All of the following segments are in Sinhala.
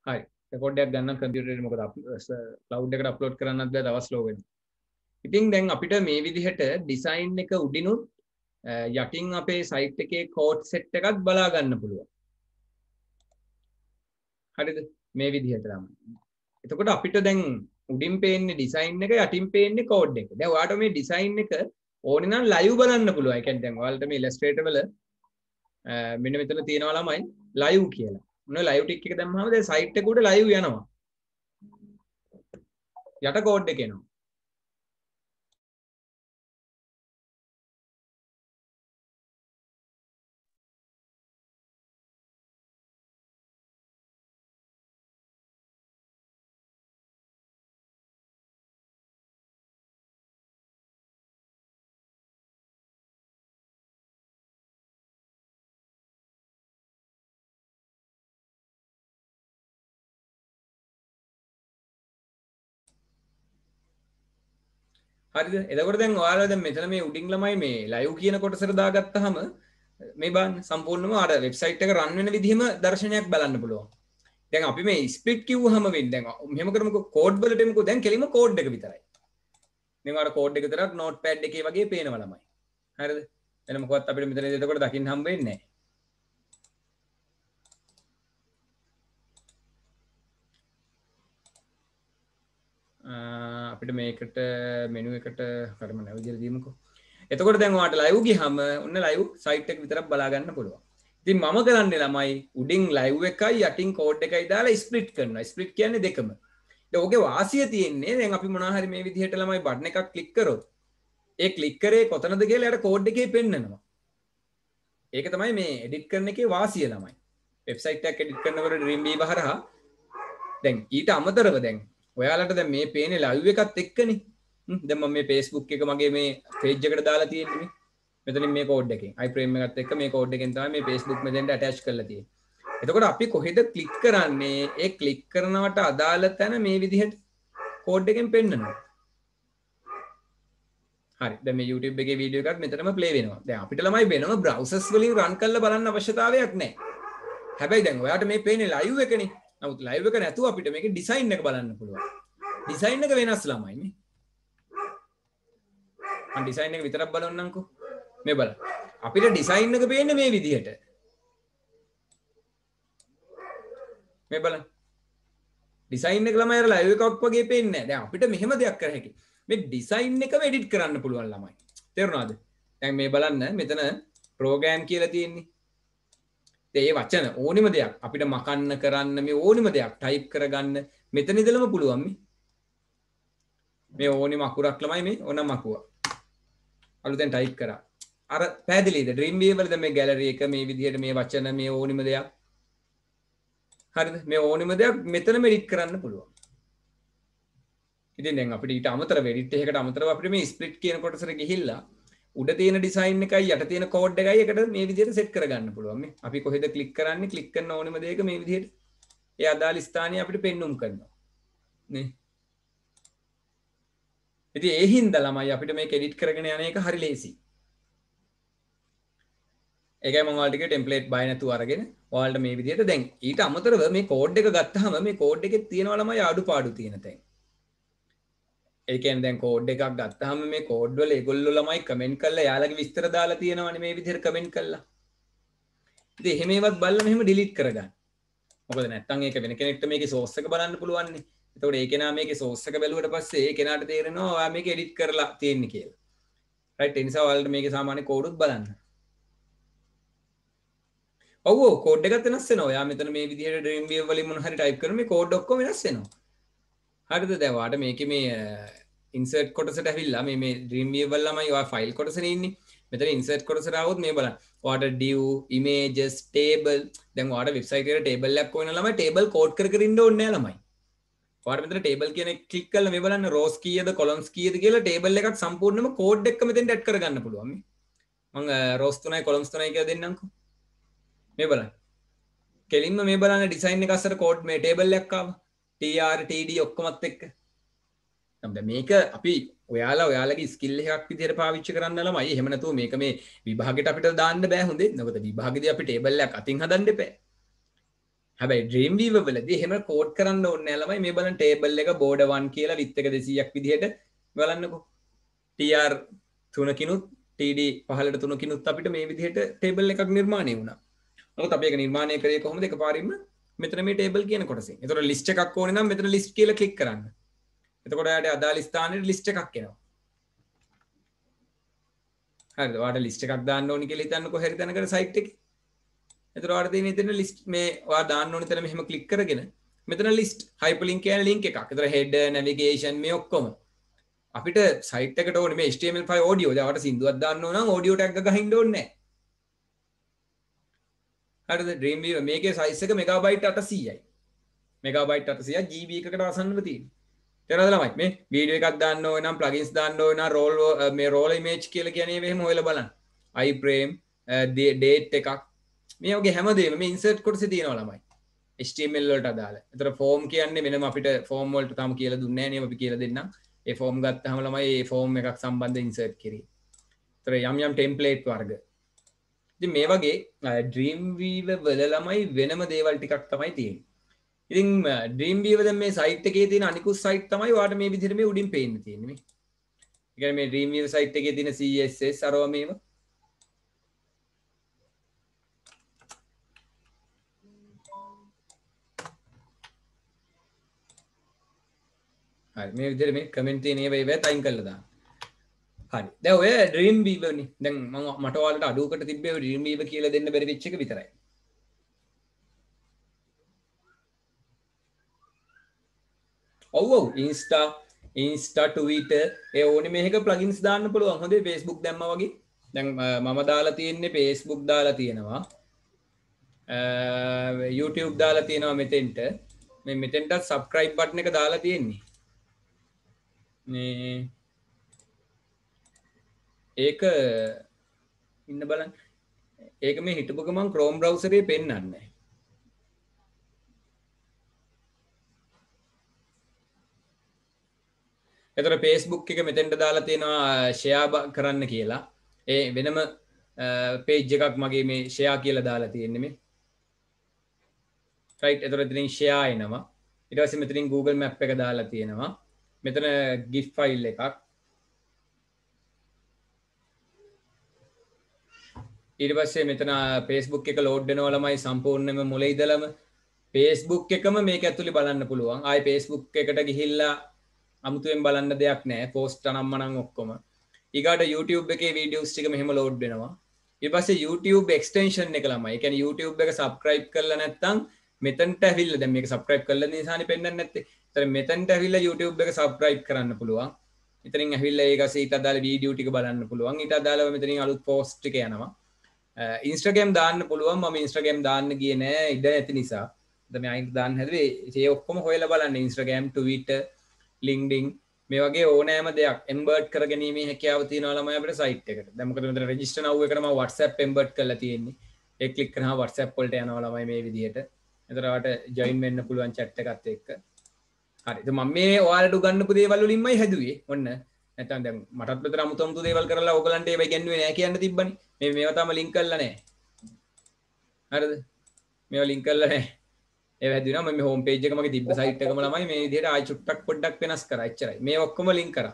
හරි රෙකෝඩ් එකක් ගන්න කම්පියුටරේ මොකද ක්ලවුඩ් එකට අප්ලෝඩ් කරන්නත් බෑ දවස් ලෝ වෙන. ඉතින් දැන් අපිට මේ විදිහට ඩිසයින් එක උඩිනුත් යටින් අපේ සයිට් එකේ කෝඩ් සෙට් එකක් බලා ගන්න පුළුවන්. හරිද? මේ විදිහට තමයි. එතකොට අපිට දැන් උඩින් පේන්නේ ඩිසයින් එක යටින් පේන්නේ කෝඩ් එක. දැන් ඔයාලට මේ ඩිසයින් එක ඕනේ නම් ලයිව් බලන්න පුළුවන්. ඒ කියන්නේ දැන් ඔයාලට මේ ඉලස්ට්‍රේටර් වල මෙන්න මෙතන තියෙනවා ළමයි ලයිව් කියලා. මොන ලයිව් ටික් එක දැම්මම දැන් සයිට් එක උඩ ලයිව් යනවා. යට කෝඩ් එක එනවා. හරිද? එතකොට දැන් ඔයාලා දැන් මෙතන මේ උඩින් ළමයි මේ ලයිව් කියන කොටසට දාගත්තාම මේ බලන්න සම්පූර්ණයෙන්ම අර වෙබ්සයිට් එක රන් වෙන විදිහම දර්ශනයක් බලන්න පුළුවන්. දැන් අපි මේ ස්ප්ලිට් කිව්වහම වෙන්නේ දැන් මෙහෙම කරමුකෝ කෝඩ් වලට එමුකෝ දැන් කෙලින්ම කෝඩ් එක විතරයි. දැන් අර කෝඩ් එක විතරක් නෝට් පැඩ් එකේ වගේ පේනවා ළමයි. හරිද? එන මොකවත් අපිට මෙතන එතකොට දකින්න හම්බ වෙන්නේ නැහැ. අපිට මේකට මෙනු එකට කරම නැව විදිහට දීමුකෝ. එතකොට දැන් ඔයාලට ලයිව් ගියහම ඔන්න ලයිව් සයිට් එක විතරක් බලා ගන්න පුළුවන්. ඉතින් මම කරන්නේ ළමයි උඩින් ලයිව් එකයි යටින් කෝඩ් එකයි දාලා ස්ප්ලිට් කරනවා. ස්ප්ලිට් කියන්නේ දෙකම. දැන් ඕකේ වාසිය තියෙන්නේ දැන් අපි මොනවා හරි මේ විදිහට ළමයි බටන් එකක් ක්ලික් කරොත් ඒ ක්ලික් කරේ කොතනද කියලා යාට කෝඩ් එකේ පෙන්නනවා. ඒක තමයි මේ එඩිට් කරන එකේ වාසිය ළමයි. වෙබ්සයිට් එකක් එඩිට් කරනකොට Dreamweaver හරහා දැන් ඊට අමතරව දැන් ඔයාලට දැන් මේ පේන්නේ ලයිව් එකත් එක්කනේ. දැන් මම මේ Facebook එක මගේ මේ page එකට දාලා තියෙන්නේ. මෙතනින් මේ කෝඩ් එකෙන් iframe එකත් එක්ක මේ කෝඩ් එකෙන් තමයි මේ Facebook මෙතෙන්ට attach කරලා තියෙන්නේ. එතකොට අපි කොහෙද ක්ලික් කරන්නේ? ඒ ක්ලික් කරනවට අදාළ තැන මේ විදිහට කෝඩ් එකෙන් පෙන්නනවා. හරි. දැන් මේ YouTube එකේ වීඩියෝ එකක් මෙතනම play වෙනවා. දැන් අපිට ළමයි වෙනම browsers වලින් run කරලා බලන්න අවශ්‍යතාවයක් නැහැ. හැබැයි දැන් ඔයාට මේ පේන්නේ live එකනේ. නමුත් live එක නැතුව අපිට මේකේ design එක බලන්න පුළුවන්. design එක වෙනස් ළමයි මේ. මම design එක විතරක් බලන්නම්කෝ. මේ බලන්න. අපිට design එක පේන්නේ මේ විදිහට. මේ බලන්න. design එක ළමයි අර live එකක් වගේ පේන්නේ නැහැ. දැන් අපිට මෙහෙම දෙයක් කර හැකියි. මේ design එකම edit කරන්න පුළුවන් ළමයි. තේරුණාද? දැන් මේ බලන්න මෙතන program කියලා තියෙන්නේ. ඒ වචන ඕනිම දෙයක් අපිට මකන්න කරන්න මේ ඕනිම දෙයක් ටයිප් කරගන්න මෙතන ඉඳලම පුළුවන් මේ ඕනිම අකුරක් ළමයි මේ ඕනම අකුව අලුතෙන් ටයිප් කරා අර පැහැදිලිද Dreamweaver වල මේ gallery එක මේ විදිහට මේ වචන මේ ඕනිම දෙයක් හරිද මේ ඕනිම දෙයක් මෙතනම edit කරන්න පුළුවන් ඉතින් දැන් අපිට ඊට අමතරව edit එකකට අමතරව අපිට මේ split කියන කොටසට ගිහිල්ලා උඩ තියෙන ඩිසයින් එකයි යට තියෙන කෝඩ් එකයි එකට මේ විදිහට සෙට් කරගන්න පුළුවන් මේ අපි කොහෙද ක්ලික් කරන්නේ ක්ලික් කරන ඕනෙම දෙයක මේ විදිහට ඒ අදාළ ස්ථානය අපිට පෙන්눔 කරනවා නේ ඉතින් ඒ හින්දා ළමයි අපිට මේක එඩිට් කරගෙන යන එක හරි ලේසි ඒකයි මම ඔයාලට කිව්වේ ටෙම්ප්ලේට් බය නැතුව අරගෙන ඔයාලට මේ විදිහට දැන් ඊට අමතරව මේ කෝඩ් එක ගත්තාම මේ කෝඩ් එකේ තියෙනවා ළමයි අඩුපාඩු තියෙන තැන් ඒ කියන්නේ දැන් කෝඩ් එකක් ගත්තාම මේ කෝඩ් වල ඒගොල්ලෝ ළමයි කමෙන්ට් කරලා යාළගේ විස්තර දාලා තියෙනවානේ මේ විදිහට කමෙන්ට් කරලා. ඉතින් එහෙම ඒවත් බලලා මෙහෙම ඩිලීට් කරගන්න. මොකද නැත්තම් ඒක වෙන කෙනෙක්ට මේකේ සෝස් එක බලන්න පුළුවන් නේ. එතකොට ඒ කෙනා මේකේ සෝස් එක බැලුවට පස්සේ ඒ කෙනාට තේරෙනවා ඔයා මේක එඩිට් කරලා තියෙන්නේ කියලා. රයිට් ඒ නිසා ඔයාලට මේකේ සාමාන්‍ය කෝඩ් උත් බලන්න. ඔව් කෝඩ් එකත් වෙනස් වෙනවා. ඔයා මෙතන මේ විදිහට Dreamweaver වලින් මොන හරි ටයිප් කරන මේ කෝඩ් ඔක්කොම වෙනස් වෙනවා. හරිද දැන් ඔයාලට මේකේ මේ ඉන්සර්ට් කොටසට ඇවිල්ලා මේ Dreamweaver ළමයි ඔයා ෆයිල් කොටසනේ ඉන්නේ මෙතන ඉන්සර්ට් කොටසට ආවොත් මේ බලන්න ඔයාලට div images table දැන් ඔයාලට වෙබ්සයිට් එකට ටේබල් එකක් ඕන ළමයි ටේබල් කෝඩ් කර කර ඉන්න ඕනේ නෑ ළමයි ඔයාලට මෙතන ටේබල් කියන එක ක්ලික් කරලා මේ බලන්න rows කීයද columns කීයද කියලා ටේබල් එකක් සම්පූර්ණයෙන්ම කෝඩ් එකක මෙතෙන්ට ඇඩ් කරගන්න පුළුවන් මේ මම rows 3යි columns 3යි කියලා දෙන්නම්කෝ මේ බලන්න කෙලින්ම මේ බලන්න ඩිසයින් එක අස්සර කෝඩ් මේ ටේබල් එකක් ආවා TR TD ඔක්කොමත් එක්ක මේක අපි ඔයාලගේ ස්කිල් එකක් විදිහට පාවිච්චි කරන්න ළමයි. එහෙම නැතුව මේක මේ විභාගෙට අපිට දාන්න බෑ හොඳේ. මොකද විභාගෙදී අපි ටේබල් එකක් අතින් හදන්න එපා. හැබැයි Dreamweaver වලදී එහෙම කෝඩ් කරන්න ඕනේ නැහැ ළමයි. මේ බලන්න ටේබල් එක board 1 කියලා width එක 200ක් විදිහට බලන්නකෝ. tr 3කිනුත් td 15ට 3කිනුත් අපිට මේ විදිහට ටේබල් එකක් නිර්මාණය වුණා. නමුත් අපි ඒක නිර්මාණය කරේ කොහොමද? එකපාරින්ම මෙතන මේ ටේබල් කියන කොටසෙන්. ඒතකොට ලිස්ට් එකක් ඕනේ නම් මෙතන ලිස්ට් කියලා ක්ලික් කරන්න. එතකොට ඔයාලට අදාළ ස්ථානෙට ලිස්ට් එකක් එනවා. හරිද? ඔයාලට ලිස්ට් එකක් දාන්න ඕනි කියලා හිතන්නකෝ හරි තැනකට සයිට් එකේ. එතකොට ඔයාලට තියෙන ඉතින් ලිස්ට් මේ ඔයා දාන්න ඕනි තැන මෙහෙම ක්ලික් කරගෙන මෙතන ලිස්ට් hyperlink කියන link එකක්. එතකොට header navigation මේ ඔක්කොම අපිට සයිට් එකට ඕනේ මේ HTML5 audio. දැන් ඔයාලට සින්දුවක් දාන්න ඕන නම් audio tag එක ගහින්න ඕනේ නැහැ. හරිද? Dreamweaver මේකේ size එක megabyte 800යි. megabyte 800 GB එකකට ආසන්නව තියෙනවා. තේරෙනවද ළමයි? මේ වීඩියෝ එකක් දාන්න ඕන නම් plugins දාන්න ඕන නම් roll මේ roll image කියලා කියන්නේ එහෙම හොයලා බලන්න. iframe date එකක් මේ වගේ හැමදේම මේ insert කොටසේ තියෙනවා ළමයි. HTML වලට අදාළ. ඒතර form කියන්නේ වෙනම අපිට form වලට තාම කියලා දුන්නේ නැහැ නේ අපි කියලා දෙන්නම්. ඒ form ගත්තාම ළමයි ඒ form එකක් සම්බන්ධ insert කිරී. ඒතර යම් template වර්ග. ඉතින් මේ වගේ Dreamweaver වල ළමයි වෙනම දේවල් ටිකක් තමයි තියෙන්නේ. ඉතින් Dreamweaver දැන් මේ site එකේ තියෙන අනිකුත් site තමයි ඔයාලට මේ විදිහට මේ උඩින් පේන්න තියෙන්නේ මේ. ඒ කියන්නේ මේ Dreamweaver site එකේ තියෙන CSS අරවා මේව. හරි මේ විදිහට මේ කමෙන්ට් තියෙන ඒවා ඒවත් අයින් කරලා දාන්න. හරි. දැන් ඔය Dreamweaver නේ. දැන් මට ඔයාලට අඩුවකට තිබ්බේ ඔය Dreamweaver කියලා දෙන්න බැරි වෙච්ච එක විතරයි. ඔව් Insta Twitter ඒ ඕනේ මේක plugins දාන්න පුළුවන්. හොඳේ Facebook දැම්මා වගේ. දැන් මම දාලා තියෙන්නේ Facebook දාලා තියෙනවා. YouTube දාලා තියෙනවා මෙතෙන්ට. මේ මෙතෙන්ට subscribe button එක දාලා තියෙන්නේ. මේ ඒක ඉන්න බලන්න. ඒක මේ හිටපු ගමන් Chrome browser එකේ පෙන්නන්නේ නැහැ. එතකොට Facebook එක මෙතෙන්ට දාලා තියෙනවා share කරන්න කියලා. ඒ වෙනම page එකක් මගේ මේ share කියලා දාලා තියෙන්නේ මේ. right එතකොට ඉතින් share එනවා. ඊට පස්සේ මෙතනින් Google Map එක දාලා තියෙනවා. මෙතන GIF file එකක්. ඊට පස්සේ මෙතන Facebook එක load වෙනවා ළමයි සම්පූර්ණයෙන්ම මුල ඉඳලම Facebook එකම මේක ඇතුලේ බලන්න පුළුවන්. ආයේ Facebook එකට ගිහිල්ලා අමුතුවෙන් බලන්න දෙයක් නැහැ. post අනම්මනම් ඔක්කොම. ඊගාට YouTube එකේ videos ටික මෙහෙම load වෙනවා. ඊට පස්සේ YouTube extension එක ළමයි. ඒ කියන්නේ YouTube එක subscribe කරලා නැත්නම් මෙතනට ඇවිල්ලා දැන් මේක subscribe කරලා නිසානේ පෙන්වන්නේ නැත්තේ. ඒතර මෙතනට ඇවිල්ලා YouTube එක subscribe කරන්න පුළුවන්. ඉතින් ඇවිල්ලා ඒක ඊට අදාළ වීඩියෝ ටික බලන්න පුළුවන්. ඊට අදාළව මෙතනින් අලුත් post ටික යනවා. Instagram දාන්න පුළුවන්. මම Instagram දාන්න ගියේ නෑ ඉඩ නැති නිසා. දැන් මම අයින් දාන්න හැදුවේ. ඒ ඔක්කොම හොයලා බලන්න Instagram, Twitter, LinkedIn මේ වගේ ඕනෑම දෙයක් embed කරගැනීමේ හැකියාව තියෙනවා ළමයි අපිට site එකට. දැන් මොකද මෙතන register now එකට මම WhatsApp embed කරලා තියෙන්නේ. ඒක ක්ලික් කරනවා WhatsApp වලට යනවා ළමයි මේ විදිහට. එතකොට ඔයාලට join වෙන්න පුළුවන් chat එකත් එක්ක. හරි. ඉතින් මම මේ ඔයාලට උගන්වපු දේවල් වලින්මයි හැදුවේ. ඔන්න. නැත්නම් දැන් මටත් මෙතන අමුතු දේවල් කරලා ඔයගලන්ට ඒවා ඉගෙනුවේ නෑ කියන්න තිබ්බනේ. මේවා තාම link කරලා නෑ. හරිද? මේවා link කරලා නෑ. ඒ වැදිනවා මම මේ හෝම් පේජ් එක මගේ තිබ්බ සයිට් එකම ළමයි මේ විදිහට ආයි චුට්ටක් පොඩ්ඩක් වෙනස් කරා එච්චරයි මේ ඔක්කොම ලින්ක් කරා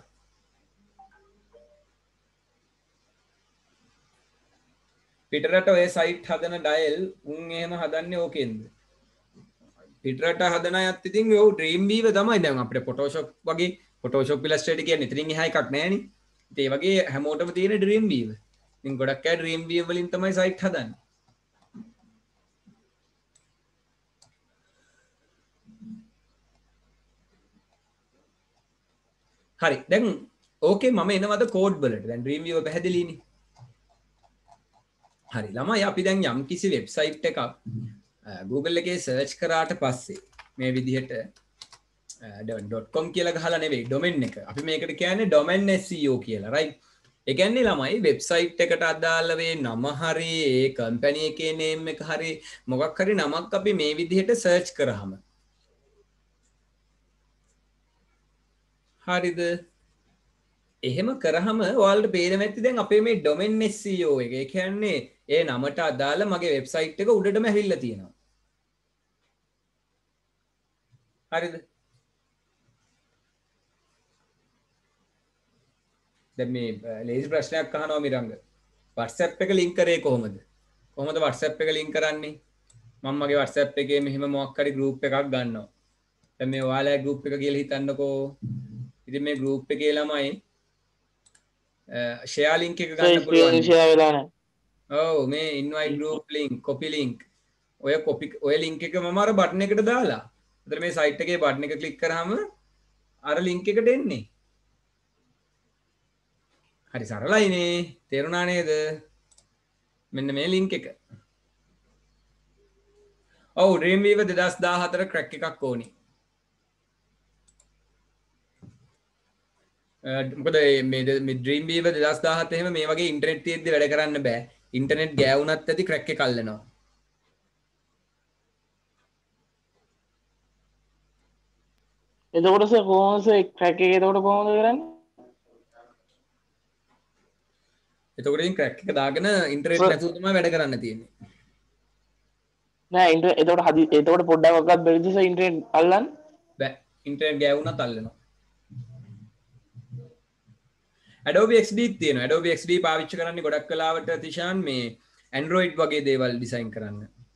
පිටරට ඔය සයිට් හදන ඩයල් උන් එහෙම හදන්නේ ඕකෙන්ද පිටරට හදන අයත් ඉතින් ඔව් Dreamweaver තමයි දැන් අපිට Photoshop වගේ Photoshop Illustrator කියන්නේ ඉතින් එහා එකක් නෑනේ ඉතින් ඒ වගේ හැමෝටම තියෙන Dreamweaver ඉතින් ගොඩක් අය Dreamweaver වලින් තමයි සයිට් හදන්නේ හරි දැන් ඕකේ මම එනවද කෝඩ් වලට දැන් Dreamweaver පැහැදිලිනේ හරි ළමයි අපි දැන් යම් කිසි වෙබ්සයිට් එකක් Google එකේ සර්ච් කරාට පස්සේ මේ විදිහට .com කියලා ගහලා නෙවෙයි domain එක අපි මේකට කියන්නේ domain SEO කියලා right ඒ කියන්නේ ළමයි වෙබ්සයිට් එකට අදාළ වේ නම හරි ඒ කම්පැනි එකේ නේම් එක හරි මොකක් හරි නමක් අපි මේ විදිහට සර්ච් කරාම හරිද එහෙම කරාම ඔයාලට පේනවා ඇති දැන් අපේ මේ domain SEO එක ඒ කියන්නේ ඒ නමට අදාළ මගේ වෙබ්සයිට් එක උඩටම ඇවිල්ලා තියෙනවා හරිද? දැන් මේ ලේසි ප්‍රශ්නයක් අහනවා මිරංග. WhatsApp එක ලින්ක් කරේ කොහොමද? කොහොමද WhatsApp එක ලින්ක් කරන්නේ? මම මගේ WhatsApp එකේ මෙහෙම මොකක් හරි group එකක් ගන්නවා. දැන් මේ ඔයාලගේ group එක කියලා හිතන්නකෝ. ඉතින් මේ group එකේ ළමයි share link එක ගන්න පුළුවන්. share වෙලා නැහැ. ඔව් මේ invite group link, copy link. ඔය link එක මම අර බටන් එකට දාලා. එතන මේ site එකේ බටන් එක click කරාම අර link එකට එන්නේ. හරි සරලයිනේ. තේරුණා නේද? මෙන්න මේ link එක. ඔව් Dreamweaver 2014 crack එකක් ඕනි. මොකද මේ Dreamweaver 2017 එහෙම මේ වගේ ඉන්ටර්නෙට් තියෙද්දි වැඩ කරන්න බෑ. ඉන්ටර්නෙට් ගෑවුනත් ඇති crack එක අල්ලනවා. එතකොට කොහොමද crack එක එතකොට කොහොමද කරන්නේ? එතකොට ඉතින් crack එක දාගෙන ඉන්ටර්නෙට් නැතුව තමයි වැඩ කරන්න තියෙන්නේ. නෑ එතකොට පොඩ්ඩක් වක්වත් බැරිද ඉන්ටර්නෙට් අල්ලන්න? බෑ. ඉන්ටර්නෙට් ගෑවුනත් අල්ලනවා. Adobe XD තියෙනවා. Adobe XD පාවිච්චි කරන්නේ ගොඩක් වෙලාවට තිෂාන් මේ Android වගේ දේවල් ඩිසයින් කරන්න.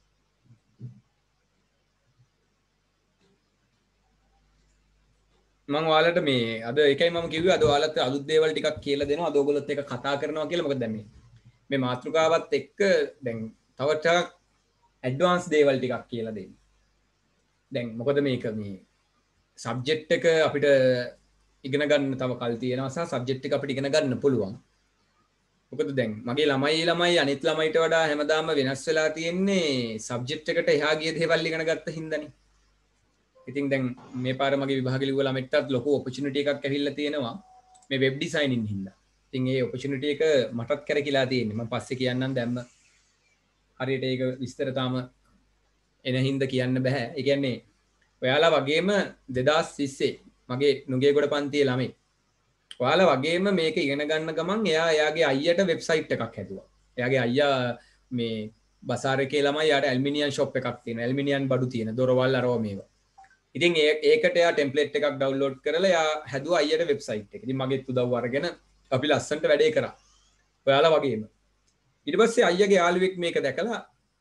මම ඔයාලට මේ අද එකයි මම කිව්වේ අද ඔයාලට අලුත් දේවල් ටිකක් කියලා දෙනවා. අද ඔයගොල්ලොත් එක්ක කතා කරනවා කියලා. මොකද දැන් මේ මාතෘකාවත් එක්ක දැන් තව ටිකක් ඇඩ්වාන්ස් දේවල් ටිකක් කියලා දෙන්න. දැන් මොකද මේක මේ සබ්ජෙක්ට් එක අපිට ඉගෙන ගන්න තව කල් තියෙනවා සහ සබ්ජෙක්ට් එක අපිට ඉගෙන ගන්න පුළුවන්. මොකද දැන් මගේ ළමයි අනිත් ළමයිට වඩා හැමදාම වෙනස් වෙලා තියෙන්නේ සබ්ජෙක්ට් එකට එහා ගිය දේවල් ඉගෙන ගත්ත හින්දානේ. ඉතින් දැන් මේ පාර මගේ විභාගෙ ලිව්ව ළමෙක්ටත් ලොකු ඔපචුනිටි එකක් ඇවිල්ලා තියෙනවා මේ වෙබ් ඩිසයිනින් හින්දා. ඉතින් ඒ ඔපචුනිටි එක මටත් කරකිලා තියෙන්නේ. මම පස්සේ කියන්නම් දැම්ම. හරියට ඒක විස්තර තාම එන හින්දා කියන්න බෑ. ඒ කියන්නේ ඔයාලා වගේම 2020 මගේ නුගේගොඩ පන්තියේ ළමයි. ඔයාලා වගේම මේක ඉගෙන ගන්න ගමන් එයාගේ අයියට වෙබ්සයිට් එකක් හැදුවා. එයාගේ අයියා මේ බසාර එකේ ළමයි යාට ඇල්මිනියම් ෂොප් එකක් තියෙනවා. ඇල්මිනියම් බඩු තියෙන දොරවල් අරව මේවා. ඉතින් ඒකට එයා ටෙම්ප්ලේට් එකක් ඩවුන්ලෝඩ් කරලා එයා හැදුවා අයියට වෙබ්සයිට් එක. ඉතින් මගෙත් උදව් අරගෙන අපි ලස්සනට වැඩේ කරා. ඔයාලා වගේම. ඊට පස්සේ අයියාගේ යාළුවෙක් මේක දැකලා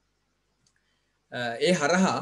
ඒ හරහා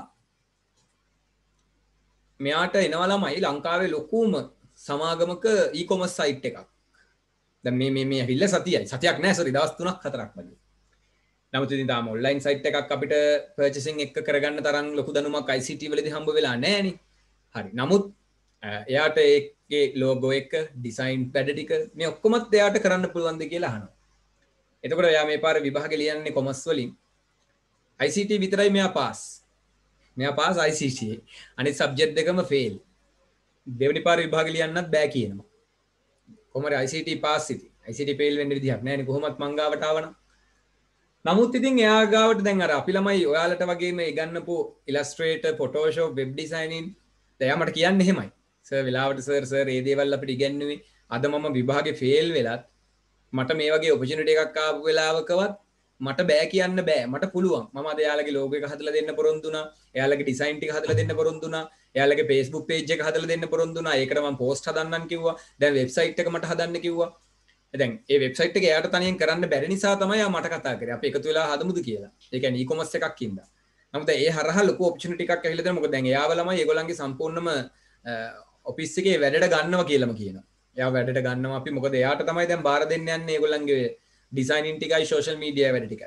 මෙයාට එනවා ළමයි ලංකාවේ ලොකුම සමාගමක e-commerce site එකක්. දැන් මේ ඇවිල්ලා සතියයි. සතියක් නෑ සෝරි දවස් 3ක් 4ක් වගේ. නමුත් ඉතින් තාම ඔන්ලයින් සයිට් එකක් අපිට පර්චේසින් එක කරගන්න තරම් ලොකු දැනුමක් ICT වලදී හම්බ වෙලා නෑනේ. හරි. නමුත් එයාට ඒකේ ලෝගෝ එක, ඩිසයින් පැඩ ටික මේ ඔක්කොමත් එයාට කරන්න පුළුවන්ද කියලා අහනවා. එතකොට එයා මේ පාර විභාගෙ ලියන්නේ කොමර්ස් වලින්. ICT විතරයි මෙයා පාස්. මෙයා පාස් ICT. අනිත් සබ්ජෙක්ට් දෙකම ෆේල්. දෙවෙනි පාර විභාගෙ ලියන්නත් බෑ කියනවා. කොහමද ICT පාස් ඉතින්. ICT ෆේල් වෙන්න විදිහක් නෑනේ කොහොමත් මං ගාවට ආවනම්. නමුත් ඉතින් එයා ගාවට දැන් අර අපි ළමයි ඔයාලට වගේම ඉගන්නපු ඉලස්ට්‍රේටර්, ෆොටෝෂොප්, වෙබ් ඩිසයිනින් දැන් මට කියන්නේ එහෙමයි. සර් වෙලාවට සර් මේ දේවල් අපිට ඉගෙනුවේ අද මම විභාගේ ෆේල් වෙලත් මට මේ වගේ ඔපචුනිටි එකක් ආපු වෙලාවකවත් මට බෑ කියන්න බෑ. මට පුළුවන්. මම අද එයාලගේ ලෝගෝ එක හදලා දෙන්න පොරොන්දු වුණා. එයාලගේ ඩිසයින් ටික හදලා දෙන්න පොරොන්දු වුණා. එයාලගේ Facebook page එක හදලා දෙන්න පොරොන්දු වුණා. ඒකට මම post හදන්නම් කිව්වා. දැන් වෙබ්සයිට් එක මට හදන්න කිව්වා. දැන් ඒ වෙබ්සයිට් එක එයාට තනියෙන් කරන්න බැරි නිසා තමයි යා මට කතා කරේ. අපි එකතු වෙලා හදමුද කියලා. ඒ කියන්නේ e-commerce එකක් ඉඳලා. නමුත් ඒ හරහා ලොකු ඔපචුනිටි එකක් ඇවිල්ලා දෙනවා. මොකද දැන් එයාව ළමයි ඒගොල්ලන්ගේ සම්පූර්ණම ඔෆිස් එකේ වැඩට ගන්නවා කියලාම කියනවා. එයා වැඩට ගන්නවා අපි. මොකද එයාට තමයි දැන් බාර දෙන්න යන්නේ ඒගොල්ලන්ගේ ඩිසයිනින් ටිකයි සෝෂල් මීඩියා වැඩ ටිකයි.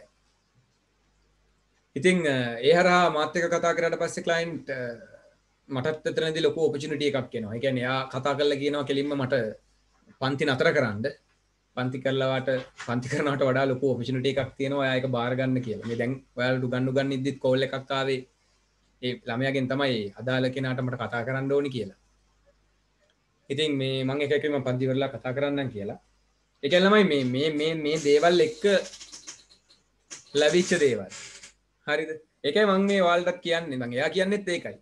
ඉතින් ඒ හරහා මාත් එක්ක කතා කරාට පස්සේ ක්ලයන්ට් මටත් එතනදී ලොකු ඔපචුනිටි එකක් එනවා. ඒ කියන්නේ එයා කතා කරලා කියනවා කෙලින්ම මට පන්ති නතර කරන්න. පන්ති කරනවට වඩා ලොකු ඔපචුනිටි එකක් තියෙනවා. ඔයා ඒක බාර ගන්න කියලා. මේ දැන් ඔයාලට උගන්වන්න ඉද්දිත් කෝල් එකක් ආවේ. ඒ ළමයාගෙන් තමයි අදාළ කෙනාට මට කතා කරන්න ඕනි කියලා. ඉතින් මේ මම එක එක මම පන්ති වලලා කතා කරන්නම් කියලා. ඒ කියන්නේ ළමයි මේ දේවල් එක්ක ලැබිච්ච දේවල්. හරිද? ඒකයි මම මේ ඔයාලට කියන්නේ. මම එයා කියන්නේත් ඒකයි.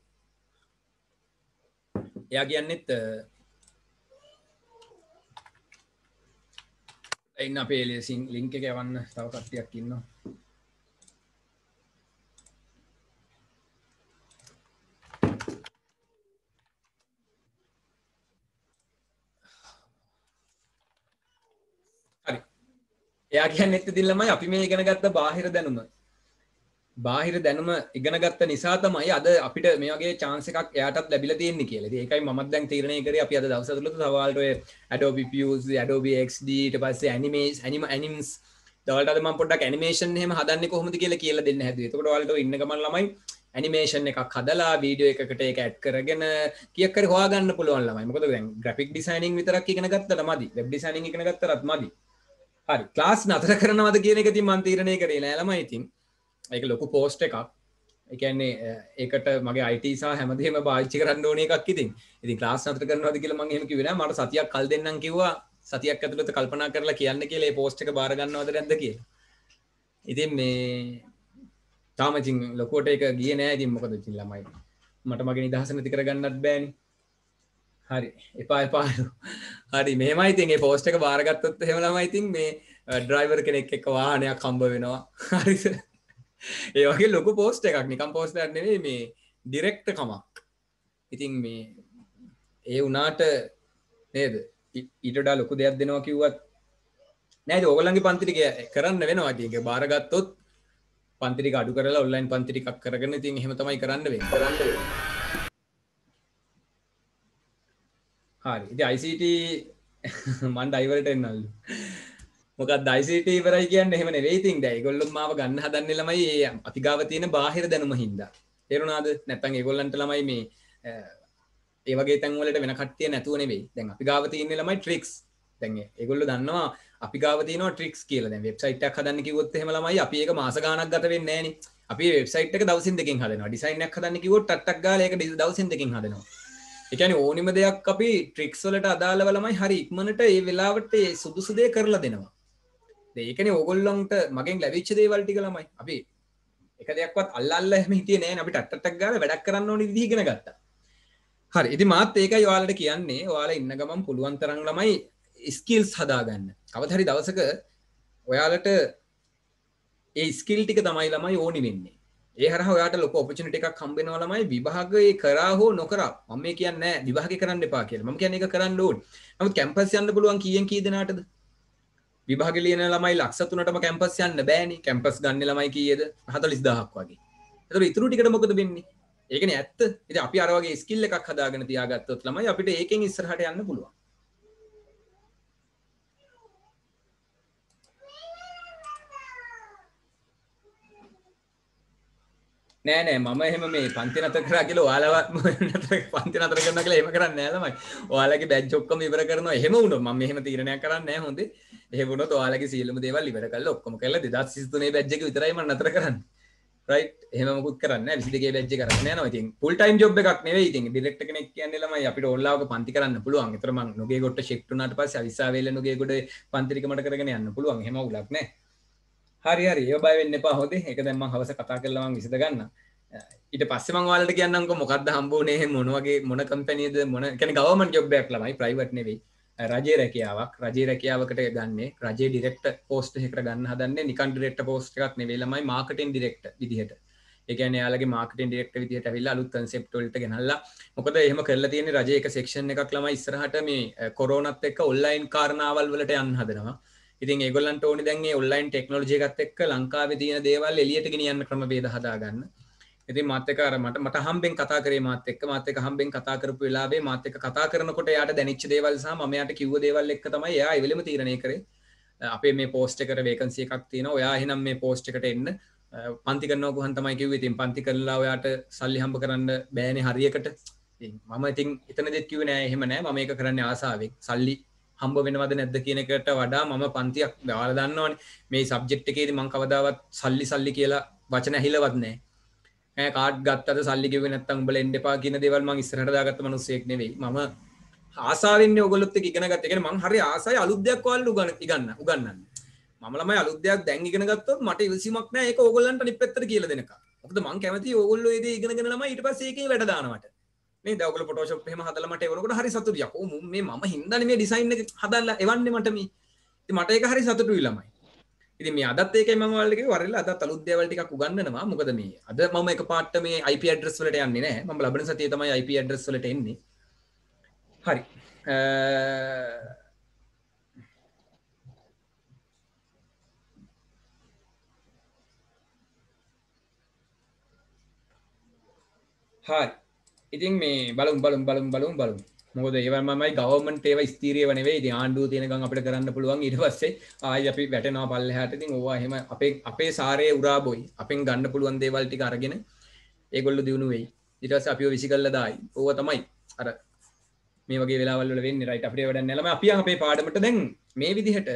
එයා කියන්නේත් ඉන්න අපේ ලින්ක් එක යවන්න තව කට්ටියක් ඉන්නවා. එයා කියන්නේ ඉතින් ළමයි අපි මේ ඉගෙන ගත්ත බාහිර දැනුම ඉගෙන ගත්ත නිසා තමයි අද අපිට මේ වගේ chance එකක් එයාටත් ලැබිලා තියෙන්නේ කියලා. ඉතින් ඒකයි මමත් දැන් තීරණය කරේ අපි අද දවස් ඇතුළත තවල්ට ඔය Adobe Fuse, Adobe XD ඊට පස්සේ animes දවල්ට අද මම පොඩ්ඩක් animation එහෙම හදන්නේ කොහොමද කියලා දෙන්න හැදුවේ. එතකොට ඔයාලට ඉන්න ගමන් ළමයි animation එකක් හදලා වීඩියෝ එකකට ඒක ඇඩ් කරගෙන කීයක් හරි හොයාගන්න පුළුවන් ළමයි. මොකද දැන් graphic designing විතරක් ඉගෙන ගත්තට මදි. web designing ඉගෙන ගත්තටත් මදි. හරි ක්ලාස් නතර කරනවද කියන එක ඉතින් මම තීරණය කරේ නෑ ළමයි. ඉතින් ඒක ලොකු පෝස්ට් එකක්. ඒ කියන්නේ ඒකට මගේ IT සහ හැමදේම පාවිච්චි කරන්න ඕන එකක් ඉතින්. ඉතින් ක්ලාස් නතර කරනවද කියලා මම එහෙම කිව්වේ නෑ. මට සතියක් කල් දෙන්නම් කිව්වා. සතියක් ඇතුළත කල්පනා කරලා කියන්න කියලා මේ පෝස්ට් එක බාර ගන්නවද නැද්ද කියලා. ඉතින් මේ තාම ඉතින් ලොකුවට ඒක ගියේ නෑ. ඉතින් මොකද ඉතින් ළමයි මට මගේ නිදහස නැති කරගන්නත් බෑනේ. හරි එපා හරි මෙහෙමයි ඉතින් මේ පෝස්ට් එක බාරගත්තොත් එහෙම ළමයි ඉතින් මේ ඩ්‍රයිවර් කෙනෙක් එක්ක වාහනයක් හම්බ වෙනවා. හරිද? ඒ වගේ ලොකු පෝස්ට් එකක් නිකම් පෝස්ට් එකක් නෙවෙයි මේ ඩිරෙක්ට් කමක්. ඉතින් මේ ඒ වුණාට නේද ඊට වඩා ලොකු දෙයක් දෙනවා කිව්වත් නේද ඕගොල්ලන්ගේ පන්ති ටික කරන්න වෙනවා. ඉතින් ඒක බාරගත්තොත් පන්ති ටික අඩු කරලා ඔන්ලයින් පන්ති ටිකක් කරගෙන ඉතින් එහෙම තමයි කරන්න වෙන්නේ. හරි ඉතින් ICT මන් ඩයිවර්ට එන්නල්ලු. මොකක්ද ICT ඉවරයි කියන්නේ එහෙම නෙවෙයි. ඉතින් දැන් ඒගොල්ලෝ මාව ගන්න හදන්නේ ළමයි අපි ගාව තියෙන බාහිර දැනුම හින්දා. තේරුණාද? නැත්නම් ඒගොල්ලන්ට ළමයි මේ ඒ වගේ තැන් වලට වෙන කට්ටිය නැතුව නෙවෙයි. දැන් අපි ගාව තියෙන්නේ ළමයි ට්‍රික්ස්. දැන් ඒගොල්ලෝ දන්නවා අපි ගාව තියෙනවා ට්‍රික්ස් කියලා. දැන් වෙබ්සයිට් එකක් හදන්න කිව්වොත් එහෙම ළමයි අපි ඒක මාස ගාණක් ගත වෙන්නේ නැහනේ. අපි වෙබ්සයිට් එක දවසින් දෙකකින් හදනවා. ඩිසයින් එකක් හදන්න කිව්වොත් ටක් ගාලා ඒක දවසින් දෙකකින් හදනවා. ඒ කියන්නේ ඕනිම දෙයක් අපි ට්‍රික්ස් වලට අදාළව ළමයි හරි ඉක්මනට ඒ වෙලාවට ඒ සුදුසු දේ කරලා දෙනවා. ඒකනේ ඕගොල්ලන්ට මගෙන් ලැබිච්ච දේවල් ටික ළමයි. අපි එක දෙයක්වත් අල්ලල්ලා එහෙම හිටියේ නෑනේ. අපි ටක් ගාලා වැඩක් කරන්න ඕනේ විදිහ ඉගෙන ගත්තා. හරි. ඉතින් මාත් ඒකයි ඔයාලට කියන්නේ. ඔයාලා ඉන්න ගමන් පුළුවන් තරම් ළමයි ස්කිල්ස් හදාගන්න. කවදා හරි දවසක ඔයාලට ඒ ස්කිල් ටික තමයි ළමයි ඕනි වෙන්නේ. ඒ හරහා ඔයාට ලොකු ඔපචුනිටි එකක් හම්බ වෙනවා ළමයි විභාගයේ කරා හෝ නොකරා. මම මේ කියන්නේ නෑ විභාගේ කරන්න එපා කියලා. මම කියන්නේ ඒක කරන්න ඕනේ. නමුත් කැම්පස් යන්න පුළුවන් කී දෙනාටද? විභාග ලියන ළමයි ලක්ෂ 3ටම කැම්පස් යන්න බෑනේ. කැම්පස් ගන්න ළමයි කීයද? 40000ක් වගේ. ඒතර ඉතුරු ටිකට මොකද වෙන්නේ? ඒකනේ ඇත්ත. ඉතින් අපි අර වගේ ස්කිල් එකක් හදාගෙන තියාගත්තොත් ළමයි අපිට ඒකෙන් ඉස්සරහට යන්න පුළුවන්. නෑ මම එහෙම මේ පන්ති නතර කරා කියලා ඔයාලව පන්ති නතර කරනවා කියලා එහෙම කරන්නේ නෑ ළමයි. ඔයාලගේ බැච් ඔක්කොම ඉවර කරනවා. එහෙම වුණොත් මම එහෙම තීරණයක් කරන්නේ නෑ හොඳේ. එහෙම වුණොත් ඔයාලගේ සියලුම දේවල් ඉවර කරලා ඔක්කොම කරලා 2023 බැච් එක විතරයි මම නතර කරන්නේ. රයිට්. එහෙම මොකුත් කරන්නේ නෑ. 22 බැච් එක කරගෙන යනවා. ඉතින් ෆුල් ටයිම් ජොබ් එකක් නෙවෙයි. ඉතින් ඩිරෙක්ටර් කෙනෙක් කියන්නේ ළමයි අපිට ඕන්ලාවක පන්ති කරන්න පුළුවන්. ඒතර මම නුගේගොඩට ෂිෆ්ට් වුණාට පස්සේ අවිස්සාවේල නුගේගොඩ පන්ති ටික මට කරගෙන යන්න පුළුවන්. එහෙම උලක් නෑ. හරි ඒක බය වෙන්න එපා හොඳේ. ඒක දැන් මම හවස කතා කරලා මම විසඳ ගන්නම්. ඊට පස්සේ මම ඔයාලට කියන්නම්කෝ මොකක්ද හම්බුනේ මොන වගේ මොන කම්පැනිද මොන කියන්නේ ගවර්න්මන්ට් ජොබ් එකක් ළමයි ප්‍රයිවට් නෙවෙයි රජයේ රැකියාවකට ගන්නේ රජයේ ඩිරෙක්ටර් පෝස්ට් එකකට ගන්න හදන්නේ නිකන් ඩිරෙක්ටර් පෝස්ට් එකක් නෙවෙයි ළමයි මාකටිං ඩිරෙක්ටර් විදිහට ඒ කියන්නේ යාළගේ මාකටිං ඩිරෙක්ටර් විදිහට ඇවිල්ලා අලුත් කන්සෙප්ට් වලට ගෙනල්ලා මොකද එහෙම කරලා තියෙන්නේ රජයේ එක සෙක්ෂන් එකක් ළමයි ඉස්සරහට මේ කොරෝනාත් එක්ක ඔන්ලයින් කාරණාවල් වලට යන්න හදනවා ඉතින් ඒගොල්ලන්ට ඕනේ දැන් මේ ඔන්ලයින් ටෙක්නොලොජි එකත් එක්ක ලංකාවේ තියෙන දේවල් එළියට ගෙනියන්න ක්‍රමවේද හදාගන්න ඉතින් මාත් එක්ක අර මට හම්බෙන් කතා කරේ මාත් එක්ක හම්බෙන් කතා කරපු වෙලාවේ මාත් එක්ක කතා කරනකොට එයාට දැනෙච්ච දේවල් සහ මම එයාට කිව්ව දේවල් එක්ක තමයි එයා ඒ වෙලෙම තීරණය කරේ අපේ මේ පෝස්ට් එකට වේකන්සි එකක් තියෙනවා ඔයා එහෙනම් මේ පෝස්ට් එකට එන්න පන්ති කරනවා කොහොන් තමයි කිව්වේ ඉතින් පන්ති කරලා ඔයාට සල්ලි හම්බ කරන්න බෑනේ හරියකට ඉතින් මම ඉතින් එතනදෙත් කිව්වේ නෑ එහෙම නෑ මම ඒක කරන්නේ ආසාවෙන් සල්ලි හම්බ වෙනවද නැද්ද කියන එකට වඩා මම පන්තියක් ඔයාලා දන්නවනේ මේ සබ්ජෙක්ට් එකේදී මම කවදාවත් සල්ලි කියලා වචන ඇහිලවත් නෑ කාඩ් ගත්තද සල්ලි කිව්වේ නැත්තම් උඹලා එන්න එපා කියන දේවල් මම ඉස්සරහට දාගත්ත මිනිස්සෙක් නෙවෙයි මම ආසාවෙන්නේ ඔයගොල්ලොත් එක්ක ඉගෙන ගත්ත. ඒ කියන්නේ මම හරි ආසයි අලුත් දෙයක් ඔයාලට උගන්නන්න. මම ළමයි අලුත් දෙයක් දැන් ඉගෙන ගත්තොත් මට ඉවසීමක් නැහැ ඒක ඕගොල්ලන්ට අනිත් පැත්තට කියලා දෙනකම්. මොකද මම කැමතියි ඕගොල්ලෝ ඒ දේ ඉගෙනගෙන ළමයි ඊට පස්සේ ඒකේ වැඩ දානවට. නේද? ඔයගොල්ලෝ ෆොටෝෂොප් එහෙම හදලා මට එවනකොට හරි සතුටුයි. යකෝ මේ මම හින්දානේ මේ ඩිසයින් එක හදලා එවන්නේ මට මේ. ඉතින් මට ඒක හරි සතුටුයි ළමයි. ඉතින් මේ අදත් ඒකයි මම ඔයාලට කිව්වේ වරෙල්ල අදත් අලුත් දේවල් ටිකක් උගන්වනවා. මොකද මේ අද මම එකපාරට මේ IP ඇඩ්‍රස් වලට යන්නේ නැහැ. මම ලබන සතියේ තමයි IP ඇඩ්‍රස් වලට එන්නේ. හරි. හරි ඉතින් මේ බලමු මොකද ඒවා මමයි ගවර්න්මන්ට් ඒවා ස්ථීරව නෙවෙයි ඉතින් ආණ්ඩුව තියෙනකන් අපිට කරන්න පුළුවන් ඊට පස්සේ ආයි අපි වැටෙනවා පල්ලෙහාට ඉතින් ඕවා එහෙම අපේ සාරයේ උරා බොයි අපෙන් ගන්න පුළුවන් දේවල් ටික අරගෙන ඒගොල්ලෝ දිනු වෙයි ඊට පස්සේ අපිව විසිකල්ලා දායි ඕවා තමයි අර මේ වගේ වෙලාවල් වල වෙන්නේ රයිට් අපිට වැඩක් නැහැ ළමයි අපි අපේ පාඩමට දැන් මේ විදිහට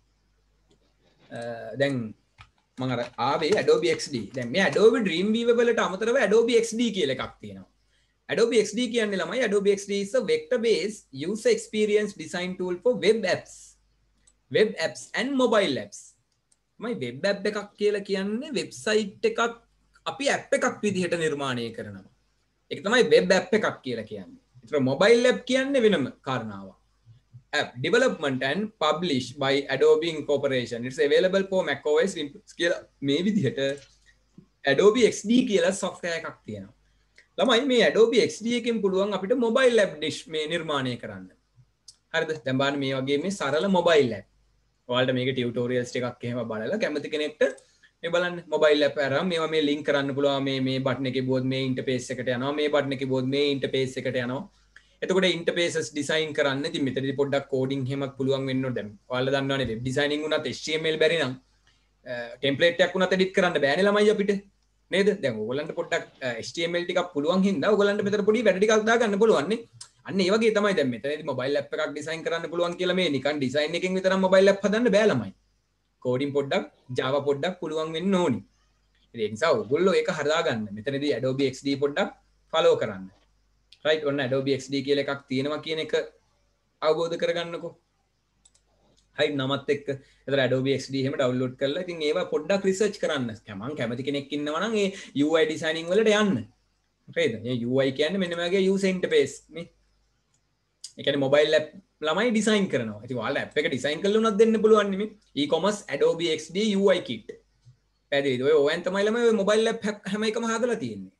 දැන් මම අර ආවේ Adobe XD දැන් මේ Adobe Dreamweaver වලට අමතරව Adobe XD කියලා එකක් තියෙනවා Adobe XD කියන්නේ ළමයි Adobe XD is a vector-based user experience design tool for web apps and mobile apps. මයි web app එකක් කියලා කියන්නේ වෙබ්සයිට් එකක් අපි app එකක් විදිහට නිර්මාණය කරනවා. ඒක තමයි web app එකක් කියලා කියන්නේ. ඒතර mobile app කියන්නේ වෙනම කාරණාවක්. App development and published by Adobe Incorporation. It's available for macOS Windows කියලා මේ විදිහට Adobe XD කියලා software එකක් තියෙනවා. ළමයි මේ Adobe XD එකෙන් පුළුවන් අපිට mobile app dish මේ නිර්මාණය කරන්න. හරිද? දැන් බලන්න මේ වගේ මේ සරල mobile app. ඔයාලට මේක ටියුටෝරියල්ස් ටිකක් එහෙම බලලා කැමති කෙනෙක්ට මේ බලන්න mobile app අරන් මේවා මේ link කරන්න පුළුවන් මේ බටන් එකේ බෝඩ් මේ interface එකට යනවා මේ බටන් එකේ බෝඩ් මේ interface එකට යනවා. එතකොට interfaces design කරන්න ඉතින් මෙතනදී පොඩ්ඩක් coding එහෙමක් පුළුවන් වෙන්න ඕනේ. දැන් ඔයාලා දන්නවනේ web designing උනත් HTML බැරි නම් template එකක් උනත් edit කරන්න බෑනේ ළමයි අපිට. නේද දැන් ඕගොල්ලන්ට පොඩ්ඩක් HTML ටිකක් පුළුවන් හින්දා ඕගොල්ලන්ට මෙතන පොඩි වැඩ ටිකක් දාගන්න පුළුවන් නේ අන්න ඒ වගේ තමයි දැන් මෙතනදී මොබයිල් ඇප් එකක් ඩිසයින් කරන්න පුළුවන් කියලා මේ නිකන් ඩිසයින් එකකින් විතරක් මොබයිල් ඇප් හදන්න බෑ ළමයි කෝඩින් පොඩ්ඩක් Java පොඩ්ඩක් පුළුවන් වෙන්න ඕනි ඒ නිසා ඕගොල්ලෝ ඒක හදාගන්න මෙතනදී Adobe XD පොඩ්ඩක් ෆලෝ කරන්න රයිට් ඔන්න Adobe XD කියලා එකක් තියෙනවා කියන එක අවබෝධ කරගන්නකෝ හයි නමත් එක්ක එතන Adobe XD එහෙම ඩවුන්ලෝඩ් කරලා ඉතින් ඒවා පොඩ්ඩක් රිසර්ච් කරන්න. මම කැමති කෙනෙක් ඉන්නවා නම් ඒ UI designing වලට යන්න. හරිද? මේ UI කියන්නේ මෙන්න මේ වගේ user interface නේ. ඒ කියන්නේ mobile app ළමයි ඩිසයින් කරනවා. ඉතින් ඔයාලා app එක ඩිසයින් කරලා උනත් දෙන්න පුළුවන් නෙමෙයි. e-commerce Adobe XD UI kit. පැහැදිලිද? ඔය ඕවෙන් තමයි ළමයි ඔය mobile app හැම එකම හදලා තියෙන්නේ.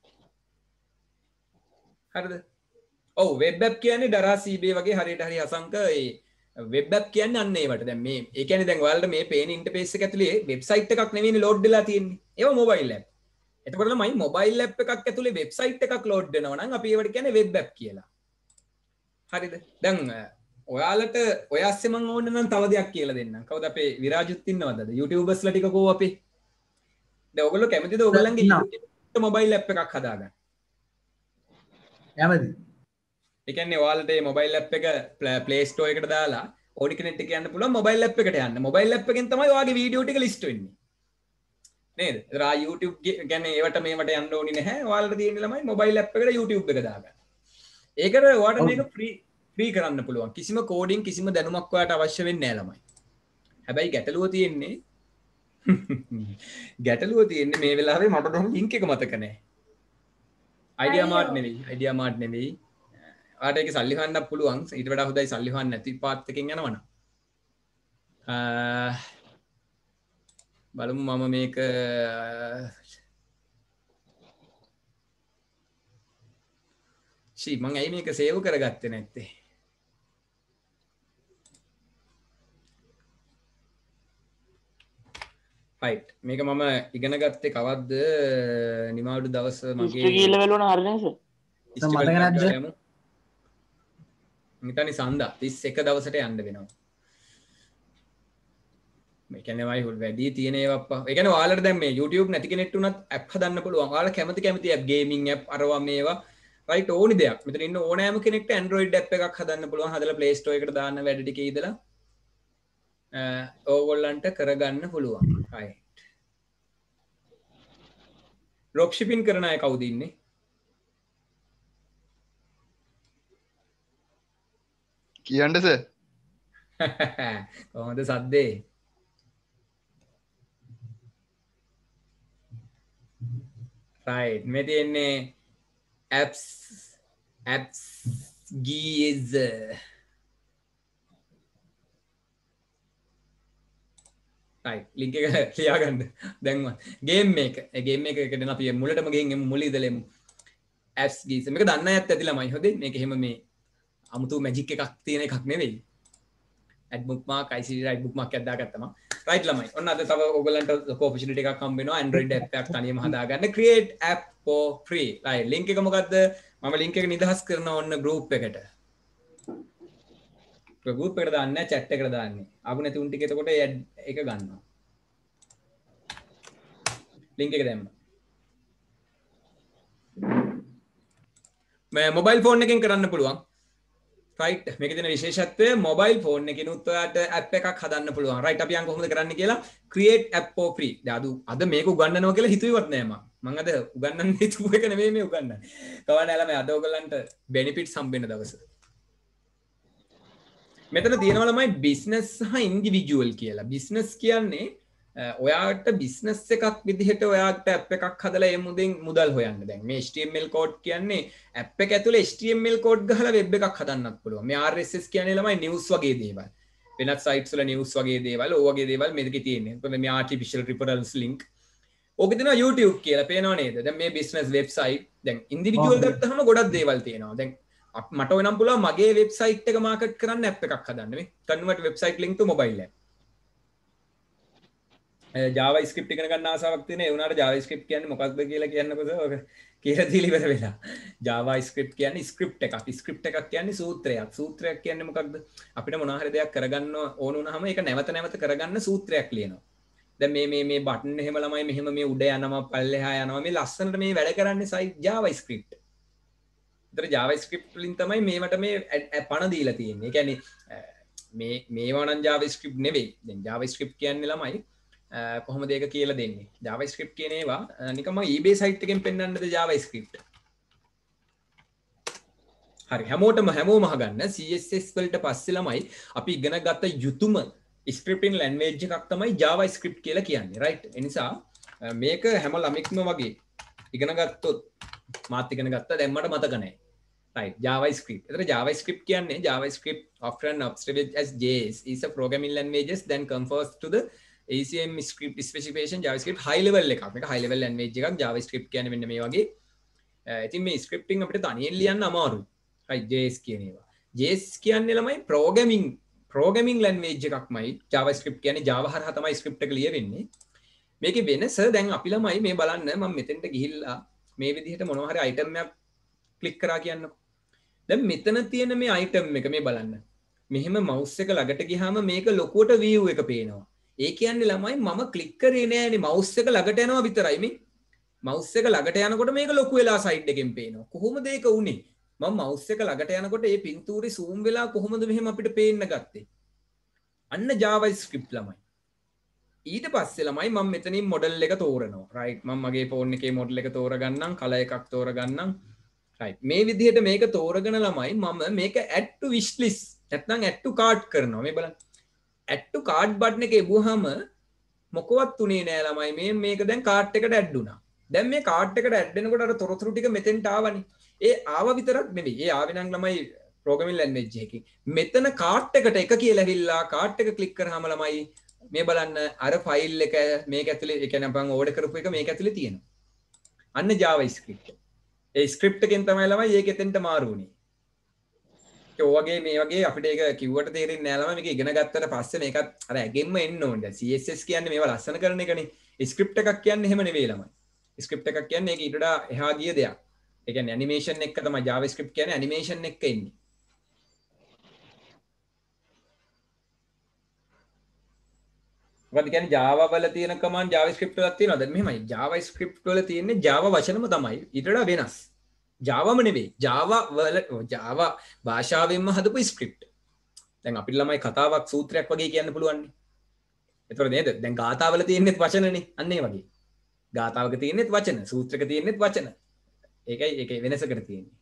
හරිද? ඔව් web app කියන්නේ දරා CB වගේ හරියට හරි අසංක ඒ වෙබ් ඇප් කියන්නේ අන්න ඒවට දැන් මේ ඒ කියන්නේ දැන් ඔයාලට මේ පේන ඉන්ටර්ෆේස් එක ඇතුලේ වෙබ්සයිට් එකක් නෙවෙයිනේ ලෝඩ් වෙලා තියෙන්නේ ඒවා මොබයිල් ඇප් එතකොට ළමයි මොබයිල් ඇප් එකක් ඇතුලේ වෙබ්සයිට් එකක් ලෝඩ් වෙනවා නම් අපි ඒවට කියන්නේ වෙබ් ඇප් කියලා හරිද දැන් ඔයාලට ඔය ASCII මම ඕන නම් තව දෙයක් කියලා දෙන්නම් කවුද අපේ විරාජුත් ඉන්නවද අද YouTubers ලා ටික කෝ අපේ දැන් ඔයගොල්ලෝ කැමතිද ඔයගොල්ලන්ගේ මොබයිල් ඇප් එකක් හදාගන්න කැමති ඒ කියන්නේ ඔයාලට මේ මොබයිල් ඇප් එක Play Store එකට දාලා ඕඩි කෙනෙක්ට කියන්න පුළුවන් මොබයිල් ඇප් එකට යන්න. මොබයිල් ඇප් එකෙන් තමයි ඔයාගේ වීඩියෝ ටික ලිස්ට් වෙන්නේ. නේද? ඒතර YouTube කියන්නේ ඒවට මේවට යන්න ඕනි නැහැ. ඔයාලට තියෙන ළමයි මොබයිල් ඇප් එකට YouTube එක දාගන්න. ඒකට ඔයාලට මේක ෆ්‍රී කරන්න පුළුවන්. කිසිම කෝඩින් කිසිම දැනුමක් ඔයාලට අවශ්‍ය වෙන්නේ නැහැ ළමයි. හැබැයි ගැටලුව තියෙන්නේ මේ වෙලාවේ මට දැන් link එක මතක නැහැ. Idea Mart නෙවෙයි. ආට ඒක සල්ලි හොයන්නත් පුළුවන් ඊට වඩා හොඳයි සල්ලි හොයන්න නැති පාත් එකකින් යනවනම් බලමු මම මේක මං ඇයි මේක සේව් කරගත්තේ නැත්තේ රයිට් මේක මම ඉගෙන ගත්තේ කවද්ද නිමාඩු දවස් මගේ කියලා වෙලුණ හරිනේද මතක නැද්ද මිතනි සඳ 31 දවසට යන්න වෙනවා මේ කියන්නේ වයි හුල් වැඩි තියෙන ඒවා අප්පා ඒ කියන්නේ ඔයාලට දැන් මේ YouTube නැති කෙනෙක්ට උනත් app හදන්න පුළුවන් ඔයාලා කැමති app gaming app අරවා මේවා රයිට් ඕනි දෙයක් මෙතන ඉන්න ඕනෑම කෙනෙක්ට Android app එකක් හදන්න පුළුවන් හදලා Play Store එකට දාන්න වැඩ ටික ඉදලා ඕගොල්ලන්ට කරගන්න පුළුවන් right drop shipping කරන අය කවුද ඉන්නේ කියන්න සර් කොහොමද සද්දේ right මේ තියෙන්නේ apps giz right link එක ලියාගන්න දැන්වත් game එක ඒ game එක එකට අපි මුලටම ගෙන් මුල ඉදලෙමු apps giz මේක දන්න අයත් ඇති ළමයි හොදේ මේක එහෙම මේ අමුතු මැජික් එකක් තියෙන එකක් නෙවෙයි add bookmark ICT right bookmark එකක් දාගත්තම රයිට් ළමයි ඔන්න අද තව ඔයගලන්ට ඔපචුනිටි එකක් හම්බ වෙනවා Android app එකක් තනියම හදාගන්න create app for free right link එක මොකද්ද මම link එක නිදහස් කරනවා ඔන්න group එකට group එකට දාන්නේ chat එකට දාන්නේ ආපු නැති උන් ටික එතකොට add එක ගන්නවා link එක දැම්මා මොබයිල් ෆෝන් එකෙන් කරන්න පුළුවන් රයිට් මේකේ තියෙන විශේෂත්වය මොබයිල් ෆෝන් එකකිනුත් ඔයාලට ඇප් එකක් හදන්න පුළුවන් රයිට් අපි යන් කොහොමද කරන්න කියලා create app for free දැන් අද මේක උගන්වනවා කියලා හිතුවේවත් නෑ මම අද උගන්වන්න හිතුව එක නෙමෙයි මේ උගන්වන්නේ කවදාද ළමයි අද ඔයගලන්ට benefits හම්බෙන්න දවස මෙතන තියෙනවා ළමයි business සහ individual කියලා business කියන්නේ ඔයාට බිස්නස් එකක් විදිහට ඔයාට ඇප් එකක් හදලා ඒ මුදල් හොයන්න දැන් මේ HTML කෝඩ් කියන්නේ ඇප් එක ඇතුලේ HTML කෝඩ් ගහලා වෙබ් එකක් හදන්නත් පුළුවන් මේ RSS කියන්නේ ළමයි නිවුස් වගේ දේවල් වෙනත් සයිට්ස් වල නිවුස් වගේ දේවල් ඕ වගේ දේවල් මේකේ තියෙන්නේ මොකද මේ artificial reference link ඕකේ තියෙනවා YouTube කියලා පේනව නේද දැන් මේ බිස්නස් වෙබ්සයිට් දැන් ඉන්ඩිවිජුවල් ගත්තහම ගොඩක් දේවල් තියෙනවා දැන් මට වෙනම් පුළුවන් මගේ වෙබ්සයිට් එක මාකට් කරන්න ඇප් එකක් හදන්න මේ convert website link to mobile app JavaScript ඉගෙන ගන්න ආසාවක් තියෙන ඒ උනාට JavaScript කියන්නේ මොකක්ද කියලා කියන්නකොද ඔක කියලා දීලා ඉවර වෙලා JavaScript කියන්නේ ස්ක්‍රිප්ට් එකක් ස්ක්‍රිප්ට් එකක් කියන්නේ සූත්‍රයක් කියන්නේ මොකක්ද අපිට මොනවා හරි දෙයක් කරගන්න ඕන වුණාම ඒක නැවත කරගන්න සූත්‍රයක් ලියනවා දැන් මේ බටන් එහෙම ළමයි මෙහෙම මේ උඩ යනවා පල්ලෙහා යනවා මේ ලස්සනට මේ වැඩ කරන්නේ සයිට් JavaScript ඒතර JavaScript වලින් තමයි මේවට මේ පණ දීලා තියෙන්නේ ඒ කියන්නේ මේවා නම් JavaScript නෙවෙයි දැන් JavaScript කියන්නේ ළමයි කොහොමද ඒක කියලා දෙන්නේ JavaScript කියන ඒවා නිකම්ම eBay site එකෙන් පෙන්වන්නද JavaScript හරි හැමෝම අහගන්න CSS වලට පස්සේ ළමයි අපි ඉගෙන ගත්ත යුතුයම scripting language එකක් තමයි JavaScript කියලා කියන්නේ right ඒ නිසා මේක හැම ළමෙක්ම වගේ ඉගෙන ගත්තොත් මාත් ඉගෙන ගත්තා දැන් මට මතක නැහැ right JavaScript ඒතර JavaScript කියන්නේ JavaScript often observed as JS is a programming languages then confers to the ACM script specification JavaScript high level එකක් මේක high level language එකක් JavaScript කියන්නේ මෙන්න මේ වගේ ඉතින් මේ scripting අපිට තනියෙන් ලියන්න අමාරුයි right JS කියන ඒවා JS කියන්නේ ළමයි programming language එකක්මයි JavaScript කියන්නේ Java හරහා තමයි script එක ලියවෙන්නේ මේකේ වෙනස දැන් අපි ළමයි මේ බලන්න මම මෙතෙන්ට ගිහිල්ලා මේ විදිහට මොනවා හරි item එකක් ක්ලික් කරා කියන්නකෝ දැන් මෙතන තියෙන මේ item එක මේ බලන්න මෙහෙම mouse එක ළඟට ගියාම මේක ලොකුවට view එක පේනවා ඒ කියන්නේ ළමයි මම ක්ලික් කරේ නෑනේ mouse එක ළඟට යනවා විතරයි මේ mouse එක ළඟට යනකොට මේක ලොකු වෙලා side එකෙන් පේනවා කොහොමද ඒක උනේ මම mouse එක ළඟට යනකොට මේ පින්තූරේ zoom වෙලා කොහොමද මෙහෙම අපිට පේන්න ගත්තේ අන්න JavaScript ළමයි ඊට පස්සේ ළමයි මම මෙතනින් මොඩල් එක තෝරනවා right මම මගේ ෆෝන් එකේ මොඩල් එක තෝරගන්නම් කලර් එකක් තෝරගන්නම් right මේ විදිහට මේක තෝරගෙන ළමයි මම මේක add to wish list නැත්නම් add to cart කරනවා මේ බලන්න add to cart button එක එබුවාම මොකවත් උනේ නෑ ළමයි මේක දැන් cart එකට add වුණා දැන් මේ cart එකට add වෙනකොට අර තොරතුරු ටික මෙතෙන්ට ආවනේ ඒ ආව විතරක් නෙවෙයි ඒ ආවේ නම් ළමයි programming language එකකින් මෙතන cart එකට එක කියලා ඇවිල්ලා cart එක click කරාම ළමයි මේ බලන්න අර ෆයිල් එක මේක ඇතුලේ ඒ කියන්නේ අපන් ඕඩර් කරපු එක මේක ඇතුලේ තියෙනවා අන්න JavaScript ඒ ස්ක්‍රිප්ට් එකෙන් තමයි ළමයි ඒක එතෙන්ට මාරු වුනේ ඔයගේ මේ වගේ අපිට ඒක කිව්වට තේරෙන්නේ නැහැ ළමයි මේක ඉගෙන ගත්තට පස්සේ මේකත් අර ඇගෙන්ම එන්න ඕනේ. දැන් CSS කියන්නේ මේවා ලස්සන කරන එකනේ. ස්ක්‍රිප්ට් එකක් කියන්නේ එහෙම නෙවෙයි ළමයි. ස්ක්‍රිප්ට් එකක් කියන්නේ ඒක ඊට වඩා එහා ගිය දෙයක්. ඒ කියන්නේ ඇනිමේෂන් එක තමයි JavaScript කියන්නේ ඇනිමේෂන් එක එන්නේ. මොකද කියන්නේ Java වල තියෙන command JavaScript වලත් තියෙනවා. දැන් මෙහෙමයි JavaScript වල තියෙන්නේ Java වචනම තමයි. ඊට වඩා වෙනස්. Java ම නෙවෙයි. Java භාෂාවෙන්ම හදපු ස්ක්‍රිප්ට්. දැන් අපිට ළමයි කතාවක් සූත්‍රයක් වගේ කියන්න පුළුවන් නේ. ඒතකොට නේද? දැන් ගාථාවල තියෙන්නේ වචනනේ. අන්න ඒ වගේ. ගාථාවක තියෙන්නේ වචන, සූත්‍රක තියෙන්නේ වචන. ඒකයි වෙනසකට තියෙන්නේ.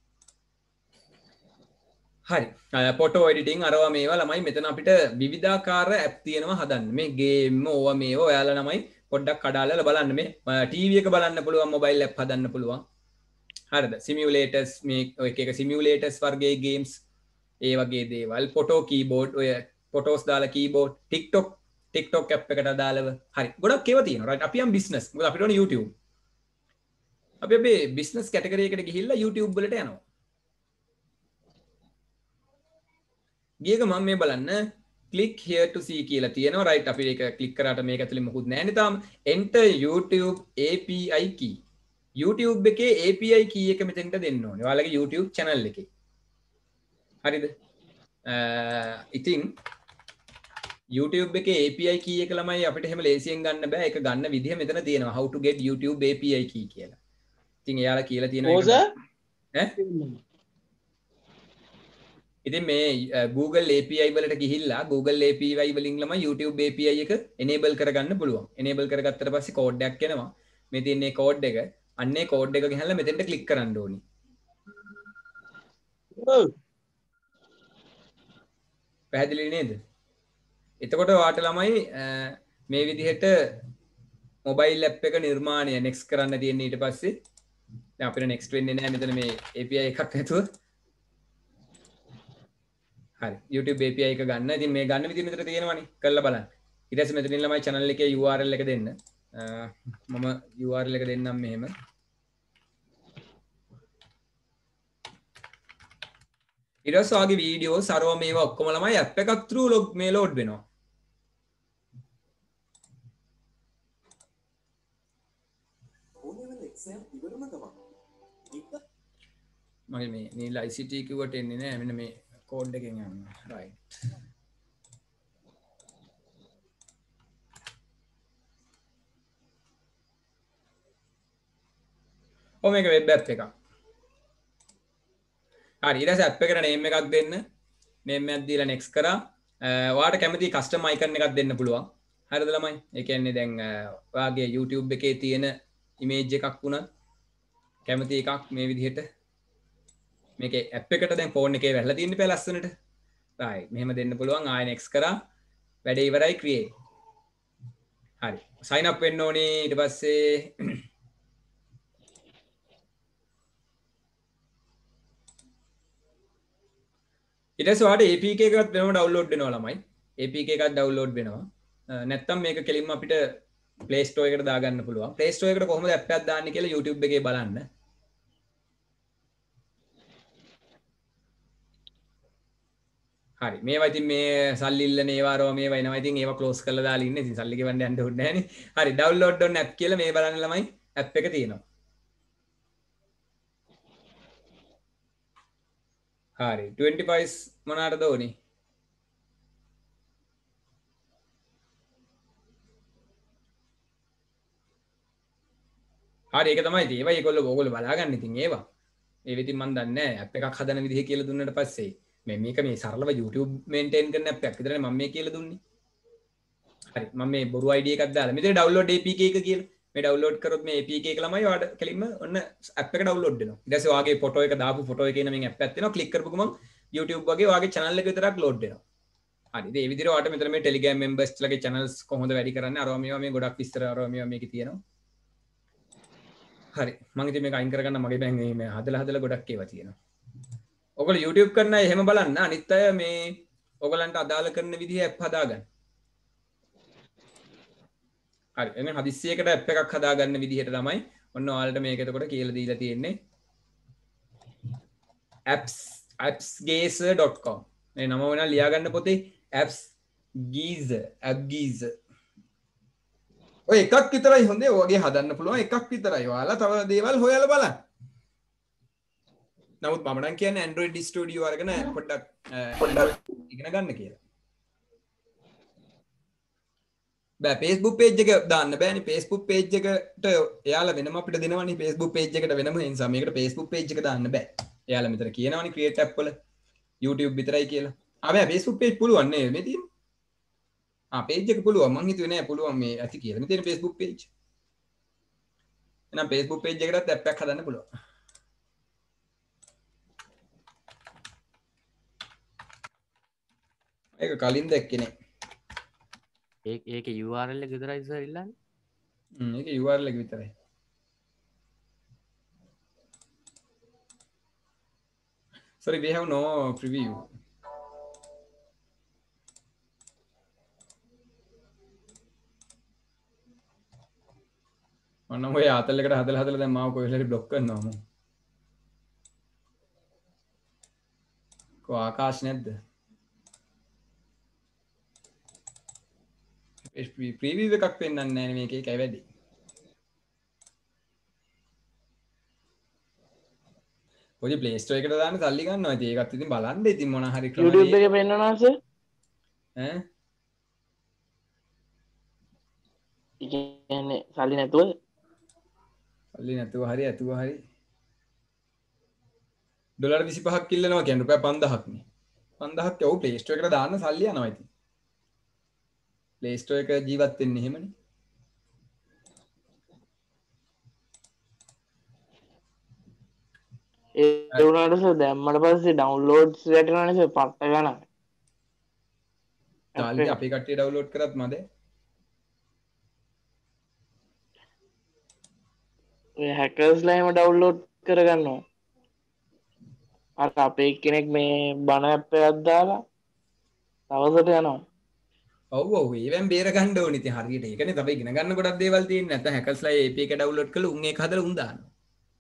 හරි. ෆොටෝ එඩිටින් අරවා මේවා ළමයි මෙතන අපිට විවිධාකාර ඇප් තියෙනවා හදන්න. මේ ගේම් ඕවා මේවා ඔයාලා ළමයි පොඩ්ඩක් කඩාලා බලන්න මේ ටීවී එක බලන්න පුළුවන් මොබයිල් ඇප් හදන්න පුළුවන්. හරිද? සිමියුලේටර්ස් මේ ඔය එක සිමියුලේටර්ස් වර්ගයේ ගේම්ස් ඒ වගේ දේවල් ෆොටෝ කීබෝඩ් ඔය ෆොටෝස් දාලා කීබෝඩ් TikTok ඇප් එකට දාලව හරි ගොඩක් ඒවා තියෙනවා රයිට් අපි යම් බිස්නස් මොකද අපිට ඕනේ YouTube අපි අපේ බිස්නස් කැටගරි එකට ගිහිල්ලා YouTube වලට යනවා ගියක මම මේ බලන්න click here to see කියලා තියෙනවා right අපි ඒක ක්ලික් කරාට මේක ඇතුලේ මොකුත් නැහැ නේ තාම enter YouTube API key YouTube එකේ API key එක මෙතෙන්ට දෙන්න ඕනේ ඔයාලගේ YouTube channel එකේ හරිද ඉතින් YouTube එකේ API key එක ළමයි අපිට එහෙම ලේසියෙන් ගන්න බෑ ඒක ගන්න විදිහ මෙතන තියෙනවා how to get YouTube API key කියලා ඉතින් එයාලා කියලා තියෙනවා ඉතින් මේ Google API වලට ගිහිල්ලා Google API වලින් ළමයි YouTube API එක enable කරගන්න පුළුවන්. enable කරගත්තට පස්සේ කෝඩ් එකක් එනවා. මේ තියෙන්නේ කෝඩ් එක. අන්නේ කෝඩ් එක ගහලා මෙතෙන්ට ක්ලික් කරන්න ඕනි. පැහැදිලි නේද? එතකොට ඔයාට ළමයි මේ විදිහට mobile app එක නිර්මාණය next කරන්න තියෙන ඊට පස්සේ දැන් අපිට next වෙන්නේ නැහැ මෙතන මේ API එකක් නැතුව. හරි YouTube API එක ගන්න. ඉතින් මේ ගන්න විදිහ මෙතන තියෙනවනේ. කරලා බලන්න. ඊට පස්සේ මෙතනින් ළමයි channel එකේ URL එක දෙන්න. මම URL එක දෙන්නම් මෙහෙම. ඊට පස්සේ ඔයාගේ වීඩියෝ සරව මේවා ඔක්කොම ළමයි app එකක් through log මේ load වෙනවා. මගේ මේ නීල ICT කිව්වට එන්නේ නැහැ. මෙන්න මේ කෝඩ් එකෙන් යන්න right මේක වෙබ් ඇප් එකක් හරි ඊට පස්සේ ඇප් එකට නේම් එකක් දෙන්න නේම් එකක් දීලා next කරා ඔයාලට කැමති කස්ටම් අයිකන් එකක් දෙන්න පුළුවන් හරිද ළමයි ඒ කියන්නේ දැන් ඔයාගේ YouTube එකේ තියෙන image එකක් වුණත් කැමති එකක් මේ විදිහට මේක ඇප් එකට දැන් ෆෝන් එකේ වැහලා තියෙන්න බෑ ලස්සනට. right මෙහෙම දෙන්න පුළුවන් ආයෙ next කරා වැඩේ ඉවරයි create. හරි sign up වෙන්න ඕනේ ඊට පස්සේ ඊට පස්සේ ඔයාලට APK එකක් වෙනම download වෙනවා ළමයි. APK එකක් download වෙනවා. නැත්තම් මේක කෙලින්ම අපිට Play Store එකට දාගන්න පුළුවන්. Play Store එකට කොහොමද app එකක් දාන්නේ කියලා YouTube එකේ බලන්න. හරි මේවා ඉතින් මේ සල්ලි ඉල්ලන ඒවා අරව මේවා එනවා ඉතින් ඒවා ක්ලෝස් කරලා දාලා ඉන්නේ ඉතින් සල්ලි ගෙවන්න යන්න ඕනේ නැහැ නේ හරි download on app කියලා මේ බලන්න ළමයි app එක තියෙනවා හරි 25 මොනවාටද ඕනේ හරි ඒක තමයි ඉතින් ඒවා ඒගොල්ලෝ බලා ගන්න ඉතින් ඒවා ඒ ඉතින් මන් දන්නේ නැහැ app එකක් හදන විදිහ කියලා දුන්නාට පස්සේ මේක මේ සරලව YouTube මේන්ටේන් කරන app එකක් විතරනේ මම මේ කියලා දුන්නේ. හරි මම මේ බොරු ID එකක් දාලා මෙතන download APK එක කියලා. මේ download කරොත් මේ APK එක ළමයි ඔයාලට කෙලින්ම ඔන්න app එක download වෙනවා. ඊට පස්සේ ඔයාගේ ෆොටෝ එක දාපු ෆොටෝ එකේ නමින් app එකක් තියෙනවා. ක්ලික් කරපු ගමන් YouTube වගේ ඔයාගේ channel එක විතරක් load වෙනවා. හරි ඉතින් මේ විදිහට ඔයාලට මෙතන මේ Telegram members ලගේ channels කොහොමද වැඩි කරන්නේ අරවා මේවා මේ ගොඩක් විස්තර අරවා මේවා මේකේ තියෙනවා. හරි මම ඉතින් මේක අයින් කරගන්න මගේ බෑන් මේ හදලා ගොඩක් ඒවා තියෙනවා. ඔයගොල්ලෝ YouTube කරන අය එහෙම බලන්න අනිත් අය මේ ඔයගලන්ට අදාළ කරන විදිහ app හදාගන්න. හරි එහෙනම් හදිස්සියකට app එකක් හදාගන්න විදිහට තමයි ඔන්න ඔයාලට මේක එතකොට කියලා දීලා තියෙන්නේ. appsgeezer.com මේ නම වෙනා ලියා ගන්න පොතේ appsgeezer ඔය එකක් විතරයි හොඳේ ඔයගේ හදන්න පුළුවන් එකක් විතරයි. ඔයාලා තව දේවල් හොයලා බලන්න. නමුත් මම නම් කියන්නේ Android Studio අරගෙන පොඩ්ඩක් ඉගෙන ගන්න කියලා. බෑ Facebook page එක දාන්න බෑනේ. Facebook page එකට එයාලා වෙනම අපිට දෙනවනේ Facebook page එකට වෙනම ඒ නිසා මේකට Facebook page එක දාන්න බෑ. එයාලා මෙතන කියනවනේ create app වල YouTube විතරයි කියලා. බෑ Facebook page පුළුවන් නේ මේ තියෙන්නේ. page එක පුළුවන් මං හිතුවේ නෑ පුළුවන් මේ ඇති කියලා. මෙතන Facebook page. එහෙනම් Facebook page එකකටත් app එකක් හදන්න පුළුවන්. ඒක කලින් දැක්කේ නේ. ඒක URL එක විතරයි සර් ඉල්ලන්නේ. ඒක URL එක විතරයි. Sorry, we have no preview. ඔන්න ඔය ආතල් එකට හදලා දැන් මාව කොහෙල හරි බ්ලොක් කරනවා මම. කො ආකාශ නැද්ද? ප්‍රීවියු එකක් පෙන්වන්නේ නැහැ මේකේ කයි වැඩි. පොඩි ප්ලේ ස්ටෝර් එකට දාන්න සල්ලි ගන්නවා. ඉතින් ඒකත් ඉතින් බලන්න ඉතින් මොන හරි ක්‍රම YouTube එකේ පෙන්නනවා සර්. ඈ ඒ කියන්නේ සල්ලි නැතුව සල්ලි නැතුව හරි ඇතුව හරි ඩොලර් 25ක් කිල්ලනවා කියන්නේ රුපියල් 5000ක් නේ. 5000ක් ඔව් ප්ලේ ස්ටෝර් එකට දාන්න සල්ලි යනවා ඉතින්. ප්ලේ ස්ටෝර් එක ජීවත් වෙන්නේ එහෙමනේ. ඒ වුණාට සර් දැම්මට පස්සේ ඩවුන්ලෝඩ්ස් වැටෙනවනේ සර් පට්ට ගන්න. තාලි අපේ කට්ටිය ඩවුන්ලෝඩ් කරත් මද ඔය හැකර්ස්ලා එහෙම ඩවුන්ලෝඩ් කරගන්නවා. අර අපේ කෙනෙක් මේ බණ ඇප් එකක් දාලා තවසට යනවා. ඔව් ඔව් ඒවෙන් බේර ගන්න ඕනේ ඉතින් හරියට ඒකනේ තමයි ඉගෙන ගන්න ගොඩක් දේවල් තියෙන්නේ නැත්නම් හැකර්ස්ලා ඒ APK එක ඩවුන්ලෝඩ් කරලා උන් ඒක හදලා උන් දානවා.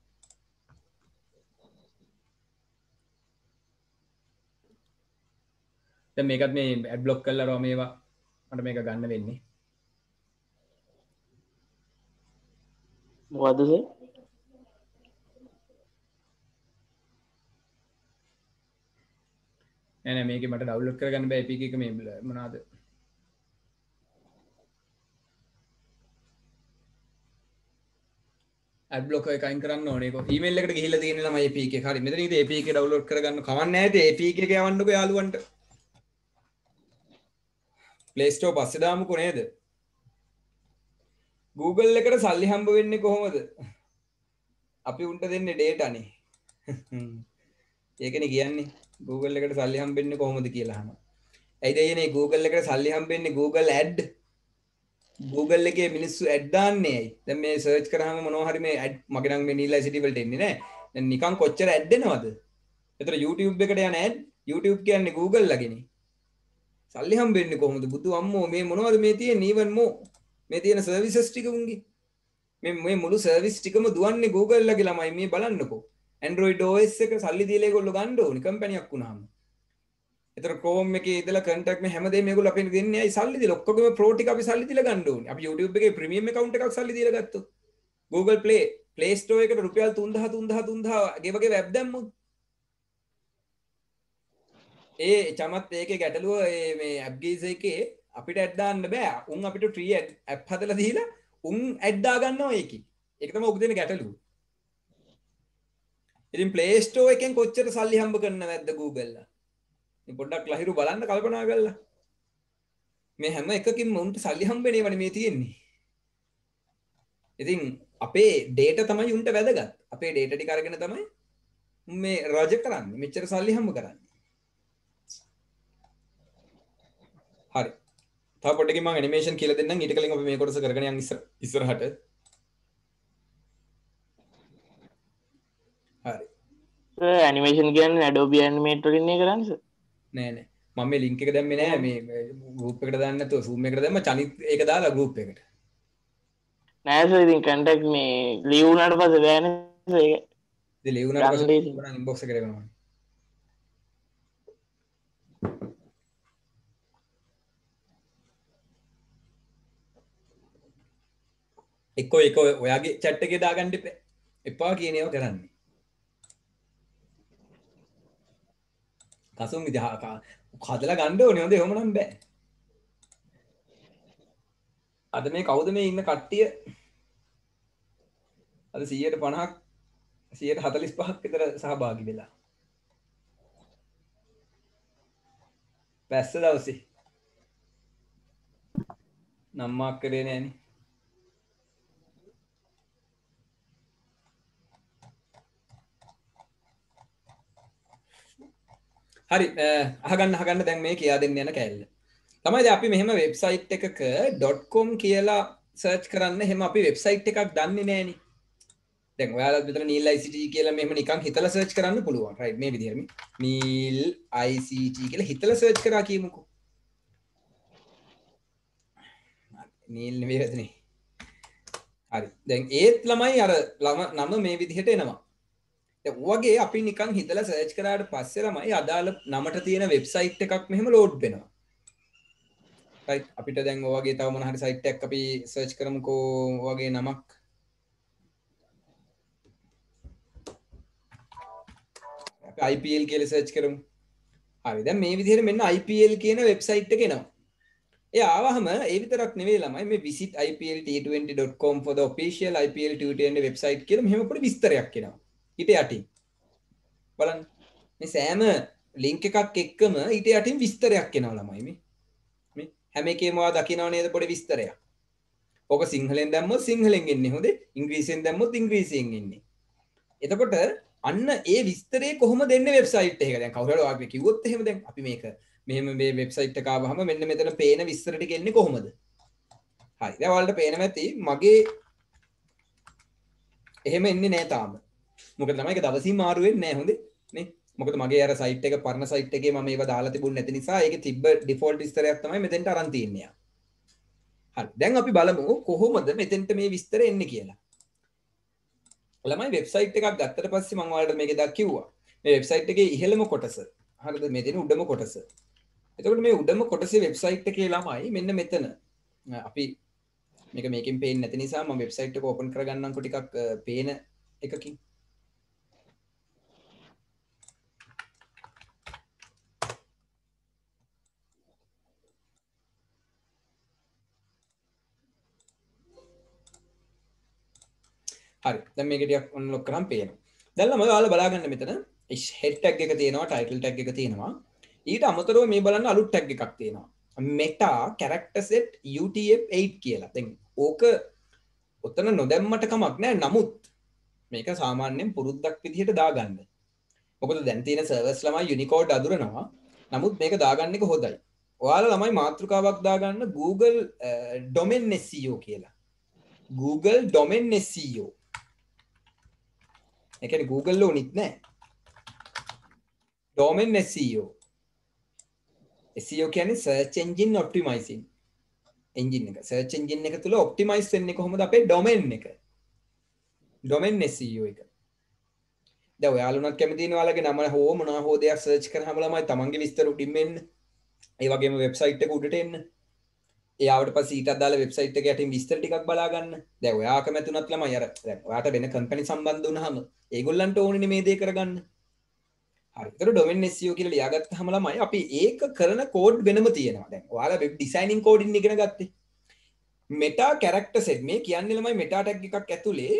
දැන් මේකත් මේ ඇඩ් බ්ලොක් කරලා රෝ මේවා මට මේක ගන්න වෙන්නේ. මොකද්ද සර්? නෑ නෑ මේකේ මට ඩවුන්ලෝඩ් කරගන්න බෑ APK එක මේ මොනවාද ඇඩ් බ්ලොකර් එක අයින් කරන්න ඕනේ. ඒක ඊමේල් එකට ගිහිල්ලා තියෙන ළමයි APK එක. හරි මෙතන ඉතින් APK ඩවුන්ලෝඩ් කරගන්න කවන්නේ නැහැ. ඉතින් APK එක යවන්නකෝ යාළුවන්ට. Play Store පස්සේ දාමුකෝ නේද? Google එකට සල්ලි හම්බ වෙන්නේ කොහොමද? අපි උන්ට දෙන්නේ data නේ. ඒකනේ කියන්නේ. Google එකට සල්ලි හම්බෙන්නේ කොහොමද කියලා අහනවා. ඇයිද එන්නේ Google එකට සල්ලි හම්බෙන්නේ Google ad Google එකේ මිනිස්සු ඇඩ් දාන්නේ ඇයි? දැන් මේ සර්ච් කරාම මොනවා හරි මේ ඇඩ් මගේ නම් මේ නීලා ICT වලට එන්නේ නැහැ. දැන් නිකන් කොච්චර ඇඩ් එනවද? ඒතර YouTube එකට යන ඇඩ් YouTube කියන්නේ Google ලගේනේ. සල්ලි හම්බෙන්නේ කොහොමද? බුදු අම්මෝ මේ මොනවද මේ තියෙන්නේ even more. මේ තියෙන සර්විසස් ටික උන්ගේ. මේ මුළු සර්විස් ටිකම දුවන්නේ Google ලගේ ළමයි මේ බලන්නකෝ. Android OS එක සල්ලි දීලා ඒගොල්ලෝ ගන්න ඕනි කම්පැනියක් වුණාම. ඒතර Chrome එකේ ඉඳලා contact මේ හැමදේම මේගොල්ලෝ අපිට දෙන්නේ ඇයි සල්ලි දීලා ඔක්කොගේම pro ටික අපි සල්ලි දීලා ගන්න ඕනේ. අපි YouTube එකේ premium account එකක් සල්ලි දීලා ගත්තොත් Google Play Store එකට රුපියල් 3000 ගේ වගේ web දැම්මොත් ඒ චමත් ඒකේ ගැටලුව මේ app gaze එකේ අපිට ඇඩ් දාන්න බෑ. උන් අපිට free app හදලා දීලා උන් ඇඩ් දා ගන්නවා ඒකේ. ඒක තමයි ඔක දෙන ගැටලුව. ඉතින් Play Store එකෙන් කොච්චර සල්ලි හම්බ කරනවද Google ලා? මේ පොඩ්ඩක් ලහිරු බලන්න කල්පනා කරලා. මේ හැම එකකින්ම උන්ට සල්ලි හම්බෙන්නේ වනේ මේ තියෙන්නේ. ඉතින් අපේ data තමයි උන්ට වැදගත්. අපේ data ටික අරගෙන තමයි මේ රජ කරන්නේ. මෙච්චර සල්ලි හම්බ කරන්නේ. හරි. තව පොඩ්ඩකින් මම ඇනිමේෂන් කියලා දෙන්නම්. ඊට කලින් අපි මේ කොටස කරගෙන යන් ඉස්සරහට. හරි. ඇනිමේෂන් කියන්නේ Adobe Animate වලින් නේ කරන්නේ සර්? නෑ නෑ. මම මේ link එක දැම්මේ නෑ මේ group එකට දාන්න නැතුව Zoom එකට දැම්ම චනිත් ඒක දාලා group එකට. නෑ සර් ඉතින් contact මේ leave වුණාට පස්සේ බෑනේ සර් ඒක. ඉතින් leave වුණාට පස්සේ මම inbox එකට එනවා. එක ඔයාගේ chat එකේ දාගන්න එපා කියන ඒවා කරන්නේ. කසුන් ඉතින් හදලා ගන්න ඕනේ හොඳ එහෙම නම් බෑ. අද මේ කවුද මේ ඉන්න කට්ටිය? අද 150ක් 145ක් විතර සහභාගී වෙලා. පැස්ස දවසේ. නම්මාක් කරේ නෑනේ. හරි අහගන්න දැන් මේ කියා දෙන්න යන කැල්ල. තමයි දැන් අපි මෙහෙම වෙබ්සයිට් එකක .com කියලා සර්ච් කරන්න එහෙම අපි වෙබ්සයිට් එකක් දන්නේ නෑනේ. දැන් ඔයාලත් විතර නීල් ICT කියලා මෙහෙම නිකන් හිතලා සර්ච් කරන්න පුළුවන්. රයිට් මේ විදිහට මේ නීල් ICT කියලා හිතලා සර්ච් කරා කියමුකෝ. නීල් නෙවෙයි වැදනේ. හරි. දැන් ඒත් ළමයි අර නම මේ විදිහට එනවා. වගේ අපි නිකන් හිතලා සර්ච් කරාට පස්සේ ළමයි අදාළ නමට තියෙන වෙබ්සයිට් එකක් මෙහෙම ලෝඩ් වෙනවා. right අපිට දැන් ඔය වගේ තව මොන හරි සයිට් එකක් අපි සර්ච් කරමුකෝ ඔය වගේ නමක් අපි IPL කියලා සර්ච් කරමු හරි දැන් මේ විදිහට මෙන්න IPL කියන වෙබ්සයිට් එක එනවා ඒ ආවහම ඒ විතරක් නෙවෙයි ළමයි මේ visit iplT20.com for the official IPL T20 website කියලා මෙහෙම පොඩි විස්තරයක් එනවා ඊට යටින් බලන්න මේ සෑම ලින්ක් එකක් එක්කම ඊට යටින් විස්තරයක් එනවා ළමයි මේ හැම එකේම ඔයා දකින්නව නේද පොඩි විස්තරයක්. ඕක සිංහලෙන් දැම්මොත් සිංහලෙන් එන්නේ හොඳේ. ඉංග්‍රීසියෙන් දැම්මොත් ඉංග්‍රීසියෙන් එන්නේ. එතකොට අන්න ඒ විස්තරේ කොහොමද එන්නේ වෙබ්සයිට් එකක? දැන් කවුරු හරි ඔයාගේ කිව්වොත් එහෙම දැන් අපි මේක මෙහෙම මේ වෙබ්සයිට් එක ආවහම මෙන්න මෙතන පේන විස්තර ටික එන්නේ කොහොමද? හරි. දැන් ඔයාලට පේනවා ඇති මගේ එහෙම එන්නේ නැහැ තාම. මොකද තමයි ඒක දවසින් මාරු වෙන්නේ නැහැ හොඳේ. නේ? මොකද මගේ අර සයිට් එක පරණ සයිට් එකේ මම ඒව දාලා තිබුණ නැති නිසා ඒකේ තිබ්බ ඩිෆෝල්ට් විස්තරයක් තමයි මෙතෙන්ට අරන් තියන්නේ. හරි. දැන් අපි බලමු කොහොමද මෙතෙන්ට මේ විස්තර එන්නේ කියලා. ළමයි වෙබ්සයිට් එකක් ගත්තට පස්සේ මම ඔයාලට මේක දා කිව්වා. මේ වෙබ්සයිට් එකේ ඉහළම කොටස. හරිද? මේ තියෙන උඩම කොටස. එතකොට මේ උඩම කොටසේ වෙබ්සයිට් එකේ ළමයි මෙන්න මෙතන. අපි මේක මේකෙන් පේන්නේ නැති නිසා මම වෙබ්සයිට් එක ඕපන් කරගන්නම්කො ටිකක් පේන එකකින්. හරි දැන් මේක ටිකක් අන්ලොක් කරන් පේනවා. දැන් ළමයි ඔයාලා බලාගන්න මෙතන head tag එක තියෙනවා title tag එක තියෙනවා. ඊට අමතරව මේ බලන්න අලුත් tag එකක් තියෙනවා. meta character set UTF-8 කියලා. දැන් ඕක ඔතන නොදැම්මට කමක් නැහැ. නමුත් මේක සාමාන්‍යයෙන් පුරුද්දක් විදිහට දාගන්න. මොකද දැන් තියෙන සර්වර්ස් ළමයි Unicode අඳුරනවා. නමුත් මේක දාගන්න එක හොඳයි. ඔයාලා ළමයි මාතෘකාවක් දාගන්න Google domain SEO කියලා. Google domain SEO ඒ කියන්නේ Google లో උනිත් නෑ domain SEO SEO කියන්නේ search engine optimizing engine එක search engine එක තුල optimize වෙන්නේ කොහොමද අපේ domain එක domain SEO එක දැන් ඔයාලා උනත් කැමති ඉන්නේ ඔයාලගේ නම හෝ මොනවා හෝ දෙයක් search කරාම ළමයි තමන්ගේ විස්තර උඩින් එන්න ඒ වගේම වෙබ්සයිට් එක උඩට එන්න එයාට පස්සේ ඊට අදාළ වෙබ්සයිට් එක යටින් විස්තර ටිකක් බලා ගන්න. දැන් ඔයා කැමති උනත් ළමයි අර දැන් ඔයාට වෙන කම්පැනි සම්බන්ධ වුණාම ඒගොල්ලන්ට ඕනේ මේ දේ කරගන්න. හරි. ඒතර domain SEO කියලා ලියාගත්තාම ළමයි අපි ඒක කරන කෝඩ් වෙනම තියෙනවා. දැන් ඔයාලා වෙබ් ඩිසයිනින් කෝඩින් ඉගෙන ගත්තේ. meta character set මේ කියන්නේ ළමයි meta tag එකක් ඇතුලේ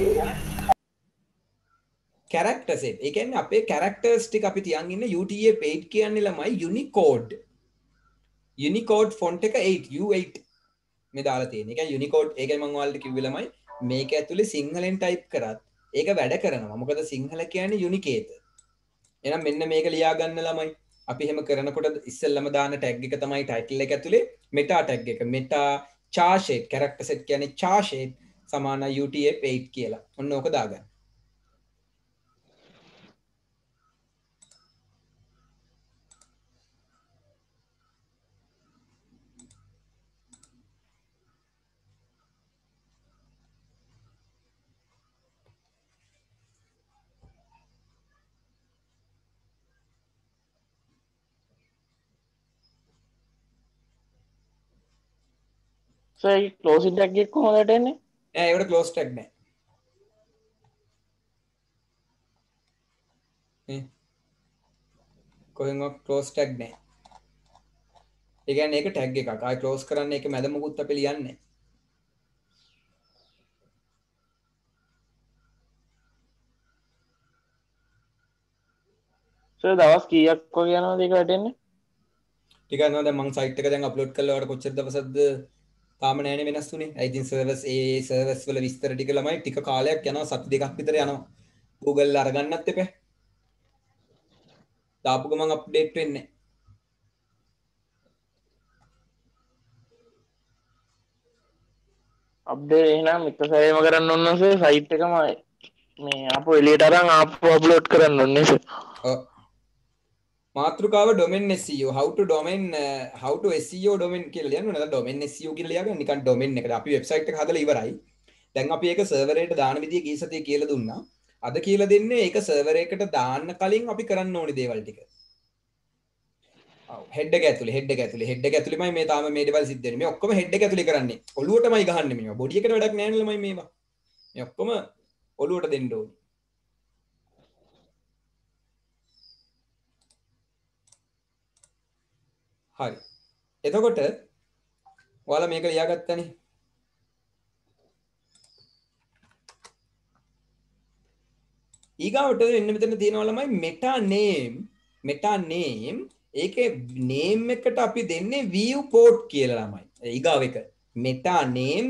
character set. ඒ කියන්නේ අපේ characters ටික අපි තියන් ඉන්නේ UTF-8 කියන්නේ ළමයි Unicode. Unicode font එක 8 U8 මේ දාලා තියෙන. ඒ කියන්නේ Unicode ඒකයි මම ඔයාලට කිව්වේ ළමයි මේක ඇතුලේ සිංහලෙන් ටයිප් කරත් ඒක වැඩ කරනවා. මොකද සිංහල කියන්නේ Unicode. එහෙනම් මෙන්න මේක ලියා ගන්න ළමයි. අපි එහෙම කරනකොට ඉස්සෙල්ලම දාන tag එක තමයි title එක ඇතුලේ meta tag එක. meta char shape character set කියන්නේ char shape සමාන UTF-8 කියලා. ඔන්න ඕක දාගන්න. ක්ලෝසින් ටැග් එක කොහොමද එන්නේ? නෑ ඒකට ක්ලෝස් ටැග් නෑ. නේ කොහෙන්වත් ක්ලෝස් ටැග් නෑ. ඒ කියන්නේ ඒක ටැග් එකක්. ආයි ක්ලෝස් කරන්න ඒක මැද මොකුත් අපි ලියන්නේ නෑ. දවස් කීයක් වගේ යනවද ඒක වැටෙන්නේ? ටිකක් යනවා දැන් මම සයිට් එක දැන් අප්ලෝඩ් කළා වල කොච්චර දවසක්ද තාම නෑනේ වෙනස් වුනේ. I think සර්වර්ස් ඒ සර්වර්ස් වල විස්තර ටික ළමයි ටික කාලයක් යනවා සති දෙකක් විතර යනවා. Google අරගන්නත් එපා. දාපු ගමන් අප්ඩේට් වෙන්නේ. අප්ඩේට් එහෙනම් එක සැරේම කරන්න ඕන නේද? සයිට් එකම මේ ආපහු එළියට අරන් ආපහු අප්ලෝඩ් කරන්න ඕනේ නේද? ඔව්. මාතෘකාව domain SEO how to SEO domain කියලා ලියන්න ඕනේ. නැත්නම් domain SEO කියලා ලියාගන්න නිකන් domain එකට. අපි වෙබ්සයිට් එක හදලා ඉවරයි. දැන් අපි ඒක සර්වර් එකට දාන විදිය කී සතිය කියලා දුන්නා. අද කියලා දෙන්නේ ඒක සර්වර් එකට දාන්න කලින් අපි කරන්න ඕනේ දේවල් ටික. හෙඩ් එක ඇතුලේ මේ තාම මේ ඩිවයිස් සිද්ධ වෙන්නේ. මේ ඔක්කොම හෙඩ් එක ඇතුලේ කරන්නේ. ඔලුවටමයි ගහන්නේ මේවා. බොඩි එකට වැඩක් නැහැ නේද මේවා. මේ ඔක්කොම ඔලුවට දෙන්න ඕනේ. හරි. එතකොට ඔයාලා මේක ලියාගත්තනේ. ඊගාවට එන්න මෙතන තියෙනවා ළමයි meta name ඒකේ name එකට අපි දෙන්නේ viewport කියලා ළමයි. ඊගාව එක meta name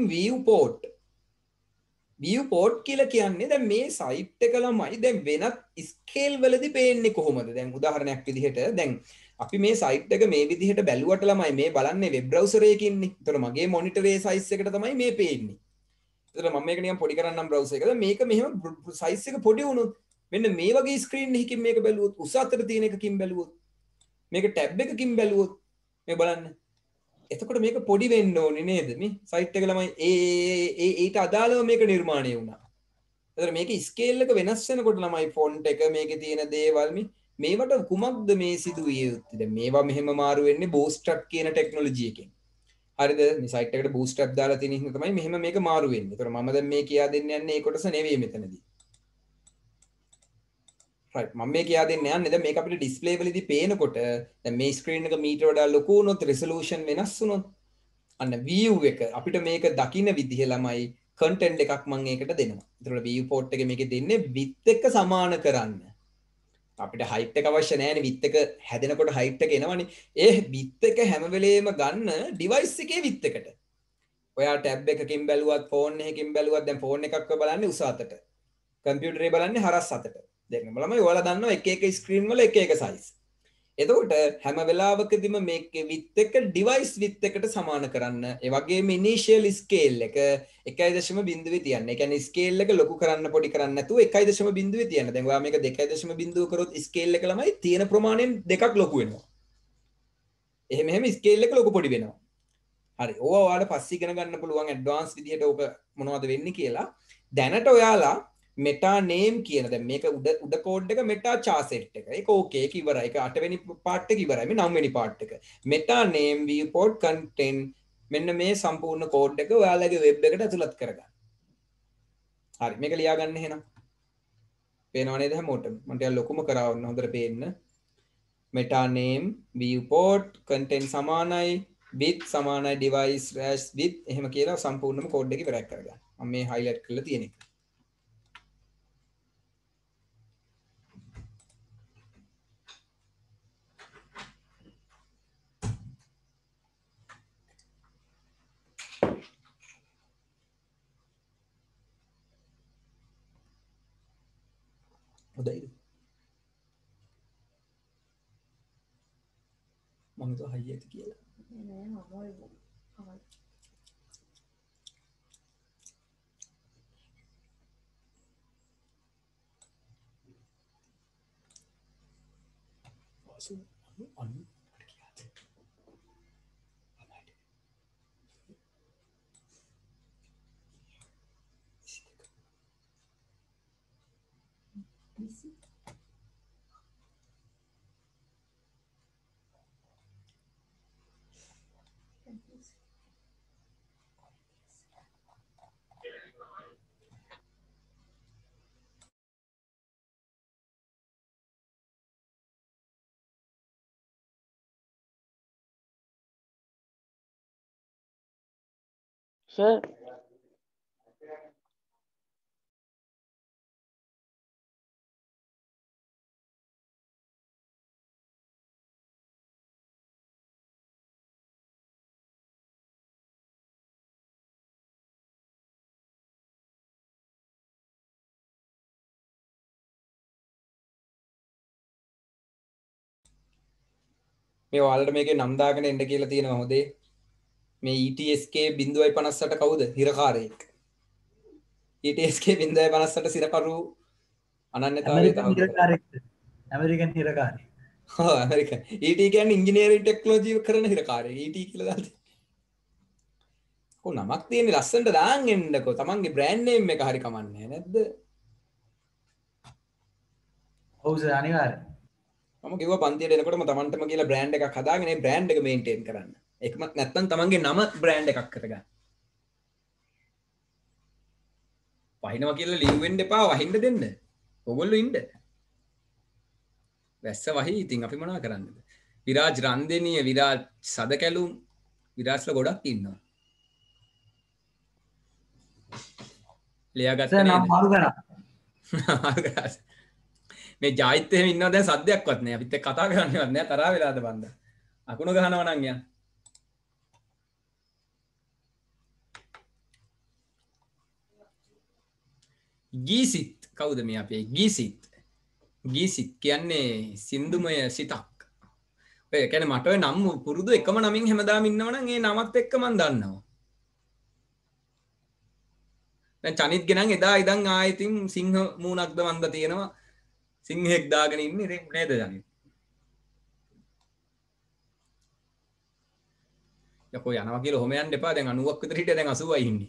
viewport කියලා කියන්නේ දැන් මේ site එක ළමයි දැන් වෙනත් scale වලදී පේන්නේ කොහොමද? දැන් උදාහරණයක් විදිහට දැන් අපි මේ site එක මේ විදිහට බැලුවට ළමයි මේ බලන්නේ web browser එකකින්නේ. ඒතර මගේ monitor ඒ size එකට තමයි මේ පේන්නේ. එතකොට මම මේක නිකන් පොඩි කරන්නම් browser එකද මේක මෙහෙම size එක පොඩි වුණොත් මෙන්න මේ වගේ screen එකකින් මේක බැලුවොත් උස අතර තියෙන එකකින් බැලුවොත් මේක tab එකකින් බැලුවොත් මේ බලන්න එතකොට මේක පොඩි වෙන්න ඕනේ නේද මේ site එක ළමයි ඊට අදාළව මේක නිර්මාණය වුණා. එතකොට මේකේ scale එක වෙනස් වෙනකොට ළමයි font එක මේකේ තියෙන දේවල් මේවට කුමක්ද මේ සිදුවිය යුත්තේ? දැන් මේවා මෙහෙම මාරු වෙන්නේ bootstrap කියන ටෙක්නොලොජි එකෙන්. හරිද? මේ site එකට bootstrap දාලා තියෙන හින්දා තමයි මෙහෙම මේක මාරු වෙන්නේ. ඒතර මම දැන් මේ කියා දෙන්න යන්නේ ඒ කොටස නෙවෙයි මෙතනදී. right මම මේ කියා දෙන්න යන්නේ දැන් මේක අපිට display වලදී පේනකොට දැන් මේ screen එක මීටර වඩා ලොකු වුණොත් resolution වෙනස් වුණොත් අන්න view එක අපිට මේක දකින්න විදිහ ළමයි content එකක් මම ඒකට දෙනවා. ඒතර viewport එකේ මේකේ දෙන්නේ width එක සමාන කරන්න. අපිට height එක අවශ්‍ය නැහැ නේ width එක හැදෙනකොට height එක එනවනේ. ඒ width එක හැම වෙලේම ගන්න device එකේ width එකට. ඔයා tab එකකින් බැලුවත් phone එකකින් බැලුවත් දැන් phone එකක් බලන්නේ උස අතට. computer එක බලන්නේ හරස් අතට. දැන් ළමයි ඔයාලා දන්නවා එක එක screen වල එක එක size. එතකොට හැම වෙලාවකදීම මේකේ width එක device width එකට සමාන කරන්න. ඒ වගේම initial scale එක 1.0 තියන්න. ඒ කියන්නේ scale එක ලොකු කරන්න පොඩි කරන්න නැතුව 1.0 තියන්න. දැන් ඔයා මේක 2.0 කරොත් scale එක ළමයි තියෙන ප්‍රමාණයෙන් දෙකක් ලොකු වෙනවා. එහෙම scale එක ලොකු පොඩි වෙනවා. හරි. ඕවා ඔයාලට පස්සේ ඉගෙන ගන්න පුළුවන් advance විදිහට ඕක මොනවද වෙන්නේ කියලා. දැනට ඔයාලා meta name කියන දැන් මේක උඩ කෝඩ් එක meta charset එක. ඒක ඕකේ ඒක ඉවරයි. ඒක 8 වෙනි part එක ඉවරයි. මේ 9 වෙනි part එක. meta name viewport content මෙන්න මේ සම්පූර්ණ කෝඩ් එක ඔයාලගේ වෙබ් එකට ඇතුළත් කරගන්න. හරි. මේක ලියා ගන්න එහෙනම්. පේනව නේද හැමෝටම? මම ටිකක් ලොකුම කරවන්න හොඳට පේන්න. meta name viewport content සමානයි width සමානයි device width එහෙම කියලා සම්පූර්ණම කෝඩ් එක ඉවරයි කරගන්න. මම මේ highlight කරලා තියෙන එක. හොඳයිද? මම හිතුවා හයියට කියලා. නෑ මම වාසු අනු කියාද? Sir, මේ ඔයාලට මේකේ නම් දාගෙන එන්න කියලා තියෙනවා හොදේ. මේ ETSK 0.58 කවුද? හිරකාරයෙක්. ETSK 0.58 සිරකරු අනන්‍යතාවය ඇමරිකන් හිරකාරයෙක්. ඔව් ඇමරිකන්. ET කියන්නේ ඉංජිනේරින් ටෙක්නොලොජි කරන හිරකාරයෙක්. ET කියලා දාලා තියෙනවා. නමක් තියෙන්නේ ලස්සනට දාන් එන්නකෝ. තමන්ගේ බ්‍රෑන්ඩ් නේම් එක හරි කමන්නේ නැද්ද? ඔව් සර් අනිවාර්යයෙන්. මම කිව්වා පන්තියට එනකොටම තමන්ටම කියලා බ්‍රෑන්ඩ් එකක් හදාගෙන ඒ බ්‍රෑන්ඩ් එක මේන්ටේන් කරන්න. ඒකම නැත්තම් තමන්ගේ නම බ්‍රෑන්ඩ් එකක් කරගන්න. වහිනවා කියලා ලියුවෙන්න එපා වහින්න දෙන්න. ඔයගොල්ලෝ ඉන්න. වැස්ස වහි ඉතින් අපි මොනවා කරන්නද? විරාජ් රන්දෙනිය විරාජ් සදකැලුම් විරාජ්ලා ගොඩක් ඉන්නවා. ලියාගත්ත සර් නම් නේද? මාරු කරා. මේ ජායිත් එහෙම ඉන්නවා දැන් සද්දයක්වත් නැහැ. අපිත් එක්ක කතා කරන්නවත් නැහැ. තරහ වෙලාද බන්ද? අකුණ ගහනවා නම් යා. ගීසිත් කවුද මේ අපේ ගීසිත්? ගීසිත් කියන්නේ සින්දුමය සිතක්. ඔය කියන්නේ මට ඔය නම් පුරුදු එකම නමින් හැමදාම ඉන්නවනම් ඒ නමත් එක්ක මම දන්නවා. දැන් චනිත් ගෙනන් එදා ඉඳන් ආයෙතින් සිංහ මූණක්ද වන්ද තියෙනවා. සිංහෙක් දාගෙන ඉන්නේ ඉතින් නේද චනිත්? යකෝ යනවා කියලා ඔහොම යන්න එපා. දැන් 90ක් විතර හිටියා දැන් 80යි ඉන්නේ.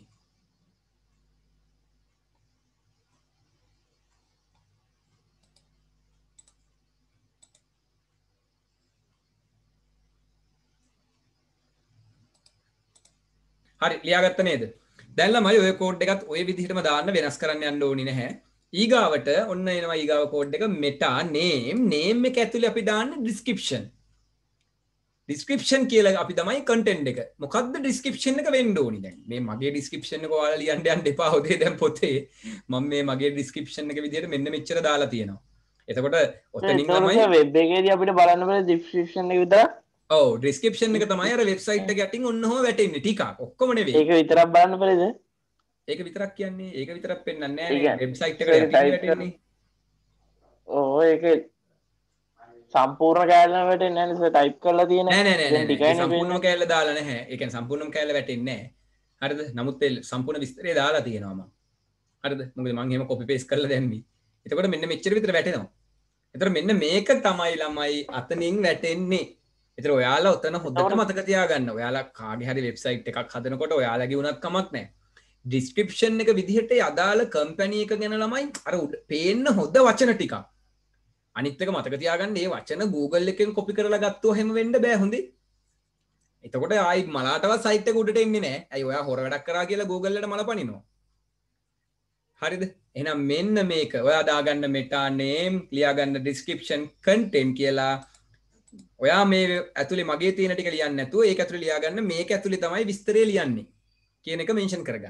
හරි ලියාගත්ත නේද? දැන් ළමයි ඔය කෝඩ් එකත් ඔය විදිහටම දාන්න වෙනස් කරන්න යන්න ඕනේ නැහැ. ඊගාවට ඔන්න එනවා ඊගාව කෝඩ් එක meta name එක ඇතුලේ අපි දාන්න description. description කියලා අපි තමයි content එක. මොකද්ද description එක වෙන්න ඕනි දැන්? මේ මගේ description එක ඔයාලා ලියන්න යන්න එපා හොදේ දැන් පොතේ. මම මේ මගේ description එක විදිහට මෙන්න මෙච්චර දාලා තියෙනවා. එතකොට ඔතනින් තමයි වෙබ් එකේදී අපිට බලන්න බෑ ඩිස්ක්‍රිප්ෂන් එක විතරක්. ඔව් description එක තමයි අර වෙබ්සයිට් එක යටින් ඔන්නෝම වැටෙන්නේ ටිකක්. ඔක්කොම නෙවෙයි. ඒක විතරක් බලන්න බැරිද? ඒක විතරක් කියන්නේ ඒක විතරක් පෙන්වන්නේ ඒ නැහැ කියන්නේ වෙබ්සයිට් එකට යටින් වැටෙන්නේ. ඕ ඒක සම්පූර්ණ කෑල්ලම වැටෙන්නේ නැහැ නේද? ටයිප් කරලා තියෙන නෑ නෑ නෑ දැන් නෑ ටිකයි ඒ සම්පූර්ණම කෑල්ල දාලා නැහැ. ඒ කියන්නේ සම්පූර්ණම කෑල්ල වැටෙන්නේ නැහැ. හරිද? නමුත් ඒ සම්පූර්ණ විස්තරය දාලා තියෙනවා මම. හරිද? මොකද මම එහෙම කොපි පේස්ට් කරලා දැම්මි. එතකොට මෙන්න මෙච්චර විතර වැටෙනවා. එතකොට මෙන්න මේක තමයි ළමයි අතනින් වැටෙන්නේ. ඒතර ඔයාලා ඔතන හොඳට මතක තියාගන්න. ඔයාලා කාගේ හරි වෙබ්සයිට් එකක් හදනකොට ඔයාලගේ උනත් කමක් නැහැ. ඩිස්ක්‍රිප්ෂන් එක විදිහට අදාළ කම්පැනි එක ගැන ළමයි අර පේන්න හොඳ වචන ටිකක්. අනිත් එක මතක තියාගන්න මේ වචන Google එකෙන් කොපි කරලා ගත්තොත් එහෙම වෙන්න බෑ හොඳේ. එතකොට ආයි මලාටවත් සයිට් එක උඩට එන්නේ නැහැ. ඇයි ඔයා හොර වැඩක් කරා කියලා Google එකට මල පනිනවා. හරිද? එහෙනම් මෙන්න මේක ඔයා දාගන්න meta name ලියාගන්න description content කියලා ඔයා මේ ඇතුලේ මගේ තියෙන ටික ලියන්නේ නැතුව ඒක ඇතුලේ ලියාගන්න මේක ඇතුලේ තමයි විස්තරය ලියන්නේ කියන එක මෙන්ෂන් කරගන්න.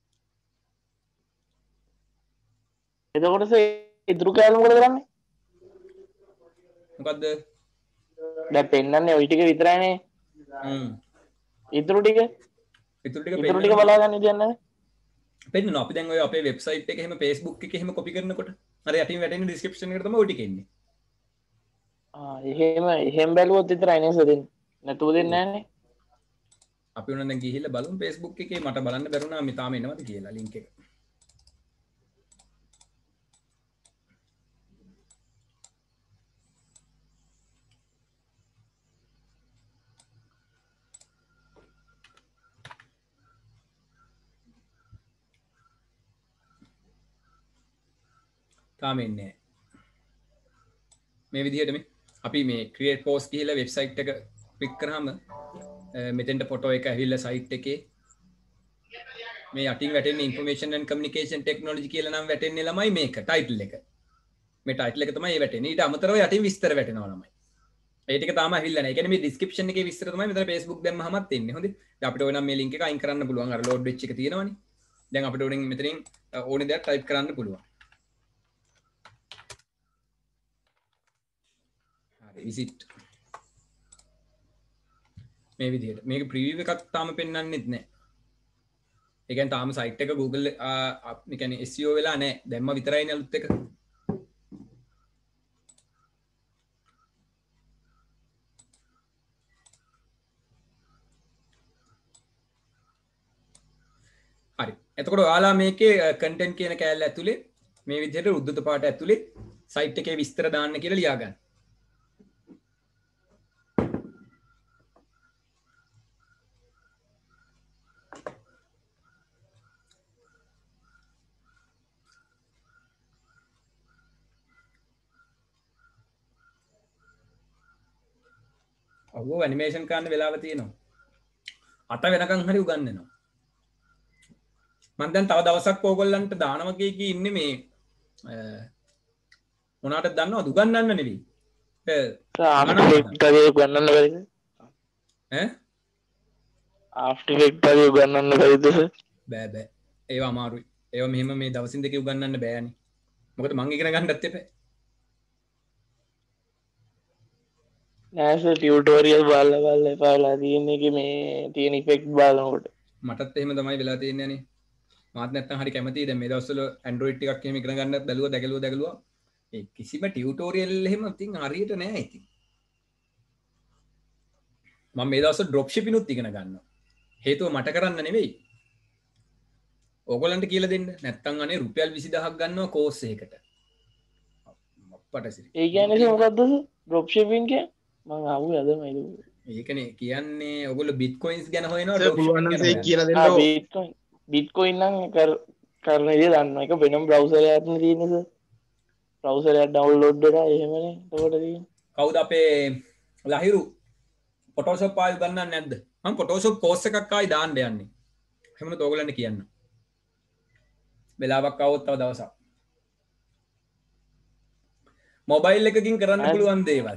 එතකොට ඉතුරු කෑල්ල මොකද කරන්නේ? මොකද්ද? දැන් පෙන්නන්නේ ওই ටික විතරයිනේ. ඉතුරු ටික බලා ගන්න ඉතින් පෙන්නනවා. අපි දැන් ඔය අපේ වෙබ්සයිට් එකේ එහෙම Facebook එකේ එහෙම කොපි කරනකොට අර යටින් වැටෙන description එකට තමයි ওই ටික එන්නේ. එහෙම බැලුවොත් විතරයි නේද දෙන්නේ. නැතුව දෙන්නේ නැහනේ. අපි උනන් දැන් ගිහිල්ලා බලමු Facebook එකේ මට බලන්න බැරුණා මේ තාම එනවද කියලා link එක. තාම එන්නේ මේ විදිහට මේ අපි මේ create post ගිහිල්ලා වෙබ්සයිට් එක ක්ලික් කරාම මෙතෙන්ට ෆොටෝ එක ඇවිල්ලා සයිට් එකේ මේ යටින් වැටෙන information and communication technology කියලා නම් වැටෙන්නේ ළමයි මේක ටයිටල් එක. මේ ටයිටල් එක තමයි ඒ වැටෙන්නේ. ඊට අමතරව යටින් විස්තර වැටෙනවා ළමයි. ඒ ටික තාම ඇවිල්ලා නැහැ. ඒ කියන්නේ මේ description එකේ විස්තර තමයි මෙතන Facebook දැම්මහමත් එන්නේ. හොඳේ. දැන් අපිට ඕන නම් මේ link එක අයින් කරන්න පුළුවන්. අර load වෙච්ච එක තියෙනවනේ. දැන් අපිට ඕනෙන් මෙතනින් ඕනේ දෙයක් type කරන්න පුළුවන්. visit මේ විදිහට මේක ප්‍රිවිව් එකක් තාම පෙන්වන්නෙත් නැහැ. ඒ කියන්නේ තාම සයිට් එක Google ඒ කියන්නේ SEO වෙලා නැහැ. දැම්ම විතරයිනේ අලුත් එක. හරි. එතකොට ඔයාලා මේකේ content කියන කෑල්ල ඇතුලේ මේ විදිහට උද්දත පාට ඇතුලේ සයිට් එකේ විස්තර දාන්න කියලා ලියා ගන්න. ඔව් ඇනිමේෂන් කරන්න වෙලාව තියෙනවා. 8 වෙනකන් හරි උගන්වනවා. මම දැන් තව දවසක් ඕගොල්ලන්ට දානවා කී ඉන්නේ මේ මොනවටද දන්නවද උගන්වන්න නෙවෙයි. ආෆ්ටර් ඉෆෙක්ට් වගේ ගන්නන්න බැරිද? ඈ ආෆ්ටර් ඉෆෙක්ට් වගේ ගන්නන්න බැරිද සර්? බෑ බෑ. ඒවා අමාරුයි. ඒවා මෙහෙම මේ දවසින් දෙකේ උගන්වන්න බෑනේ. මොකද මං ඉගෙන ගන්නත් එපා. නෑ සර් ටියුටෝරියල් බලලා එපාලා තියෙන එක මේ තියෙන ඉෆෙක්ට් බලනකොට. මටත් එහෙම තමයි වෙලා තියෙන්නේ නේ. මාත් නැත්තම් හරි කැමතියි දැන් මේ දවස්වල Android ටිකක් එහෙම ඉගෙන ගන්නත් බැලුවා ඒ කිසිම ටියුටෝරියල් එහෙම ඉතින් හරියට නෑ ඉතින්. මම මේ දවස්වල ඩ්‍රොප් ෂිපිනුත් ඉගෙන ගන්නවා. හේතුව මට කරන්න නෙවෙයි. ඕගොල්ලන්ට කියලා දෙන්න. නැත්තම් අනේ රුපියල් 20000ක් ගන්නවා කෝස් එකකට. අප්පටසිරි. ඒ කියන්නේ මොකද්ද සර්? ඩ්‍රොප් ෂිපින් කියන්නේ මම ආවේ අද මයිද? ඒකනේ කියන්නේ ඔයගොල්ලෝ බිට්කොයින්ස් ගැන හොයනවා සර් පුළුවන් නම් ඒක කියලා දෙන්න ඕ. බිට්කොයින් නම් කරන විදිය දන්නවා. ඒක වෙනම බ්‍රවුසර් එකක් නේ තියෙන්නේ සර්. බ්‍රවුසර් එක ඩවුන්ලෝඩ් කරලා එහෙමනේ එතකොට තියෙන්නේ. කවුද අපේ ලහිරු ෆොටෝෂොප් ආයි ගන්නන්නේ නැද්ද? මම ෆොටෝෂොප් කෝස් එකක් ආයි දාන්න යන්නේ. එහෙමනොත් ඕගොල්ලන්ට කියන්න. වෙලාවක් આવොත් තව දවසක්. මොබයිල් එකකින් කරන්න පුළුවන් දේවල්.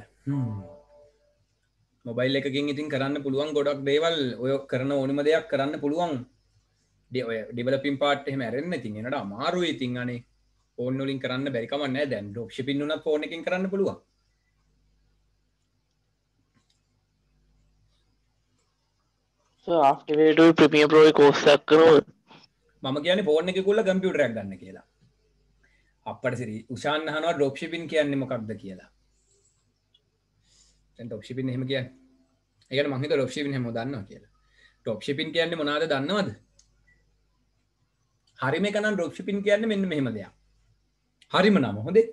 මොබයිල් එකකින් ඉතින් කරන්න පුළුවන් ගොඩක් දේවල්. ඔය කරන ඕනම දෙයක් කරන්න පුළුවන්. ඔය ඩෙවලොපින් පාර්ට් එහෙම ඇරෙන්න ඉතින් එනට අමාරුයි ඉතින් අනේ. ෆෝන් වලින් කරන්න බැරි කමක් නැහැ. දැන් ඩ්‍රොප් ෂිපින් උනත් ෆෝන් එකකින් කරන්න පුළුවන්. Sir after effect premiere pro course එකක් කරනවද? මම කියන්නේ ෆෝන් එකේ කුල්ල කම්පියුටරයක් ගන්න කියලා. අප්පට සිරි උෂාන් අහනවා ඩ්‍රොප් ෂිපින් කියන්නේ මොකක්ද කියලා. දැන් ඩ්‍රොප් ෂිපින් එහෙම කියන්නේ. ඒ කියන්නේ මම හිතුවා ඩ්‍රොප් ෂිපින් හැමෝම දන්නවා කියලා. ඩ්‍රොප් ෂිපින් කියන්නේ මොනවද දන්නවද? හරිම එක නම් ඩ්‍රොප් ෂිපින් කියන්නේ මෙන්න මෙහෙම දෙයක්. හරිම නම හොඳේ.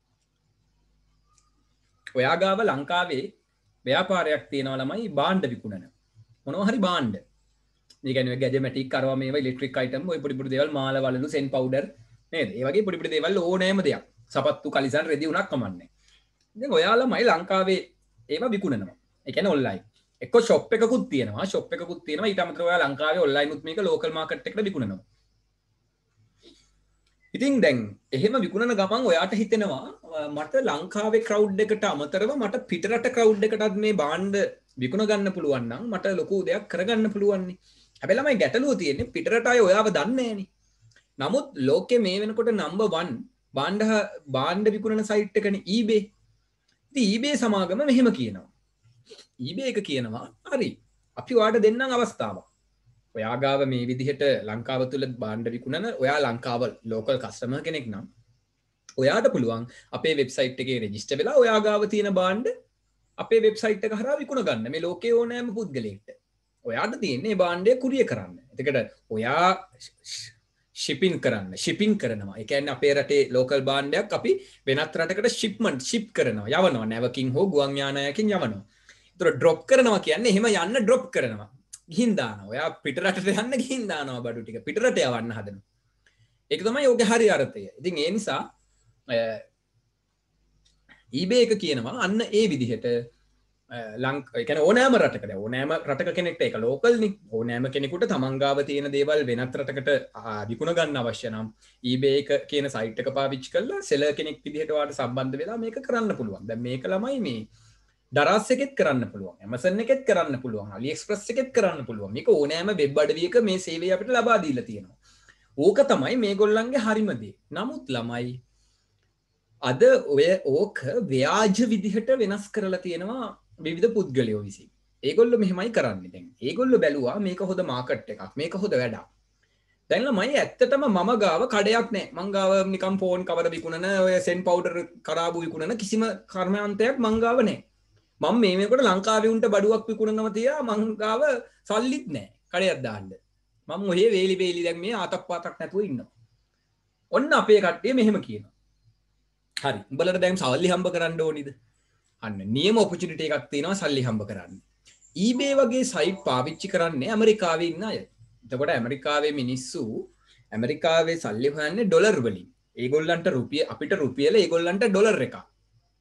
ඔයා ගාව ලංකාවේ ව්‍යාපාරයක් තියෙනවා ළමයි භාණ්ඩ විකුණන. මොනවා හරි භාණ්ඩ. ඒ කියන්නේ ගැජමැටික් කරවා මේවා ඉලෙක්ට්‍රික් අයිටම් ඔය පොඩි පොඩි දේවල් මාල වලලු සෙන් පවුඩර් නේද? ඒ වගේ පොඩි පොඩි දේවල් ඕනෑම දෙයක්. සපත්තු කලිසම් රෙදි උනක් කමන්නේ. ඉතින් ඔයාලමයි ලංකාවේ ඒවා විකුණනවා. ඒ කියන්නේ ඔන්ලයින්. එක්ක ෂොප් එකකුත් තියෙනවා. ෂොප් එකකුත් තියෙනවා. ඊට අමතරව ඔයා ලංකාවේ ඔන්ලයින් උත් මේක ලෝකල් මාකට් එකට විකුණනවා. ඉතින් දැන් එහෙම විකුණන ගමන් ඔයාට හිතෙනවා මට ලංකාවේ ක්‍රවුඩ් එකට අමතරව මට පිටරට ක්‍රවුඩ් එකටත් මේ භාණ්ඩ විකුණ ගන්න පුළුවන් නම් මට ලොකු දෙයක් කරගන්න පුළුවන් නේ. හැබැයි ළමයි ගැටලුව තියෙන්නේ පිටරට අය ඔයාව දන්නේ නැහනේ. නමුත් ලෝකේ මේ වෙනකොට නම්බර් 1 භාණ්ඩ විකුණන සයිට් එකනේ eBay. ඉතින් eBay සමාගම මෙහෙම කියනවා. eBay එක කියනවා හරි අපි ඔයාට දෙන්නම් අවස්ථාවක්. ඔයා ගාව මේ විදිහට ලංකාව තුළ භාණ්ඩ විකුණන ඔයා ලංකාව ලෝකල් කස්ටමර් කෙනෙක් නම් ඔයාට පුළුවන් අපේ වෙබ්සයිට් එකේ රෙජිස්ටර් වෙලා ඔයා ගාව තියෙන භාණ්ඩ අපේ වෙබ්සයිට් එක හරහා විකුණ ගන්න. මේ ලෝකේ ඕනෑම පුද්ගලයෙක්ට. ඔයාට තියෙන්නේ භාණ්ඩය කුරිය කරන්න. එතකොට ඔයා ෂිපින් කරනවා. ඒ කියන්නේ අපේ රටේ ලෝකල් භාණ්ඩයක් අපි වෙනත් රටකට ෂිප් කරනවා. යවනවා. නැවකින් හෝ ගුවන් යානයකින් යවනවා. ඒතර ඩ්‍රොප් කරනවා කියන්නේ එහෙම යන්න ඩ්‍රොප් කරනවා. ගිහින් දානවා. ඔයා පිටරටට යන්න ගිහින් දානවා බඩු ටික. පිටරට යවන්න හදනවා. ඒක තමයි ඔගේ හරි අර්ථය. ඉතින් ඒ නිසා eBay එක කියනවා අන්න ඒ විදිහට ඕනෑම රටක කෙනෙක්ට එක ලෝකල්නි ඕනෑම කෙනෙකුට තමන්ගාව තියෙන දේවල් වෙනත් රටකට විකුණ ගන්න අවශ්‍ය නම් eBay එක කියන සයිට් එක පාවිච්චි කරලා සෙලර් කෙනෙක් විදිහට ඔයාලට සම්බන්ධ වෙලා මේක කරන්න පුළුවන්. දැන් මේක ළමයි මේ දරස් එකෙත් කරන්න පුළුවන්. Amazon එකෙත් කරන්න පුළුවන්. AliExpress එකෙත් කරන්න පුළුවන්. මේක ඕනෑම වෙබ් අඩවියක මේ සේවය අපිට ලබා දීලා තියෙනවා. ඕක තමයි මේගොල්ලන්ගේ හරිම දේ. නමුත් ළමයි අද ඔය ඕක ව්‍යාජ විදිහට වෙනස් කරලා තියෙනවා විවිධ පුද්ගලයෝ විසින්. ඒගොල්ලෝ මෙහෙමයි කරන්නේ දැන්. ඒගොල්ලෝ බැලුවා මේක හොඳ මාකට් එකක්. මේක හොඳ වැඩක්. දැන් ළමයි ඇත්තටම මම ගාව කඩයක් නැහැ. මං ගාව නිකම් ෆෝන් කවර විකුණන ඔය සෙන් පවුඩර් කරාබු විකුණන කිසිම කර්මාන්තයක් මං ගාව නැහැ. මම මේ මේකට ලංකාවේ උන්ට බඩුවක් විකුණනම තියා මං ගාව සල්ලිත් නැහැ. කඩයක් දාන්න. මම ඔහේ වේලි දැන් මේ ආතක් පාතක් නැතුව ඉන්නවා. ඔන්න අපේ කට්ටිය මෙහෙම කියනවා. හරි. උඹලට දැන් සල්ලි හම්බ කරන්න ඕනිද? අන්න නියම ඔපචුනිටි එකක් තියෙනවා සල්ලි හම්බ කරන්න. eBay වගේ සයිට් පාවිච්චි කරන්නේ ඇමරිකාවේ ඉන්න අය. එතකොට ඇමරිකාවේ මිනිස්සු ඇමරිකාවේ සල්ලි හොයන්නේ ඩොලර් වලින්. ඒගොල්ලන්ට රුපියල් අපිට රුපියල ඒගොල්ලන්ට ඩොලර් එකක්.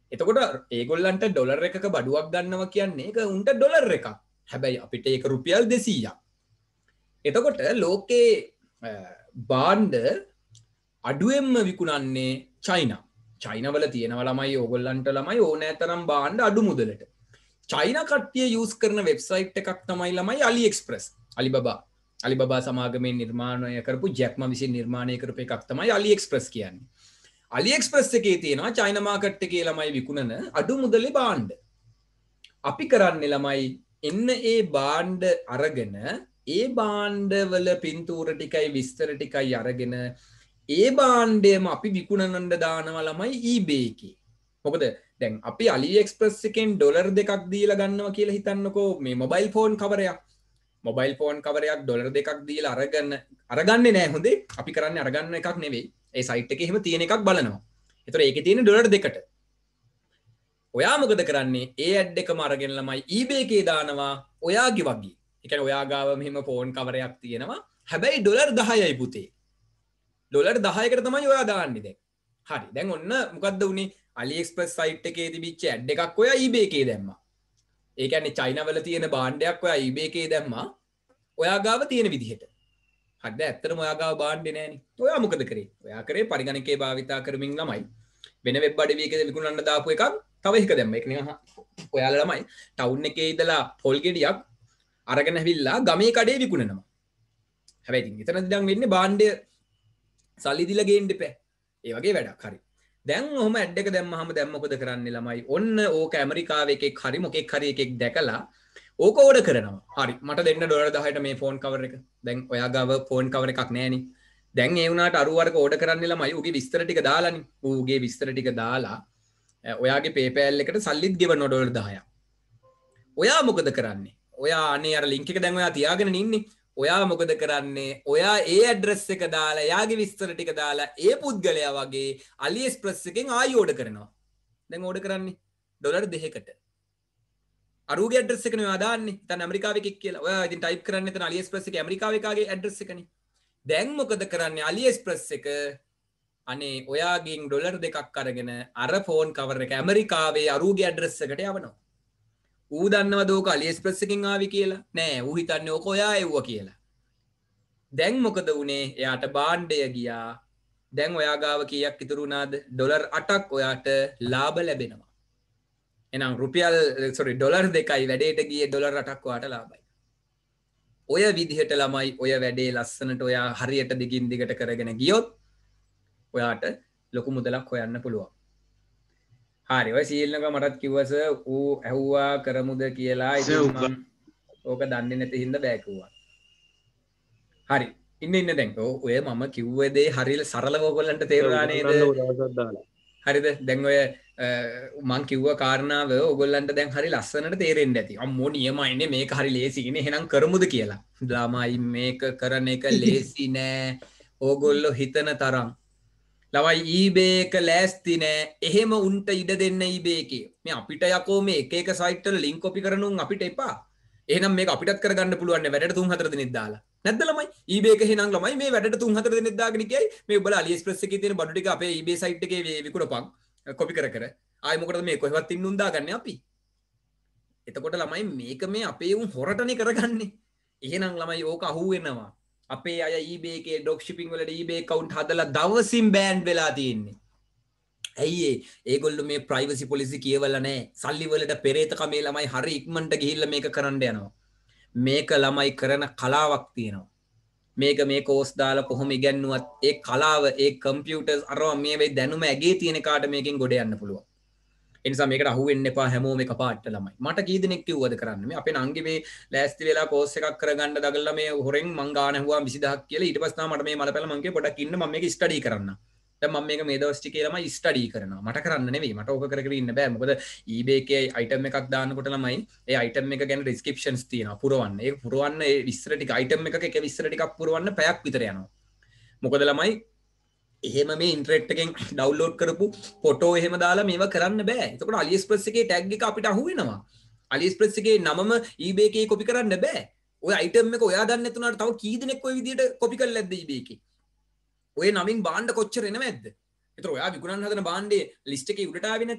එතකොට ඒගොල්ලන්ට ඩොලර් එකක බඩුවක් ගන්නවා කියන්නේ ඒක උන්ට ඩොලර් එකක්. හැබැයි අපිට ඒක රුපියල් 200ක්. එතකොට ලෝකේ බාණ්ඩ අඩුවෙන්ම විකුණන්නේ චයිනා. චයිනාවල තියෙනවා ළමයි ඕගොල්ලන්ට ළමයි ඕනෑ තරම් බාණ්ඩ අඩු මුදලට. චයිනා කට්ටිය යූස් කරන වෙබ්සයිට් එකක් තමයි ළමයි AliExpress. අලිබබා සමාගමේ නිර්මාණය කරපු ජැක්මා විසින් නිර්මාණය කරපු එකක් තමයි AliExpress කියන්නේ. AliExpress එකේ තියෙනවා චයිනා මාකට් එකේ ළමයි විකුණන අඩු මුදලේ බාණ්ඩ. අපි කරන්නේ ළමයි එන්න ඒ බාණ්ඩ අරගෙන ඒ බාණ්ඩවල පින්තූර ටිකයි විස්තර ටිකයි අරගෙන ඒ බාණ්ඩයම අපි විකුණනන්න දානවා ළමයි eBay එකේ. මොකද දැන් අපි AliExpress එකෙන් ඩොලර් 2ක් දීලා ගන්නවා කියලා හිතන්නකෝ මේ මොබයිල් ෆෝන් කවරයක්. මොබයිල් ෆෝන් කවරයක් ඩොලර් 2ක් දීලා අරගන්නේ නැහැ හොඳේ. අපි කරන්නේ අරගන්න එකක් නෙවෙයි. ඒ සයිට් එකේ එහෙම තියෙන එකක් බලනවා. ඒතර ඒකේ තියෙන ඩොලර් 2කට. ඔයා මොකද කරන්නේ? ඒ ඇඩ් එකම අරගෙන ළමයි eBay එකේ දානවා ඔයාගේ වගේ. ඒ කියන්නේ ඔයා ගාව මෙහෙම ෆෝන් කවරයක් තියෙනවා. හැබැයි ඩොලර් 10යි පුතේ. ඩොලර් 10කට තමයි ඔයා දාන්නේ දැන්. හරි. දැන් ඔන්න මොකද්ද උනේ? AliExpress සයිට් එකේ තිබිච්ච ඇඩ් එකක් ඔයා eBay එකේ දැම්මා. ඒ කියන්නේ චයිනා වල තියෙන භාණ්ඩයක් ඔයා eBay එකේ දැම්මා. ඔයා ගාව තියෙන විදිහට. හරිද? ඇත්තටම ඔයා ගාව භාණ්ඩේ නෑනේ. ඔයා මොකද කරේ? ඔයා කරේ පරිගණකයේ භාවිතා කරමින් ළමයි වෙන වෙබ් අඩවියකදී විකුණන්න දාපු එකක් තව එක දැම්මා. ඒක නිකන් ඔයාලා ළමයි ටවුන් එකේ ඉඳලා පොල් ගෙඩියක් අරගෙන ඇවිල්ලා ගමේ කඩේ විකුණනවා. හැබැයි ඉතින් එතනදී දැන් වෙන්නේ භාණ්ඩය සල්ලි දීලා ගේන්න එපා. ඒ වගේ වැඩක්. හරි. දැන් ඔහොම ඇඩ් එක දැම්මහම දැන් මොකද කරන්නේ ළමයි? ඔන්න ඕක ඇමරිකාවේ එකෙක් හරි මොකෙක් හරි එකෙක් දැකලා ඕක ඕඩර් කරනවා. හරි. මට දෙන්න ඩොලර් 10ට මේ ෆෝන් කවර් එක. දැන් ඔයා ගාව ෆෝන් කවර් එකක් නැහැනේ. දැන් ඒ වුණාට අරුවරක ඕඩර් කරන්නේ ළමයි ඌගේ විස්තර ටික දාලානේ. ඌගේ විස්තර ටික දාලා ඔයාගේ PayPal එකට සල්ලිත් ගෙවනවා ඩොලර් 10ක්. ඔයා මොකද කරන්නේ? ඔයා අනේ අර ලින්ක් එක දැන් ඔයා තියාගෙන ඉන්නේ. ඔයා මොකද කරන්නේ? ඔයා ඒ ඇඩ්‍රස් එක දාලා එයාගේ විස්තර ටික දාලා ඒ පුද්ගලයා වගේ AliExpress එකෙන් ආයි ඕඩර් කරනවා. දැන් ඕඩර් කරන්නේ ඩොලර් 2කට. අරුගේ ඇඩ්‍රස් එකනේ ඔයා දාන්නේ. දැන් ඇමරිකාවේ එකක් කියලා. ඔයා ඉතින් ටයිප් කරන්නේ එතන AliExpress එකේ ඇමරිකාවේ එකාගේ ඇඩ්‍රස් එකනේ. දැන් මොකද කරන්නේ? AliExpress එක අනේ ඔයාගෙන් ඩොලර් 2ක් අරගෙන අර ෆෝන් කවර් එක ඇමරිකාවේ අරුගේ ඇඩ්‍රස් එකට යවනවා. ඌ දන්නවද ඕක AliExpress එකෙන් ආවි කියලා? නෑ. ඌ හිතන්නේ ඕක ඔයා එව්වා කියලා. දැන් මොකද වුනේ? එයාට බාණ්ඩය ගියා. දැන් ඔයා ගාව කීයක් ඉතුරු වුණාද? ඩොලර් 8ක් ඔයාට ලාභ ලැබෙනවා. එහෙනම් ඩොලර් 2යි වැඩේට ගියේ ඩොලර් 8ක් ඔයාට ලාභයි. ඔය විදිහට ළමයි ඔය වැඩේ ලස්සනට ඔයා හරියට දිගින් දිගට කරගෙන ගියොත් ඔයාට ලොකු මුදලක් හොයන්න පුළුවන්. හරි. ඔය සීල්නක මටත් කිව්වස ඌ ඇහුවා කරමුද කියලා. ඉතින් මම ඕක දන්නේ නැති හින්දා බෑ කිව්වා. හරි. ඉන්න දැන් ඔය මම කිව්ව දේ හරියට සරලව ඔයගොල්ලන්ට තේරුණා නේද? හරිද? දැන් ඔය මං කිව්ව කාරණාව ඔයගොල්ලන්ට දැන් හරි ලස්සනට තේරෙන්න ඇති. අම්මෝ නියමයිනේ මේක හරි ලේසියිනේ. එහෙනම් කරමුද කියලා. ළමයි මේක කරන එක ලේසි නෑ. ඕගොල්ලෝ හිතන තරම්. ළමයි eBay එක ලෑස්ති නෑ. එහෙම උන්ට ඉඩ දෙන්න eBay එකේ. මේ අපිට යකෝ මේ එක එක සයිට් වල ලින්ක් කොපි කරනුන් අපිට එපා. එහෙනම් මේක අපිටත් කරගන්න පුළුවන් නේ වැඩට 3-4 දිනක් දාලා. නැද්ද ළමයි? eBay එක එහෙනම් ළමයි මේ වැඩට 3-4 දිනක් දාගෙන කියයි මේ ඔබලා AliExpress එකේ තියෙන බඩු ටික අපේ eBay සයිට් එකේ විකුණපන් කොපි කර කර. ආයි මොකටද මේ කොහෙවත් ඉන්නුන් දාගන්නේ අපි? එතකොට ළමයි මේක මේ අපේ උන් හොරටනේ කරගන්නේ. එහෙනම් ළමයි ඕක අහුවෙනවා. අපේ අය eBay එකේ ඩ්‍රොප් shipping වලට eBay account හදලා දවසින් බෑන් වෙලා තියෙන්නේ. ඇයි ඒගොල්ලෝ මේ privacy policy කියවලා නැහැ. සල්ලි වලට පෙරේත කමේ ළමයි හරි ඉක්මනට ගිහිල්ලා මේක කරන්න යනවා. මේක ළමයි කරන කලාවක් තියෙනවා. මේක මේ කෝස් දාලා කොහොම ඉගෙනුවත් ඒ කලාව ඒ කම්පියුටර්ස් අරවා මේ වෙයි දැනුම ඇගේ තියෙන කාට මේකෙන් ගොඩ යන්න පුළුවන්. ඒ නිසා මේකට අහු වෙන්න එපා හැමෝම එකපාරට ළමයි. මට කී දෙනෙක් කිව්වද කරන්න මේ අපේ නංගි මේ ලෑස්ති වෙලා කෝස් එකක් කරගන්න දගලා මේ හොරෙන් මං ගාන ඇහුවා 20000ක් කියලා. ඊට පස්සේ තමයි මට මේ මලපැල මං කිය පොඩක් ඉන්න මම මේක ස්ටඩි කරන්න. දැන් මම මේක මේ දවස් ටිකේ ළමයි ස්ටඩි කරනවා. මට කරන්න නෙවෙයි. මට ඕක කර කර ඉන්න බෑ. මොකද eBay එකේ item එකක් දාන්නකොට ළමයි ඒ item එක ගැන descriptions තියෙනවා. පුරවන්න. ඒක පුරවන්න ඒ විස්තර ටික item එකක එක විස්තර ටිකක් පුරවන්න පැයක් විතර යනවා. මොකද ළමයි එහෙම මේ ඉන්ටර්නෙට් එකෙන් ඩවුන්ලෝඩ් කරපු ෆොටෝ එහෙම දාලා මේවා කරන්න බෑ. එතකොට AliExpress එකේ tag එක අපිට අහු වෙනවා. AliExpress එකේ නමම eBay එකේ කොපි කරන්න බෑ. ඔය item එක ඔයා දන්නේ නැතුණාට තව කී දෙනෙක් ඔය විදිහට කොපි කරලා නැද්ද eBay එකේ? ඔය නමින් බාණ්ඩ කොච්චර එනවද? ඒතර ඔයා විකුණන්න හදන බාණ්ඩේ ලිස්ට් එකේ උඩට ආවේ නැත්තම්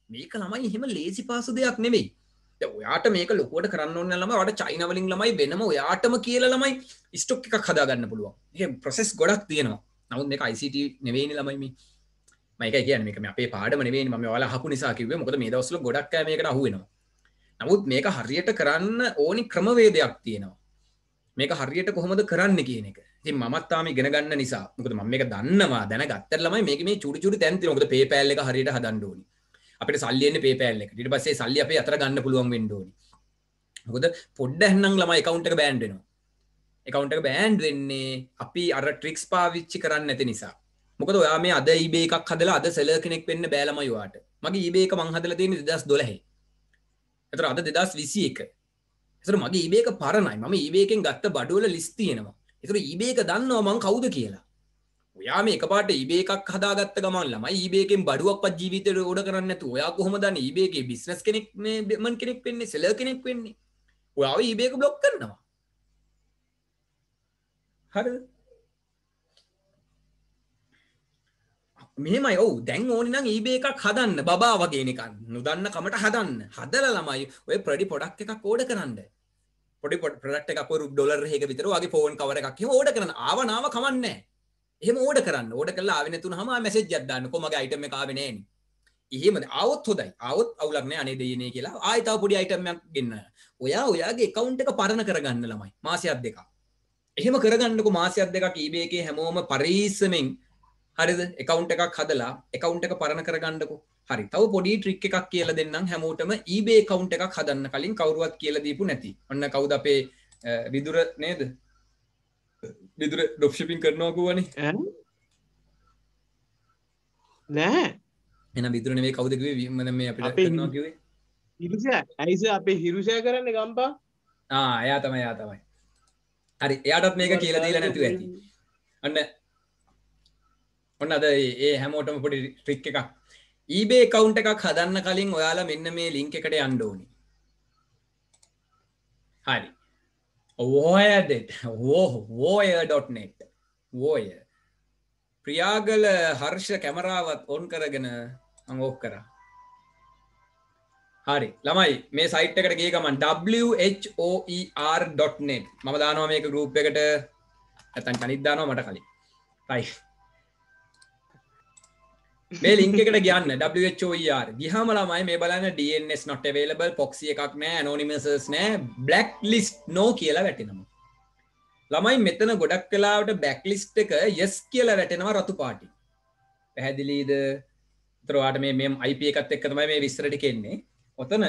මේක ළමයි එහෙම ලේසි පාසු දෙයක් නෙමෙයි. දැන් ඔයාට මේක ලොකුවට කරන්න ඕන ළමයි ඔයාට චයිනා වලින් ළමයි වෙනම ඔයාටම කියලා ළමයි ස්ටොක් එකක් හදා ගන්න පුළුවන්. ඒක ප්‍රොසෙස් ගොඩක් තියෙනවා. නමුත් මේක ICT නෙවෙයිනේ ළමයි මේ. මම ඒකයි කියන්නේ මේක මේ අපේ පාඩම නෙවෙයිනේ මම ඔයාලා අහපු නිසා කිව්වේ. මොකද මේ දවස්වල ගොඩක් අය මේකට අහු වෙනවා. නමුත් මේක හරියට කරන්න ඕනි ක්‍රමවේදයක් තියෙනවා. මේක හරියට කොහොමද කරන්න කියන එක. ඉතින් මමත් තාම ඉගෙන ගන්න නිසා මොකද මම මේක දන්නවා දැනගත්තට ළමයි මේක මේ චුඩි චුඩි තැන් තියෙනවා. මොකද PayPal එක හරියට හදන්න ඕනි. අපිට සල්ලි එන්නේ PayPal එකට. ඊට පස්සේ සල්ලි අපේ අතර ගන්න පුළුවන් වෙන්න ඕනි. මොකද පොඩ්ඩක් නම් ළමයි account එක බෑන්ඩ් වෙනවා. account එක බෑන්ඩ් වෙන්නේ අපි අර tricks පාවිච්චි කරන්නේ නැති නිසා. මොකද ඔයා මේ අද eBay එකක් හදලා අද seller කෙනෙක් වෙන්න බෑ ළමයි ඔයාට. මගේ eBay එක මං හදලා තියෙන්නේ 2012. ඒතර අද 2021. ඒතර මගේ eBay එක පරණයි. මම eBay එකෙන් ගත්ත බඩුවල ලිස්ට් තියෙනවා. ඒතර eBay එක දන්නවා මං කවුද කියලා. ඔයා මේ එකපාරට eBay එකක් හදාගත්ත ගමන් ළමයි eBay එකෙන් බඩුවක්වත් ජීවිතේට ඕඩර් කරන්නේ නැතුව ඔයා කොහොමද දන්නේ eBay එකේ බිස්නස් කෙනෙක් මේ මන් කෙනෙක් වෙන්නේ සෙලර් කෙනෙක් වෙන්නේ. ඔයාව eBay එක බ්ලොක් කරනවා. හරිද? මෙහෙමයි ඔව් දැන් ඕනි නම් eBay එකක් හදන්න බබා වගේ නිකන් නොදන්න කමට හදන්න. හදලා ළමයි ඔය ප්‍රොඩි ප්‍රොඩක්ට් එකක් ඕඩර් කරන්න. පොඩි ප්‍රොඩක්ට් එකක් ඔය ඩොලර් එකක විතර වගේ ෆෝන් කවර් එකක් එහෙම ඕඩර් කරන්න. ආව නාව කමන්නේ නැහැ. එහෙම ඕඩර් කරන්න. ඕඩර් කරලා ආවේ නැතුනහම මැසේජ් එකක් දාන්න. කොහමගේ අයිටම් එක ආවේ නැහැ නේ. එහෙමද? ආවොත් හොඳයි. ආවොත් අවුලක් නැහැ. අනේ දෙයියනේ කියලා. ආයෙ තව පොඩි අයිටම් එකක් ගෙන්න. ඔයා ඔයාගේ account එක පරණ කරගන්න ළමයි. මාසයක් දෙකක්. එහෙම කරගන්නකො මාසයක් දෙකක් eBay එකේ හැමෝම පරිස්සමෙන් හරිද? account එකක් හදලා account එක පරණ කරගන්නකො. හරි. තව පොඩි ට්‍රික් එකක් කියලා දෙන්නම් හැමෝටම eBay account එකක් හදන්න කලින් කවුරුවත් කියලා දීපු නැති. ඔන්න කවුද අපේ විදුර නේද? විදුර ඩ්‍රොප් shipping කරනවා කිව්වනේ. නෑ. එහෙනම් විදුර නෙවෙයි කවුද කිව්වේ? මම මේ අපිට කරනවා කිව්වේ. හිරුෂා. ඇයිස අපේ හිරුෂා කරන්නේ ගම්පා? එයා තමයි. හරි. එයාටත් මේක කියලා දීලා නැතුව ඇති. ඔන්න අද ඒ හැමෝටම පොඩි ට්‍රික් එකක්. eBay account එකක් හදන්න කලින් ඔයාලා මෙන්න මේ link එකට යන්න ඕනි. හරි. Voyr.net. Voyr. ප්‍රියාගල හර්ෂ කැමරාවත් ඔන් කරගෙන මම ඕක් කරා. හරි. ළමයි මේ සයිට් එකට ගිය ගමන් Voer.net. මම දානවා මේක group එකට. නැත්නම් කනිත් දානවා මට කලින්. right. මේ ලින්ක් එකට ගියන්න WHOER ගියාම ළමයි මේ බලන්න DNS not available proxy එකක් නැහැ anonymous නැහැ blacklist no කියලා වැටෙනවා. ළමයි මෙතන ගොඩක් වෙලාවට blacklist එක yes කියලා වැටෙනවා රතු පාටින්. පැහැදිලිද? ඒතර ඔයාලට මේ IP එකත් එක්ක තමයි මේ විස්තර ටික එන්නේ. ඔතන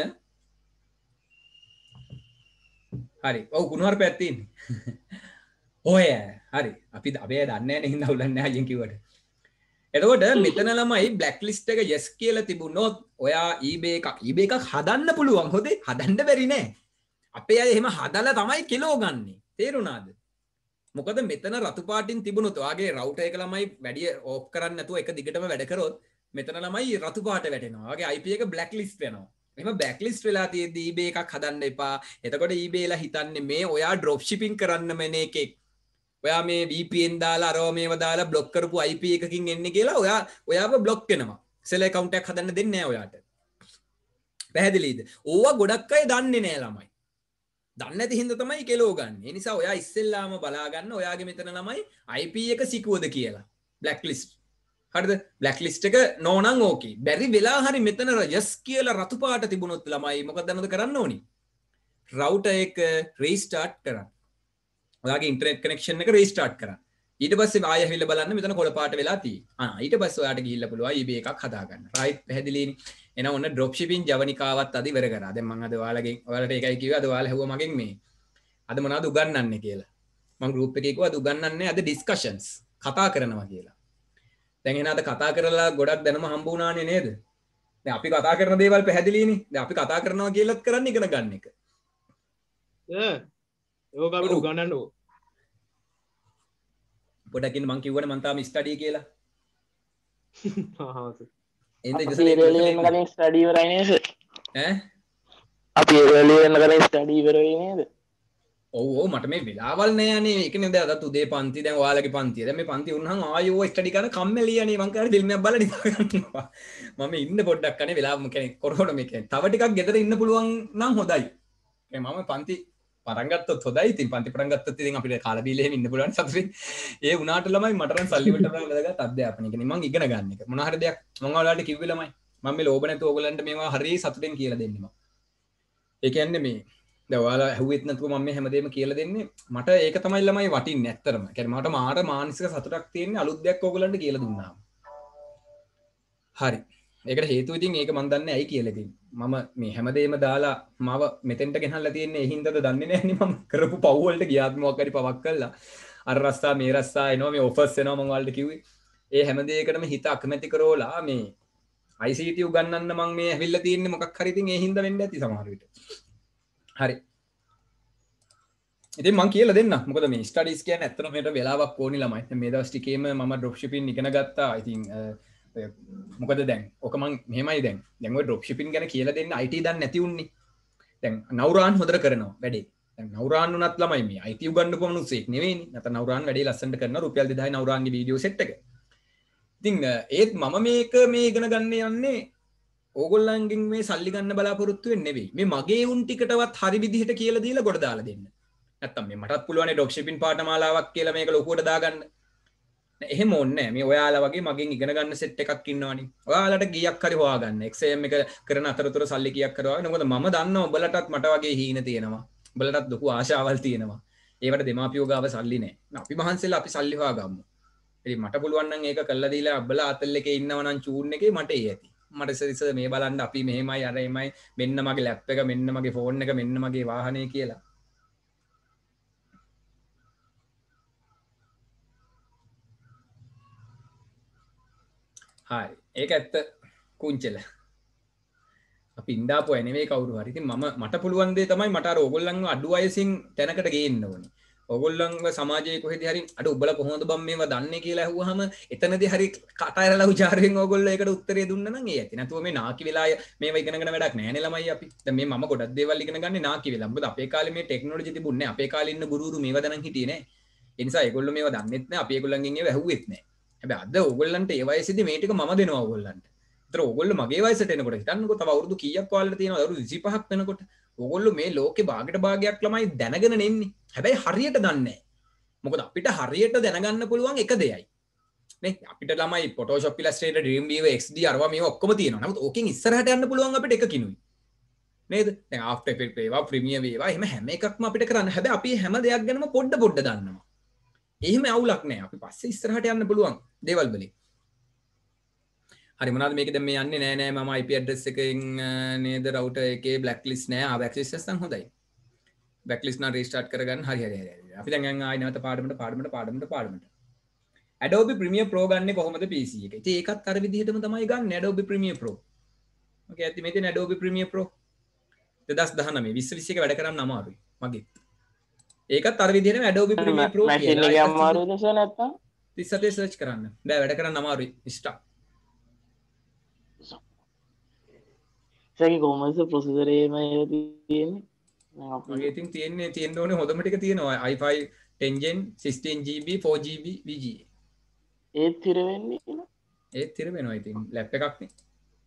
හරි. ඔව් කුණුහරුපයක් තියෙන්නේ. ඔය හරි. අපි දන්නේ නැහැ නේ හින්දා උලන්නේ නැහැ අයියෙන් කිව්වට. එතකොට මෙතන ළමයි බ්ලැක්ලිස්ට් එක yes කියලා තිබුණොත් ඔයා eBay එකක් හදන්න පුළුවන්. හොදේ හදන්න බැරි නෑ. අපේ අය එහෙම හදලා තමයි කිලෝ ගන්නෙ. තේරුණාද? මොකද මෙතන රතු පාටින් තිබුණොත් ඔයාගේ රවුටර් එක ළමයි වැඩි ඕෆ් කරන්නේ නැතුව එක දිගටම වැඩ කරොත් මෙතන ළමයි රතු පාට වැටෙනවා. ඔයාගේ IP එක බ්ලැක්ලිස්ට් වෙනවා. එහෙම බ්ලැක්ලිස්ට් වෙලා තියෙද්දි eBay එකක් හදන්න එපා. එතකොට eBay ලා හිතන්නේ මේ ඔයා ඩ්‍රොප් shipping කරන්න මෙන එකෙක්. ඔයා මේ VPN දාලා අරව මේව දාලා බ්ලොක් කරපු IP එකකින් එන්නේ කියලා ඔයාව බ්ලොක් වෙනවා. සෙලර් account එකක් හදන්න දෙන්නේ නැහැ ඔයාට. පැහැදිලිද? ඕවා ගොඩක් අය දන්නේ නැහැ ළමයි. දන්නේ නැති හින්දා තමයි කෙලෝ ගන්න. ඒ නිසා ඔයා ඉස්සෙල්ලාම බලා ගන්න ඔයාගේ මෙතන ළමයි IP එක සිකුවද කියලා. blacklist. හරිද? blacklist එක නෝනම් ඕකේ. බැරි වෙලා හරි මෙතන yes කියලා රතු පාට තිබුණොත් ළමයි මොකද කරන්න ඕනි? router එක restart කරන්න. ඔයාගේ ඉන්ටර්නෙට් කනෙක්ෂන් එක රීස්ටාර්ට් කරන්න. ඊට පස්සේ ආයෙ ඇවිල්ලා බලන්න මෙතන කොළ පාට වෙලා තියෙන්නේ. ඊට පස්සේ ඔයාට ගිහිල්ලා පුළුවන් eBay එකක් හදාගන්න. රයිට් පැහැදිලිනේ. එහෙනම් ඔන්න drop shipping ජවනිකාවත් අද ඉවර කරා. දැන් මම අද ඔයාලට ඒකයි කිව්වේ අද ඔයාලා හැවුවා මගෙන් මේ. අද මොනවද උගන්වන්නේ කියලා. මම group එකේ කිව්වා අද උගන්වන්නේ අද discussions කතා කරනවා කියලා. දැන් එහෙනම් අද කතා කරලා ගොඩක් දැනුම හම්බ වුණානේ නේද? දැන් අපි කතා කරන දේවල් පැහැදිලිනේ. දැන් අපි කතා කරනවා කියලාත් කරන්නේ ඉගෙන ගන්න එක. ඒක අපිට උගන්වන්න ඕන. පොඩකින් මං කිව්වනේ මං තාම ස්ටඩි කියලා. එන්න ඉතින් එළියෙන් කලින් ස්ටඩි ඉවරයි නේද? ඈ? අපි එළියෙන් කලින් ස්ටඩි ඉවරයි නේද? ඔව් මට මේ වෙලාවල් නෑනේ. ඒකනේ දැන් අද උදේ පන්ති දැන් ඔයාලගේ පන්තිය. දැන් මේ පන්ති වුණාම ආයෙ ඔය ස්ටඩි කරන කම්මැලියනේ මං කරේ ෆිල්ම් එකක් බලලා නිදා ගන්නවා. මම ඉන්න පොඩ්ඩක් අනේ වෙලාව කියන්නේ කොරෝනා මේ කියන්නේ. තව ටිකක් ගෙදර ඉන්න පුළුවන් නම් හොඳයි. මම පන්ති පටන් ගත්තොත් හොඳයි. ඉතින් පන්ති පටන් ගත්තොත් ඉතින් අපිට කාලා බීලා එහෙම ඉන්න පුළුවන් සතුටින්. ඒ වුණාට ළමයි මට නම් සල්ලි වලට වැදගත් අධ්‍යාපනය කියන්නේ මං ඉගෙන ගන්න එක. මොන හරි දෙයක් මං ඔයාලට කිව්වේ ළමයි. මම මේ ලෝභ නැතුව ඔයගලන්ට මේවා හරිය සතුටින් කියලා දෙන්නේ මම. ඒ කියන්නේ මේ දැන් ඔයාලා ඇහුවෙත් නැතුව මම මේ හැමදේම කියලා දෙන්නේ. මට ඒක තමයි ළමයි වටින්නේ ඇත්තටම. ඒ කියන්නේ මට මාර මානසික සතුටක් තියෙන්නේ අලුත් දෙයක් ඔයගලන්ට කියලා දුන්නාම. හරි. ඒකට හේතුව ඉතින් ඒක මන් දන්නේ ඇයි කියලා ඉතින්. මම මේ හැමදේම දාලා මාව මෙතෙන්ට ගෙනල්ලා තියෙන්නේ ඒ හින්දාද දන්නේ නැන්නේ මම කරපු පව් වලට ගියාත් මොකක් හරි පවක් කළා. අර රස්සා මේ රස්සා එනවා මේ ඔෆර්ස් එනවා මම ඔයාලට කිව්වේ. ඒ හැමදේකටම හිත අකමැති කරෝලා මේ ICT උගන්නන්න මම මේ ඇවිල්ලා තියෙන්නේ මොකක් හරි ඉතින් ඒ හින්දා වෙන්න ඇති සමහර විට. හරි. ඉතින් මම කියලා දෙන්න. මොකද මේ ස්ටඩීස් කියන්නේ ඇත්තටම මේකට වෙලාවක් ඕනි ළමයි. දැන් මේ දවස් ටිකේම මම ඩ්‍රොප් ෂිපින් ඉගෙන ගත්තා. ඉතින් මොකද දැන් ඔක මං මෙහෙමයි දැන් ඔය ඩ්‍රොප් ෂිපින් ගැන කියලා දෙන්න IT දන්නේ නැති උන්නේ. දැන් නවුරාන් හොදට කරනවා වැඩේ. දැන් නවුරාන් උනත් ළමයි මේ IT උගන්නපු මිනිස්සෙක් නෙවෙයිනේ. නැත්නම් නවුරාන් වැඩේ ලස්සනට කරනවා රුපියල් 2000යි නවුරාන්ගේ වීඩියෝ සෙට් එක. ඉතින් ඒත් මම මේක මේ ඉගෙන ගන්න යන්නේ ඕගොල්ලන්ගෙන් මේ සල්ලි ගන්න බලාපොරොත්තු වෙන්නේ නෙවෙයි. මේ මගේ උන් ටිකටවත් හරි විදිහට කියලා දීලා ගොඩ දාලා දෙන්න. නැත්තම් මේ මටත් පුළුවන් ඩොප් ෂිපින් පාඨමාලාවක් කියලා මේක ලොකුවට දාගන්න. එහෙම ඕනේ නැහැ. මේ ඔයාලා වගේ මගෙන් ඉගෙන ගන්න සෙට් එකක් ඉන්නවනේ. ඔයාලට ගියක් හරි හොයාගන්න. XAM එක කරන අතරතුර සල්ලි කීයක් කරවා. මොකද මම දන්නවා ඔබලටත් මට වගේ හීන තියෙනවා. ඔබලටත් ලොකු ආශාවල් තියෙනවා. ඒවට දෙමාපියෝ ගාව සල්ලි නැහැ. අපි මහන්සිලා අපි සල්ලි හොයාගමු. ඉතින් මට පුළුවන් නම් ඒක කළා දීලා අබ්බලා අතල් එකේ ඉන්නව නම් චූන් එකේ මට ඒ ඇති. මට ඉස්සර මේ බලන්න අපි මෙහෙමයි අර එමයි මෙන්න මගේ ලැප් එක මෙන්න මගේ ෆෝන් එක මෙන්න මගේ වාහනේ කියලා. හරි. ඒක ඇත්ත කුංචල. අපි ඉඳාපු අය නෙවෙයි කවුරු හරි. ඉතින් මට පුළුවන් දේ තමයි මට අර ඕගොල්ලන්ව අඩු වයසින් තැනකට ගේන්න ඕනේ. ඔගොල්ලන්ව සමාජයේ කොහෙද හරි අඩ උඹලා කොහොමද බම් මේවා දන්නේ කියලා ඇහුවාම එතනදී හරි කට ඇරලා උචාරයෙන් ඔයගොල්ලෝ ඒකට උත්තරේ දුන්නා නම් ඒ ඇති. නැතුව මේ නාකි වෙලා මේවා ඉගෙනගෙන වැඩක් නැහැ නේ ළමයි අපි. දැන් මේ මම ගොඩක් දේවල් ඉගෙන ගන්නේ නාකි වෙලා. මොකද අපේ කාලේ මේ ටෙක්නොලොජි තිබුණේ නැහැ. අපේ කාලේ ඉන්න ගුරුවරු මේවා දැනන් හිටියේ නැහැ. ඒ නිසා ඒගොල්ලෝ මේවා දන්නෙත් නැහැ. අපි ඒගොල්ලන්ගෙන් ඒවා ඇහුවෙත් නැහැ. හැබැයි අද ඕගොල්ලන්ට ඒ වයසේදී මේ ටික මම දෙනවා ඕගොල්ලන්ට. ඒතර ඕගොල්ලෝ මගේ වයසට එනකොට හිතන්නකෝ තව අවුරුදු කීයක් ඔයාලට තියෙනවද? අවුරුදු 25ක් වෙනකොට ඕගොල්ලෝ මේ ලෝකේ භාගයට භාගයක් ළමයි දැනගෙන නෙන්නේ. හැබැයි හරියට දන්නේ නැහැ. මොකද අපිට හරියට දැනගන්න පුළුවන් එක දෙයයි. නේ අපිට ළමයි Photoshop Illustrator Dreamweaver XD අරවා මේවා ඔක්කොම තියෙනවා. නමුත් ඕකෙන් ඉස්සරහට යන්න පුළුවන් අපිට එකකිනුයි. නේද? දැන් After Effects වේවා Premiere වේවා එහෙම හැම එකක්ම අපිට කරන්න. හැබැයි අපි හැම දෙයක් ගැනම පොඩ දන්නවා. එහෙම අවුලක් නැහැ. අපි පස්සේ ඉස්සරහට යන්න පුළුවන් දේවල් වලින්. හරි මොනවාද මේක දැන් මේ යන්නේ නෑ මම IP address එකෙන් නේද router එකේ blacklist නෑ. blacklist නැත්නම් හොඳයි. blacklist නා restart කරගන්න හරි. අපි දැන් ආයෙ නැවත පාඩමට Adobe Premiere Pro ගන්නේ කොහොමද PC එකේ. ඉතින් ඒකත් අර විදිහටම තමයි ගන්න Adobe Premiere Pro. ඕකේ ඇත්ත මේ තියෙන Adobe Premiere Pro 2019 2021 වැඩ කරන්න අමාරුයි මගේ. ඒකත් අර විදිහටම Adobe Premiere Pro මැෂින් එකේ අමාරුද සර් නැත්තම් 37 search කරන්න. බෑ වැඩ කරන්න අමාරුයි. start. සර් කොහොමද ප්‍රොසෙසර් එකේම තියෙන්නේ? මගේ ඉතින් තියෙන්න ඕනේ හොඳම ටික තියෙනවා i5 10 gen 16GB 4GB VGA ඒත් තිර වෙන්නේ නේ ඒත් තිර වෙනවා ඉතින් ලැප් එකක් නේ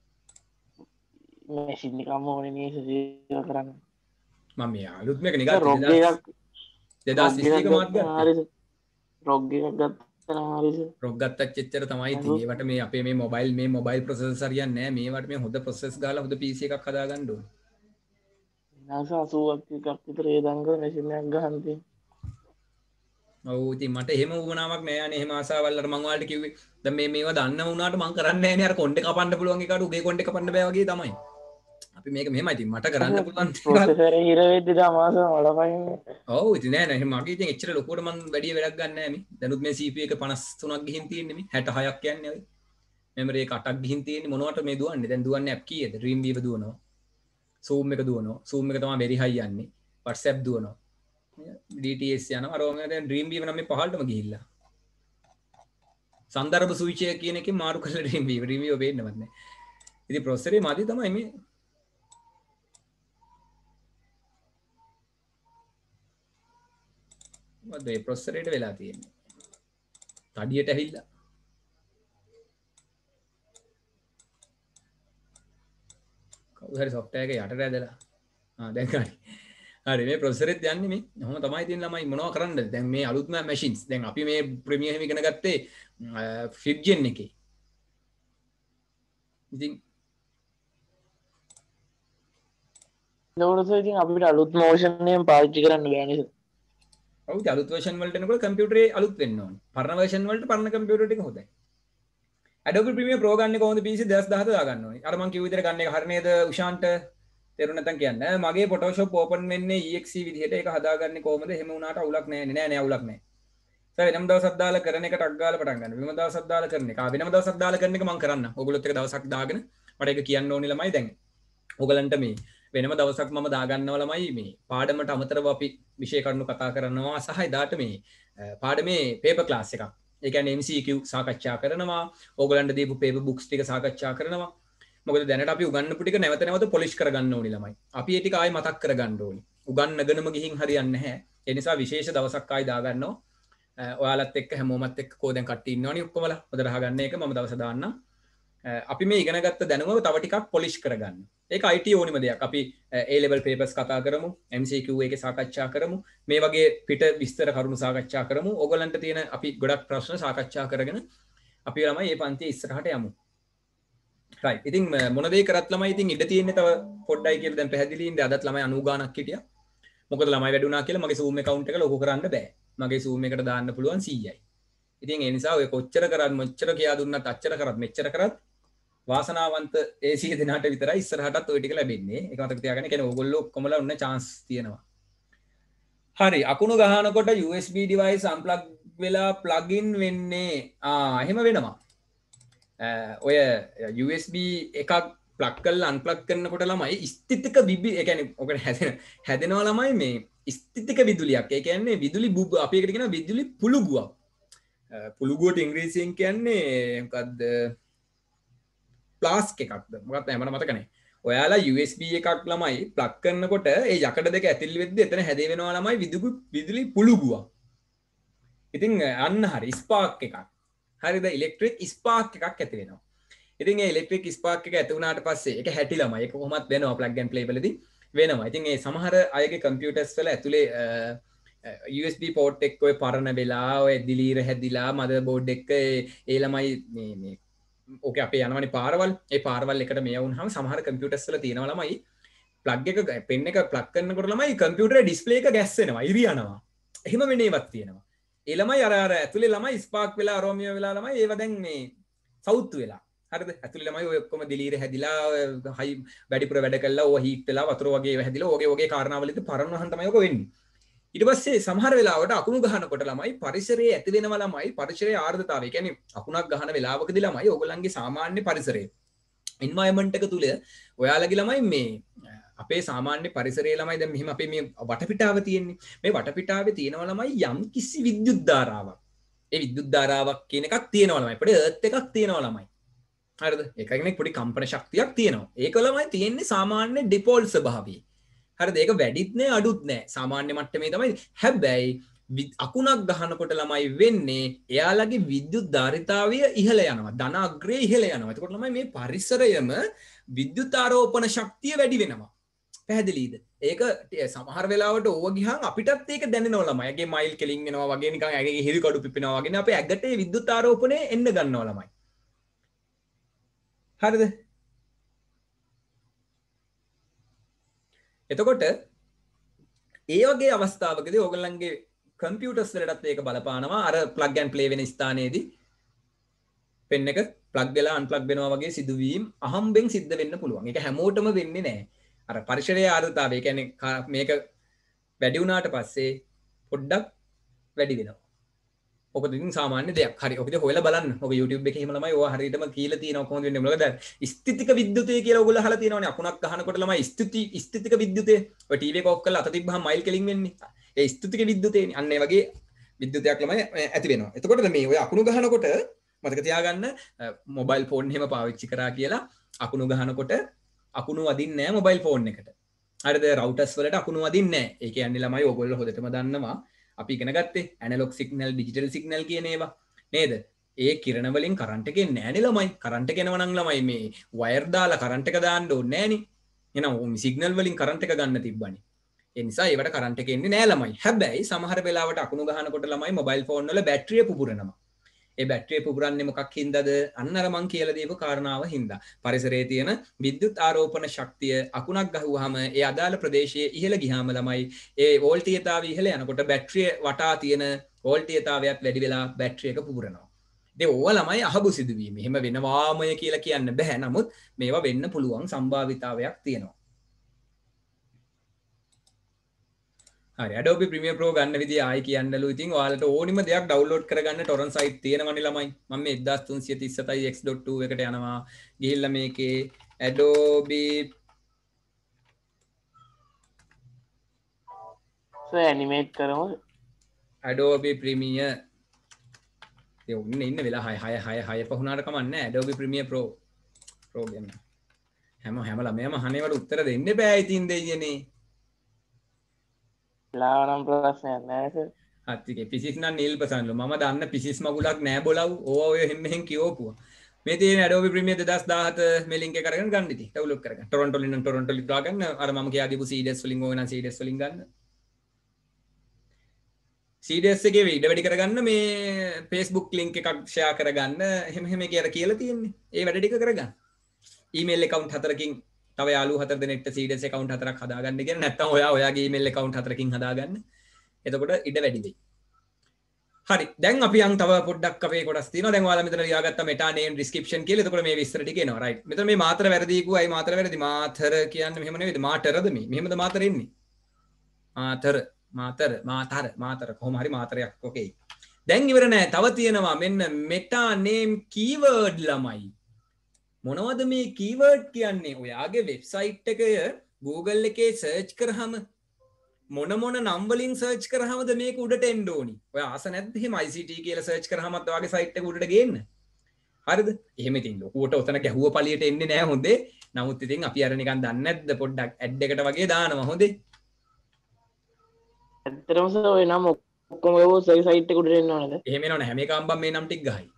මැෂින් එකම ඕනේ නේ සේව කරන්න මම මේ අලුත් මේක නිකන් රොග් එකක් 2021 මාත් ගත්තා හරි රොග් එකක් ගත්තා හරි රොග් ගත්තත් එච්චර තමයි ඉතින් ඒවට මේ අපේ මේ මොබයිල් ප්‍රොසෙසර් හරියන්නේ නැහැ මේවට මේ හොඳ ප්‍රොසෙස් ගාලා හොඳ PC එකක් හදාගන්න ඕනේ නැස 80ක් එකක් විතර ඒ දංග මැෂින් එකක් ගහන්න තියෙන ඔව් ඉතින් මට එහෙම වුණාවක් නෑ අනේ එහෙම ආසාවල් අර මං ඔයාලට කිව්වේ දැන් මේවා දන්න වුණාට මං කරන්නේ නෑනේ අර කොණ්ඩේ කපන්න පුළුවන් එකට උගේ කොණ්ඩේ කපන්න බෑ වගේ තමයි අපි මේක මෙහෙමයි ඉතින් මට කරන්න පුළුවන් ප්‍රොසෙසර් හිර වෙද්දි දමාස වලපයින්නේ ඔව් ඉතින් නෑ නෑ මගේ ඉතින් එච්චර ලොකුවට මං වැඩි වැඩක් ගන්න නෑ මේ දැනුත් මේ CPU එක 53ක් ගිහින් තියෙන්නේ මේ 66ක් කියන්නේ ඔය මෙමරි එක 8ක් ගිහින් තියෙන්නේ මොනවට මේ දුවන්නේ දැන් දුවන්නේ app කීයද Dreamweaver දුවනවා Zoom එක දුවනවා Zoom එක තමයි very high යන්නේ WhatsApp දුවනවා DTS යනවා අර ඔය දැන් Dreamweaver නම් මේ පහළටම ගිහිල්ලා සන්දර්භ ස්විච් එක කියන එකෙන් මාරු කරලා Dreamweaver වෙන්නවත් නෑ ඉතින් ප්‍රොසෙසරේ මාදි තමයි මේ මොකද මේ ප්‍රොසෙසරේට වෙලා තියෙන්නේ තඩියට ඇවිල්ලා කවුරු හරි software එක යටට ඇදලා දැන් හරි මේ ප්‍රොසෙසරෙත් යන්නේ මේ ඔහොම තමයි තියෙන ළමයි මොනවද කරන්නද දැන් මේ අලුත්ම මැෂින්ස් දැන් අපි මේ ප්‍රීමියර් එහෙම ඉගෙන ගත්තේ 5th gen එකේ ඉතින් නෝරස ඉතින් අපිට අලුත් මෝෂන් එකෙන් පාවිච්චි කරන්න බෑ නේද? ඔව් අලුත් version වලට එනකොට කම්පියුටරේ අලුත් වෙන්න ඕනේ. පරණ version වලට පරණ කම්පියුටර් ටික හොඳයි. Adobe Premiere Pro ගන්න කොහොමද PC 2017 දාගන්න ඕනේ. අර මං කිව්ව විදිහට ගන්න එක හරිය නේද උෂාන්ට? තේරුම් නැත්නම් කියන්න. මගේ Photoshop open වෙන්නේ exe විදිහට ඒක හදාගන්නේ කොහොමද? එහෙම වුණාට අවුලක් නැහැ නෑ අවුලක් නැහැ. වෙනම දවසක් දාලා කරන එක ටක් ගාලා පටන් ගන්න. වෙනම දවසක් දාලා කරන එක. වෙනම දවසක් දාලා කරන එක මම කරන්න. ඔයගොල්ලොත් එක දවසක් දාගෙන මට ඒක කියන්න ඕනේ ළමයි දැන්. ඔයගලන්ට මේ වෙනම දවසක් මම දාගන්නවා ළමයි මේ පාඩමට අමතරව අපි විෂය කරුණු කතා කරනවා සහ එදාට මේ පාඩමේ පේපර් ක්ලාස් එකක්. ඒ කියන්නේ MCQ සාකච්ඡා කරනවා. ඕගලන්ට දීපු පේපර් බුක්ස් ටික සාකච්ඡා කරනවා. මොකද දැනට අපි උගන්වපු ටික නැවත නැවත පොලිෂ් කරගන්න ඕනේ ළමයි. අපි ඒ ටික ආයෙ මතක් කරගන්න ඕනේ. උගන්වගෙනම ගිහින් හරියන්නේ නැහැ. ඒ නිසා විශේෂ දවසක් ආයෙ දාගන්නවා. ඔයාලත් එක්ක හැමෝමත් එක්ක කෝ දැන් කට්ටිය ඉන්නවනේ ඔක්කොමලා හොඳට අහගන්න එක මම දවස දාන්නම්. අපි මේ ඉගෙන ගත්ත දැනුම තව ටිකක් පොලිෂ් කරගන්න. ඒක IT ඕනිම දෙයක්. අපි A level papers කතා කරමු, MCQ එකේ සාකච්ඡා කරමු. මේ වගේ පිට විස්තර කරුණු සාකච්ඡා කරමු. ඕගලන්ට තියෙන අපි ගොඩක් ප්‍රශ්න සාකච්ඡා කරගෙන අපි ළමයි මේ පන්තියේ ඉස්සරහට යමු. right. ඉතින් මොන දේ කරත් ළමයි ඉතින් ඉඩ තියෙන්නේ තව පොඩ්ඩයි කියලා දැන් පැහැදිලි ඉන්නේ. අදත් ළමයි 90 ගාණක් හිටියා. මොකද ළමයි වැඩි වුණා කියලා මගේ Zoom account එක ලොකු කරන්න බෑ. මගේ Zoom එකට දාන්න පුළුවන් 100යි. ඉතින් ඒ නිසා ඔය කොච්චර කරත් මොච්චර කියා දුන්නත් අච්චර කරත් මෙච්චර කරත් වාසනාවන්ත ඒ 100 දෙනාට විතරයි ඉස්සරහටත් ওই ටික ලැබෙන්නේ. ඒක මතක තියාගන්න. කියන්නේ ඕගොල්ලෝ ඔක්කොමලා ඔන්න chance තියෙනවා. හරි. අකුණු ගහනකොට USB device unplug වෙලා plug in වෙන්නේ එහෙම වෙනවා. ඔය USB එකක් plug කරලා unplug කරනකොට ළමයි ස්ථිතික ඒ කියන්නේ ඔකට හැදෙනවා ළමයි මේ ස්ථිතික විදුලියක්. ඒ කියන්නේ විදුලි අපි එකට කියනවා විදුලි පුළුගුවක්. පුළුගුවට ඉංග්‍රීසියෙන් කියන්නේ මොකද්ද? ප්ලාස්ක් එකක්ද මොකක්ද මට මතක නැහැ. ඔයාලා USB එකක් ළමයි ප්ලග් කරනකොට ඒ යකඩ දෙක ඇතිල් වෙද්දී එතන හැදේ වෙනවා ළමයි විදුලි පුළුගුවක්. ඉතින් අන්න හරි ස්පාර්ක් එකක්. හරිද? ඉලෙක්ට්‍රික් ස්පාර්ක් එකක් ඇති වෙනවා. ඉතින් ඒ ඉලෙක්ට්‍රික් ස්පාර්ක් එක ඇති වුණාට පස්සේ ඒක හැටි ළමයි ඒක කොහොමත් වෙනවා ප්ලග් ඇන්ඩ් ප්ලේ වලදී වෙනවා. ඉතින් ඒ සමහර අයගේ කම්පියුටර්ස් වල ඇතුලේ USB පෝට් එක ඔය පරණ වෙලා ඔය දිලීර හැදිලා මදර් බෝඩ් එක ඒ ළමයි මේ ඕකේ අපේ යනවනේ පාරවල් ඒ පාරවල් එකට මේ වුණාම සමහර කම්පියුටර්ස් වල තියෙනවා ළමයි ප්ලග් එක පෙන් එක ප්ලග් කරනකොට ළමයි කම්පියුටරේ ඩිස්ප්ලේ එක ගැස්සෙනවා ඉරි යනවා එහෙම වෙන ඒවත් තියෙනවා ඒ ළමයි අර ඇතුලේ ළමයි ස්පාර්ක් වෙලා රෝමියෝ වෙලා ළමයි ඒව දැන් මේ සවුත් වෙලා හරිද ඇතුලේ ළමයි ඔය ඔක්කොම දිලීර හැදිලා හයි වැඩිපුර වැඩ කළා ඕව හීට් වෙලා වතුර වගේ ඒව හැදිලා ඔගේ කාරණාවලින්ද පරණවහන් තමයි ඔක වෙන්නේ ඊට පස්සේ සමහර වෙලාවට අකුණු ගහනකොට ළමයි පරිසරයේ ඇති වෙනවා ළමයි පරිසරයේ ආර්ද්‍රතාවය කියන්නේ අකුණක් ගහන වෙලාවකදී ළමයි ඕගොල්ලන්ගේ සාමාන්‍ය පරිසරයේ එන්වයරන්මන්ට් එක තුල ඔයාලගේ ළමයි මේ අපේ සාමාන්‍ය පරිසරයේ ළමයි දැන් මෙහෙම අපේ මේ වටපිටාව තියෙන්නේ මේ වටපිටාවේ තියෙනවා ළමයි යම් කිසි විද්‍යුත් ධාරාවක් ඒ විද්‍යුත් ධාරාවක් කියන එකක් තියෙනවා ළමයි පොඩි එර්ත් එකක් තියෙනවා ළමයි හරිද ඒක කියන්නේ පොඩි කම්පන ශක්තියක් තියෙනවා ඒක ළමයි තියෙන්නේ සාමාන්‍ය ඩිපෝල් ස්වභාවයේ හරිද ඒක වැඩිත් නෑ අඩුත් නෑ සාමාන්‍ය මට්ටමේ තමයි හැබැයි අකුණක් ගහනකොට ළමයි වෙන්නේ එයාලගේ විද්‍යුත් ධාරිතාවය ඉහළ යනවා ධන අග්‍රය ඉහළ යනවා එතකොට ළමයි මේ පරිසරයම විද්‍යුත් ආරෝපණ ශක්තිය වැඩි වෙනවා පැහැදිලිද ඒක සමහර වෙලාවට ඕව ගියාම අපිටත් ඒක දැනෙනවා ළමයිගේ මයිල් කෙලින් වෙනවා වගේ නිකන් ඇගේ හිරි කඩු පිපෙනවා වගේ නේ අපේ ඇඟට ඒ විද්‍යුත් ආරෝපණය එන්න ගන්නවා ළමයි හරිද එතකොට ඒ වගේ අවස්ථාවකදී ඕගොල්ලන්ගේ කම්පියුටර්ස් වලටත් ඒක බලපානවා අර ප්ලග් ඇන්ඩ් ප්ලේ වෙන ස්ථානයේදී පෙන් එක ප්ලග් වෙලා අන්ප්ලග් වෙනවා වගේ සිදුවීම් අහම්බෙන් සිද්ධ වෙන්න පුළුවන්. ඒක හැමෝටම වෙන්නේ නැහැ. අර පරිසරයේ ආර්ද්‍රතාවය කියන්නේ මේක වැඩි වුණාට පස්සේ පොඩ්ඩක් වැඩි වෙනවා. ඔක ඉතින් සාමාන්‍ය දෙයක්. හරි. ඔක ඉතින් හොයලා බලන්න. ඔක YouTube එකේ එහෙම ළමයි ඔය හරියටම කියලා තියෙනවා කොහොමද වෙන්නේ. මොකද ස්ථිතික විද්‍යුතය කියලා ඔයගොල්ලෝ අහලා තියෙනවනේ. අකුණක් ගහනකොට ළමයි ස්ථිතික විද්‍යුතය. ඔය ටීවී එක ඔෆ් කරලා අත තිබ්බහම මයිල් කෙලින් වෙන්නේ. ඒ ස්ථිතික විද්‍යුතේනේ. අන්න ඒ වගේ විද්‍යුතයක් ළමයි ඇති වෙනවා. එතකොට මේ ඔය අකුණු ගහනකොට මතක තියාගන්න මොබයිල් ෆෝන් එහෙම පාවිච්චි කරා කියලා අකුණු ගහනකොට අකුණු වදින්නේ නැහැ මොබයිල් ෆෝන් එකට. හරිද? රවුටර්ස් වලට අකුණු වදින්නේ නැහැ. ඒ කියන්නේ ළමයි ඔයගොල්ලෝ හොදටම දන්නවා අපි ඉගෙන ගත්තේ ඇනලොග් සිග්නල් ඩිජිටල් සිග්නල් කියන ඒවා නේද ඒ කිරණ වලින් කරන්ට් එකේ නෑනේ ළමයි කරන්ට් එක එනවා නම් ළමයි මේ වයර් දාලා කරන්ට් එක දාන්න ඕනේ නෑනේ එහෙනම් සිග්නල් වලින් කරන්ට් එක ගන්න තිබ්බනේ ඒ නිසා ඒවට කරන්ට් එක එන්නේ නෑ ළමයි හැබැයි සමහර වෙලාවට අකුණු ගහනකොට ළමයි මොබයිල් ෆෝන් වල බැටරිය පුපුරනවා ඒ බැටරිය පුපුරන්නේ මොකක් හින්දාද අන්න අර මං කියලා දීපු කාරණාව හින්දා පරිසරයේ තියෙන විද්‍යුත් ආරෝපණ ශක්තිය අකුණක් ගහුවාම ඒ අදාළ ප්‍රදේශයේ ඉහළ ගියාම ළමයි ඒ වෝල්ටීයතාවය ඉහළ යනකොට බැටරිය වටා තියෙන වෝල්ටීයතාවයත් වැඩි වෙලා බැටරි එක පුපුරනවා ඉතින් ඕවා ළමයි අහබු සිදුවීම එහෙම වෙනවාමය කියලා කියන්න බෑ නමුත් මේවා වෙන්න පුළුවන් සම්භාවිතාවයක් තියෙනවා හරි Adobe Premiere Pro ගන්න විදිය ආයි කියන්නලු ඉතින් ඔයාලට ඕනිම දෙයක් ඩවුන්ලෝඩ් කරගන්න ටොරන්ට් සයිට් තියෙනවනේ ළමයි මම මේ 1337x.2 එකට යනවා ගිහිල්ලා මේකේ Adobe ඇනිමේට් කරමු Adobe Premiere ඒ උන්නේ ඉන්න වෙලා 6 පහුණාට කමන්නේ Adobe Premiere Pro ගැන හැම ළමයාම අහනේවට උත්තර දෙන්න බෑ ඉතින් දෙයියනේ ලානම් ප්‍රශ්නයක් නෑ සර් අත්තික පිසිස් නම් නිල් පසන්ලු මම දන්න පිසිස් මගුලක් නෑ බොලව් ඕවා ඔය මෙහෙන් කියවපුවා මේ තියෙන Adobe Premiere 2017 මේ ලින්ක් එක අරගෙන ගන්න ඉතින් ඩවුන්ලෝඩ් කරගන්න ටොරන්ටෝ වලින් නම් ටොරන්ටෝ ලින්ක් දාගන්න අර මම කියා දීපු CDS වලින් ඕන නම් CDS වලින් ගන්න CDS එකේ ඉඩ වැඩි කරගන්න මේ Facebook link එකක් share කරගන්න එහෙම කියලා තියෙන්නේ ඒ වැඩ ටික කරගන්න email account 4කින් තව යාළුවෝ 4 දෙනෙක්ට CDS account 4ක් හදාගන්න කියලා නැත්නම් ඔයාගේ email account 4කින් හදාගන්න එතකොට ඉඩ වැඩි වෙයි හරි දැන් අපි යන් තව පොඩ්ඩක් අපේ කොටස් තියෙනවා දැන් ඔයාලා මෙතන ලියාගත්ත meta name description කියලා එතකොට මේ විස්තර ටික එනවා right මෙතන මේ මාතර වැරදි කිව්වයි මාතර වැරදි මාතර කියන්නේ මෙහෙම නෙවෙයිද මාතරද මේ මෙහෙමද මාතර එන්නේ මාතර කොහොම හරි මාතරයක් ඕකේ දැන් ඉවර නෑ තව තියෙනවා මෙන්න meta name keyword ළමයි මොනවද මේ keyword කියන්නේ ඔයාගේ වෙබ්සයිට් එක Google එකේ search කරාම මොන නම් වලින් search කරාමද මේක උඩට එන්න ඕනි ඔය ආස නැද්ද එහෙම ICT කියලා search කරාමත් ඔයාගේ site එක උඩට ගේන්න හරිද එහෙම ඉතින් ලොකුවට ඔතන ගැහුව පළියට එන්නේ නෑ හොඳේ නමුත් ඉතින් අපි අර නිකන් දන්නේ නැද්ද පොඩ්ඩක් ඇඩ් එකට වගේ දානවා හොඳේ ඇත්තටම සර් ඔය නම් ඔක්කොම ගවෝ සයිට් එක උඩට එන්න ඕනද එහෙම එනවනේ හැම එකම බම් මේ නම් ටික ගහයි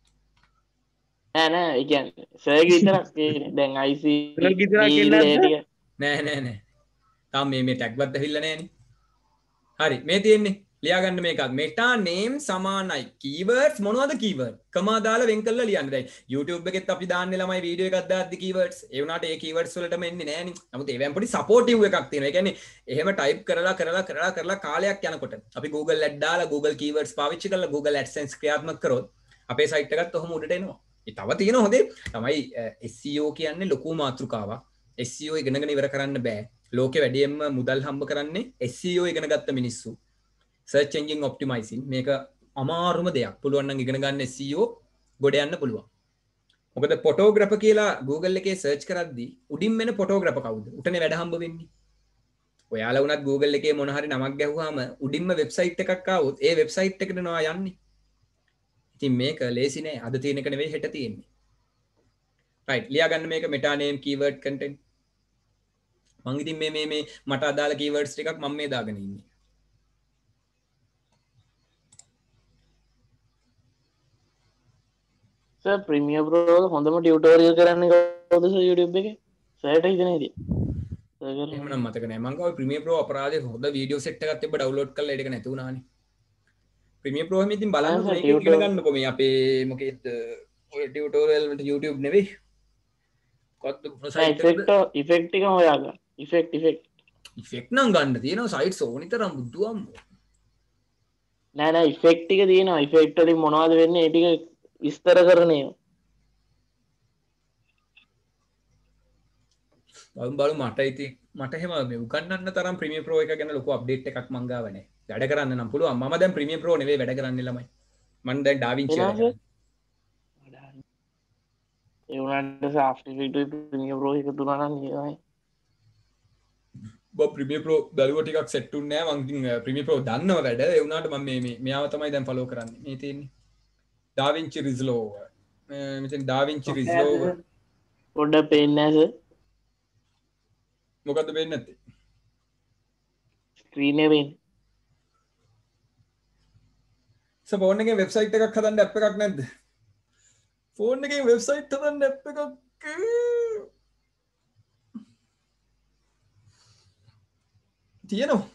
නෑ ඒ කියන්නේ සර්ගේ විතරක් තියෙන්නේ දැන් IC විතරක් එන්නේ නෑ තාම මේ ටැග් වත් ඇවිල්ලා නෑනේ හරි මේ තියෙන්නේ ලියාගන්න මේකත් meta name සමානයි keywords මොනවද keyword කමා දාලා වෙන් කරලා ලියන්න දැන් YouTube එකෙත් අපි දාන්නේ ළමයි වීඩියෝ එකක් දාද්දි keywords ඒ වුණාට ඒ keywords වලටම එන්නේ නෑනේ නමුත් ඒවෙන් පොඩි supportive එකක් තියෙනවා ඒ කියන්නේ එහෙම type කරලා කාලයක් යනකොට අපි Google ad දාලා Google keywords පාවිච්චි කරලා Google AdSense ක්‍රියාත්මක කරොත් අපේ site එකත් ඔහොම උඩට එනවා තව තියෙන හොඳේ තමයි SEO කියන්නේ ලොකු මාතෘකාවක් SEO ඉගෙනගෙන ඉවර කරන්න බෑ ලෝකෙ වැඩියෙන්ම මුදල් හම්බ කරන්නේ SEO ඉගෙන ගත්ත මිනිස්සු search engine optimizing මේක අමාරුම දෙයක් පුළුවන් නම් ඉගෙන ගන්න SEO ගොඩ යන්න පුළුවන් මොකද photographer කියලා Google එකේ search කරද්දී උඩින් එන photographer කවුද උටනේ වැඩ හම්බ වෙන්නේ ඔයාලා වුණත් Google එකේ මොන හරි නමක් ගැහුවාම උඩින්ම වෙබ්සයිට් එකක් ආවොත් ඒ වෙබ්සයිට් එකට නවා යන්නේ ඉතින් මේක ලේසි නෑ අද තියෙන එක නෙවෙයි හෙට තියෙන්නේ right ලියා ගන්න මේක meta name keyword content මං ඉතින් මේ මට අදාළ keywords ටිකක් මම මේ දාගෙන ඉන්නේ සර් Premiere Pro හොඳම ටියුටෝරියල් කරන්නේ කවුද සර් YouTube එකේ සර්ට හිතනේදී එහෙම නම් මතක නෑ මං ගාව Premiere Pro අපරාධේ හොඳ වීඩියෝ සෙට් එකක් තිබ්බ ඩවුන්ලෝඩ් කරලා ඒක නැති වුණානේ Premiere Pro හැම ඉතින් බලන්න මේක ඉගෙන ගන්නකො මේ අපේ මොකේද ඔය ටියුටෝරියල් වලට YouTube නෙවෙයි කොත්තු සයිට් ඉෆෙක්ට් එක හොයාගන්න ඉෆෙක්ට් නම් ගන්න තියෙනවා සයිට්ස් ඕනි තරම් බුදුවම් නෑ ඉෆෙක්ට් ටික තියෙනවා ඉෆෙක්ට් වලින් මොනවද වෙන්නේ ඒ ටික විස්තර කරන්නේ බලමු මට ඉතින් මට එහෙම මේ උගන්නන්න තරම් Premiere Pro එක ගැන ලොකු අප්ඩේට් එකක් මං ගාව නැහැ වැඩ කරන්න නම් පුළුවන් මම දැන් Premiere Pro නෙවෙයි වැඩ කරන්නේ ළමයි මම දැන් DaVinci වැඩ කරන්නේ ඒ වුණාට After Effects Premiere Pro එක තුනක් නම් නේද Premiere Pro දරුව ටිකක් සෙට් උන්නේ නැහැ මං ඉතින් Premiere Pro දන්නව වැඩ ඒ වුණාට මම මෙයාව තමයි දැන් ෆලෝ කරන්නේ මේ තියෙන්නේ DaVinci Resolve මෙතන DaVinci Resolve පොඩ්ඩක් පේන්නේ නැහැ සර් මොකද්ද වෙන්නේ නැත්තේ ස්ක්‍රීන් එක පේන්නේ ෆෝන් එකේ වෙබ්සයිට් එකක් හදන්න ඇප් එකක් නැද්ද? ෆෝන් එකේ වෙබ්සයිට් හදන්න ඇප් එකක් තියෙනවා.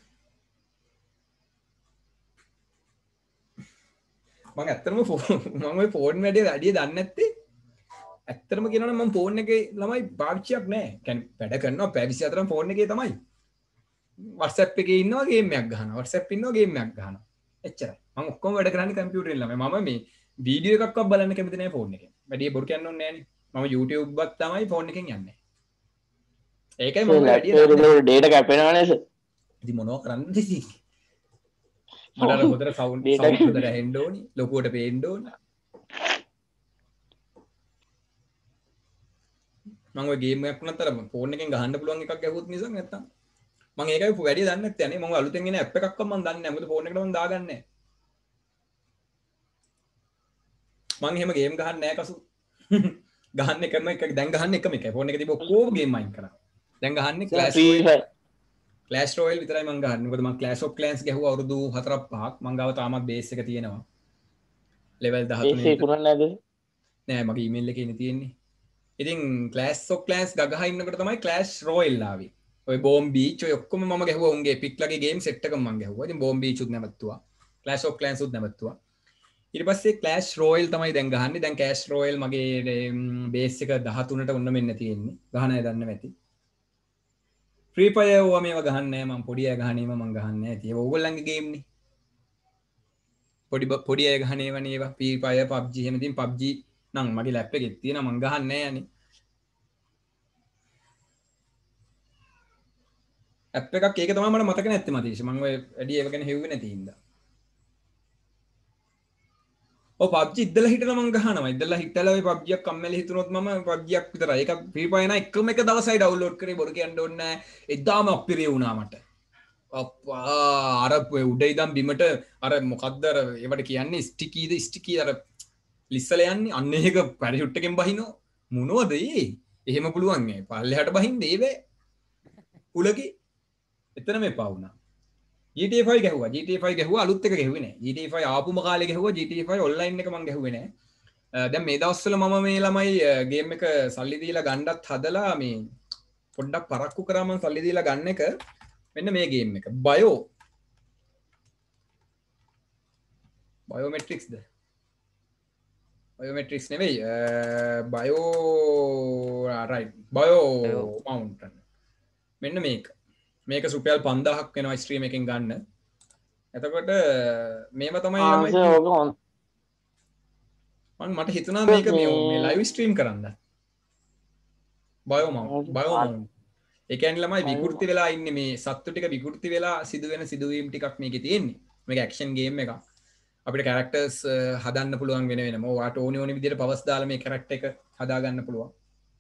මම ඇත්තටම මම ওই ෆෝන් වැඩේ වැඩි දන්නේ නැත්තේ. ඇත්තටම කියනවනම් මම ෆෝන් එකේ ළමයි පාවිච්චියක් නැහැ. කියන්නේ වැඩ කරනවා පැය 24ම ෆෝන් එකේ තමයි. WhatsApp එකේ ඉන්නවා ගේම් එකක් ගහනවා. WhatsApp ඉන්නවා ගේම් එකක් ගහනවා. එච්චරයි. මම ඔක්කොම වැඩ කරන්නේ කම්පියුටරෙන් ළමයි. මම මේ වීඩියෝ එකක්වත් බලන්න කැමති නැහැ ෆෝන් එකෙන්. වැඩි බොරු කියන්න ඕනේ නෑනේ. මම YouTube වත් තමයි ෆෝන් එකෙන් යන්නේ. ඒකයි මම වැඩි ඩේටා කැපෙනවනේ සර්. ඉතින් මොනවා කරන්නද ඉතින්? මට අර හොඳට සවුන්ඩ් හොඳට ඇහෙන්න ඕනි, ලොකුවට පේන්න ඕනි. මම ඔය ගේම් එකක් වුණත් අර ෆෝන් එකෙන් ගහන්න පුළුවන් එකක් ගැහුවොත් නිසා නැත්තම් මම ඒකයි වැඩි දන්නේ නැත්තේ අනේ මම අලුතෙන් එන ඇප් එකක්වත් මම දන්නේ නැහැ. මොකද ෆෝන් එකට මම දාගන්නේ නැහැ. මම එහෙම ගේම් ගහන්නේ නැහැ කසු. ගහන්නේ කරන එක දැන් ගහන්නේ එකම එකයි. ෆෝන් එකේ තිබ්බ ඔක්කොම ගේම් අයින් කරා. දැන් ගහන්නේ Clash Royale විතරයි මම ගහන්නේ. මොකද මම Clash of Clans ගැහුවා අවුරුදු 4-5ක්. මම ගාව තාමත් බේස් එක තියෙනවා. level 13 ඒක පුරන්නේ නැද? නෑ මගේ ඊමේල් එකේ ඉන්නේ තියෙන්නේ. ඉතින් Clash of Clans ගගහ ඉන්නකොට තමයි Clash Royale ආවේ. ඔය Bomb Beach ඔය ඔක්කොම මම ගැහුවා උන්ගේ Epic ලගේ ගේම් සෙට් එකම මම ගැහුවා. ඉතින් Bomb Beach උත් නැවතුවා. Clash of Clans උත් නැවතුවා. ඊට පස්සේ Clash Royale තමයි දැන් ගහන්නේ. දැන් Clash Royale මගේ බේස් එක 13ට ඔන්න මෙන්න තියෙන්නේ. ගහන අය දන්නේ නැති. Free Fire ඕවා මේවා ගහන්නේ නැහැ මම පොඩි අය ගහන ඒවා මම ගහන්නේ නැහැ. ඉතින් ඒක ඕගොල්ලන්ගේ ගේම් නේ. පොඩි අය ගහන ඒවා නේ ඒවා. Free Fire PUBG එහෙම ඉතින් PUBG නම් මගේ ලැප් එකේ තියෙනවා මම ගහන්නේ නැහැ අනේ. ඇප් එකක් ඒක තමයි මට මතක නැත්තේ මතීෂ. මම ඔය වැඩි ඒව ගැන හෙව්වේ නැති හින්දා. ඔව් PUBG ඉද්දලා හිටලා මම ගහනවා. ඉද්දලා හිටලා ඔය PUBG එකක් කම්මැලි හිතුනොත් මම PUBG එකක් විතරයි. ඒක Free Fire නා එකම එක දවසයි ඩවුන්ලෝඩ් කරේ බොරු කියන්න ඕනේ නැහැ. එදාම අපිරිය වුණා මට. අප්පා අර උඩ ඉඳන් බිමට අර මොකද්ද අර ඒවට කියන්නේ ස්ටිකි අර ලිස්සල යන්නේ අන්න ඒක පැරිෂුට් එකෙන් බහිනෝ මොනවද ඒ? එහෙම පුළුවන් නේ. පල්ලෙහාට බහින්න ඒවේ. උලකේ එතනම එපා වුණා. GTA 5 ගැහුවා. GTA 5 ගැහුවා අලුත් එක ගැහුවේ නෑ. GTA 5 ආපුම කාලේ ගැහුවා. GTA 5 ඔන්ලයින් එක මම ගැහුවේ නෑ. දැන් මේ දවස්වල මම මේ ළමයි ගේම් එක සල්ලි දීලා ගන්නත් හදලා මේ පොඩ්ඩක් පරක්කු කරා මම සල්ලි දීලා ගන්න එක මෙන්න මේ ගේම් එක. බයෝමෙට්‍රික්ස්ද? බයෝමෙට්‍රික්ස් නෙවෙයි. Bio mountain. මෙන්න මේක. මේක රුපියල් 5000ක් වෙනවා ස්ට්‍රීම් එකෙන් ගන්න. එතකොට මේව තමයි මට හිතුණා මේක මේ ලයිව් ස්ට්‍රීම් කරන්න. බයෝ ඒ කියන්නේ ළමයි විකෘති වෙලා ඉන්නේ මේ සත්තු ටික විකෘති වෙලා සිදුවෙන සිදුවීම් ටිකක් මේකේ තියෙන්නේ. මේක ඇක්ෂන් ගේම් එකක්. අපිට කැරක්ටර්ස් හදන්න පුළුවන් වෙන වෙනම. ඔයාට ඕනි විදිහට පවර්ස් දාලා මේ කැරක්ටර් එක හදා ගන්න පුළුවන්.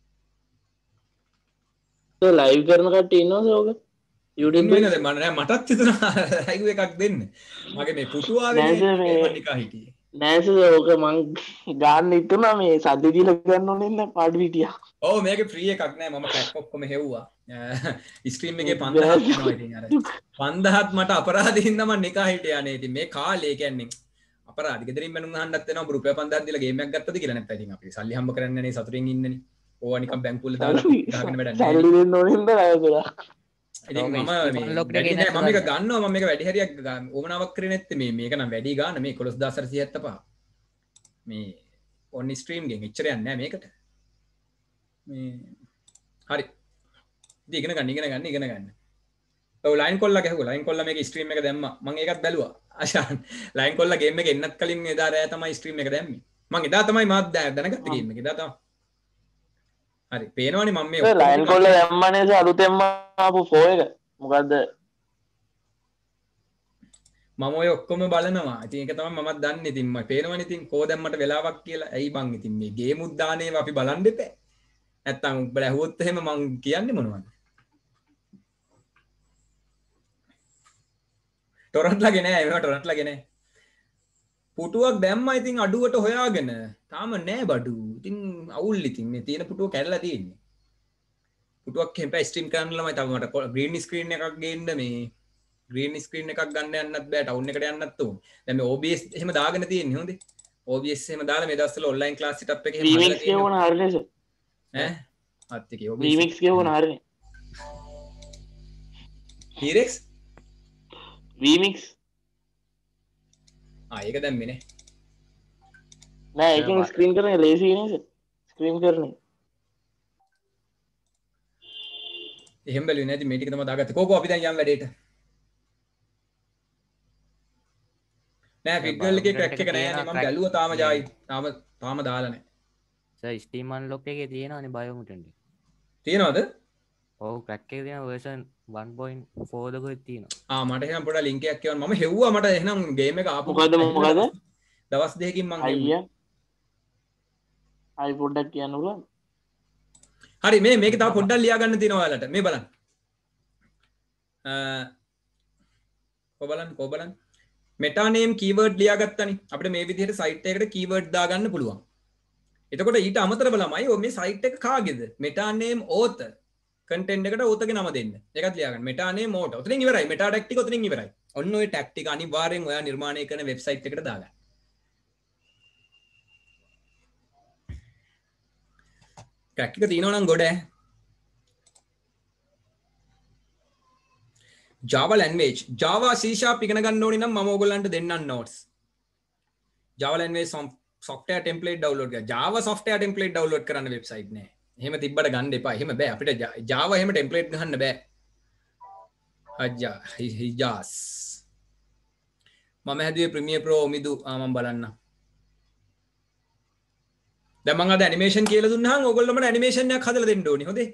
ලයිව් කරන කට්ටිය ඉන්නවද ඔක? මටත් හිතුණා ලයිව් එකක් දෙන්න. මගේ මේ පුටුවාවේ නිකා හිටියේ. නෑ සර් ඕක මං ගන්න හිතුණා මේ සද්ද දීලා ගන්න ඕනේ නැහැ පාඩු විදියා. ඔව් මේක ෆ්‍රී එකක් නෑ මම කැක් ඔක්කොම හෙව්වා. ස්ට්‍රීම් එකේ 5000ක් වෙනවා ඉතින් අර 5000ත් මට අපරාධින් හින්දා මම නිකා හිටියා නේ. ඉතින් මේ කාලේ කියන්නේ අපරාධ ගෙදරින් මනුන් අහන්නත් වෙනවා ඔබ රුපියල් 5000ක් දීලා ගේම් එකක් ගත්තද කියලා නැත්නම් ඉතින් අපි සල්ලි හම්බ කරන්නේ නේ සතුටින් ඉන්නනේ. ඕවා නිකන් බැංකුවල දාලා ගහගෙන වැඩක් නෑ. සල්ලි දෙන්න ඕනේ හින්දා නෑ. ඉතින් මම මේක ගන්නවා මම මේක වැඩි හරියක් ඕමනාවක් කරේ නැත්තේ මේක නම් වැඩි ගන්න මේ 11475 මේ ඔන් ස්ට්‍රීම් ගෙන් එච්චර යන්නේ නැහැ මේකට මේ හරි ඉතින් ඉගෙන ගන්න ඔව් ලයින් කොල්ලා ගැහුවා ලයින් කොල්ලා මේක ස්ට්‍රීම් එක දැම්මා මම ඒකත් බැලුවා ආශාන් ලයින් කොල්ලා ගේම් එක එන්නත් කලින් එදා රෑ තමයි ස්ට්‍රීම් එක දැම්මේ මම එදා තමයි මාත් දැනගත්තේ ගේම් එක එදා තමයි හරි පේනවනේ මම මේ ලයින් කොල්ලා දැම්මනේ අලුතෙන්ම ආපු ෆෝ එක මොකද්ද මම ඔය ඔක්කොම බලනවා. ඉතින් ඒක තමයි මමත් දන්නේ. ඉතින් මම පේනවනේ ඉතින් කෝ දැම්මට වෙලාවක් කියලා. ඇයි බං ඉතින් මේ ගේම් උද්දානේව අපි බලන් දෙපෑ. නැත්තම් උඹලා ඇහුවොත් එහෙම මං කියන්නේ මොනවද? ටොරන්ට් ලගේ නෑ. ඒවා ටොරන්ට් ලගේ නෑ. පුටුවක් දැම්මා ඉතින් අඩුවට හොයාගෙන. තාම නෑ බඩු. ඉතින් අවුල් ඉතින් මේ තියෙන පුටුව කැඩලා තියෙන්නේ. පුටුවක් එහෙම ස්ට්‍රීම් කරන්න ළමයි තව මට ග්‍රීන් ස්ක්‍රීන් එකක් ගේන්න මේ ග්‍රීන් ස්ක්‍රීන් එකක් ගන්න යන්නත් බෑ ටවුන් එකට යන්නත් ඕන. දැන් මේ OBS එහෙම දාගෙන තියෙන්නේ හොඳේ. OBS එහෙම දාලා මේ දවස්වල ඔන්ලයින් ක්ලාස් සෙටප් එක එහෙම හදලා වීමික්ස් කියවන හරිනේ සර් ඈ අත් එකේ OBS වීමික්ස් කියවන හරිනේ T-Rex වීමික්ස් ඒක දැම්මේ නේ. නෑ ඒකෙන් ස්ක්‍රීන් කරන ලේසි නේ සර් ස්ක්‍රීන් කරන්නේ එහෙම බැලුවේ නැති මේ ටික තමයි දාගත්තේ. කෝකෝ අපි දැන් යම් වැඩේට. නෑ ෆිග්ගල් එකේ ක්‍රැක් එක නෑ නේ මම බැලුවා තාම ජායි. තාම දාලා නෑ. සර් ස්ටීම් අන්ලොක් එකේ තියෙනවානේ බයෝමුටන්ට් එක. තියනවද? ඔව් ක්‍රැක් එකේ තියෙන version 1.4 දකෝ තියෙනවා. මට එහෙනම් පොඩ්ඩක් ලින්ක් එකක් කියවන්න. මම හෙව්වා මට එහෙනම් ගේම් එක ආපු මොකද දවස් දෙකකින් මම අයියා අයි පොඩ්ඩක් කියන්න පුළුවන් හරි මේක තව පොඩ්ඩක් ලියා ගන්න තියෙනවා ඔයාලට මේ බලන්න කො බලන්න meta name keyword ලියා ගත්තනේ අපිට මේ විදිහට site එකකට keyword දාගන්න පුළුවන් එතකොට ඊට අමතරව ළමයි මේ site එක කාගේද meta name author content එකට author ගේ නම දෙන්න ඒකත් ලියා ගන්න meta name author උතනින් ඉවරයි meta tag ටික උතනින් ඉවරයි ඔන්න ඔය tag ටික අනිවාර්යෙන් ඔයා නිර්මාණය කරන වෙබ්සයිට් එකට දාගන්න ටැක් එක තියෙනවා නම් ගොඩ Java language Java C# ඉගෙන ගන්න ඕනි නම් මම ඔයගොල්ලන්ට දෙන්නම් notes Java language software template download කරලා Java software template download කරන්න website නෑ එහෙම තිබ්බට ගන්න එපා එහෙම බෑ අපිට Java එහෙම template ගන්න බෑ හිජාස් මම හැදුවේ Premiere Pro මිදු මම බලන්න දැන් මම අද ඇනිමේෂන් කියලා දුන්නාම ඕගොල්ලෝ මට ඇනිමේෂන් එකක් හදලා දෙන්න ඕනි හොඳේ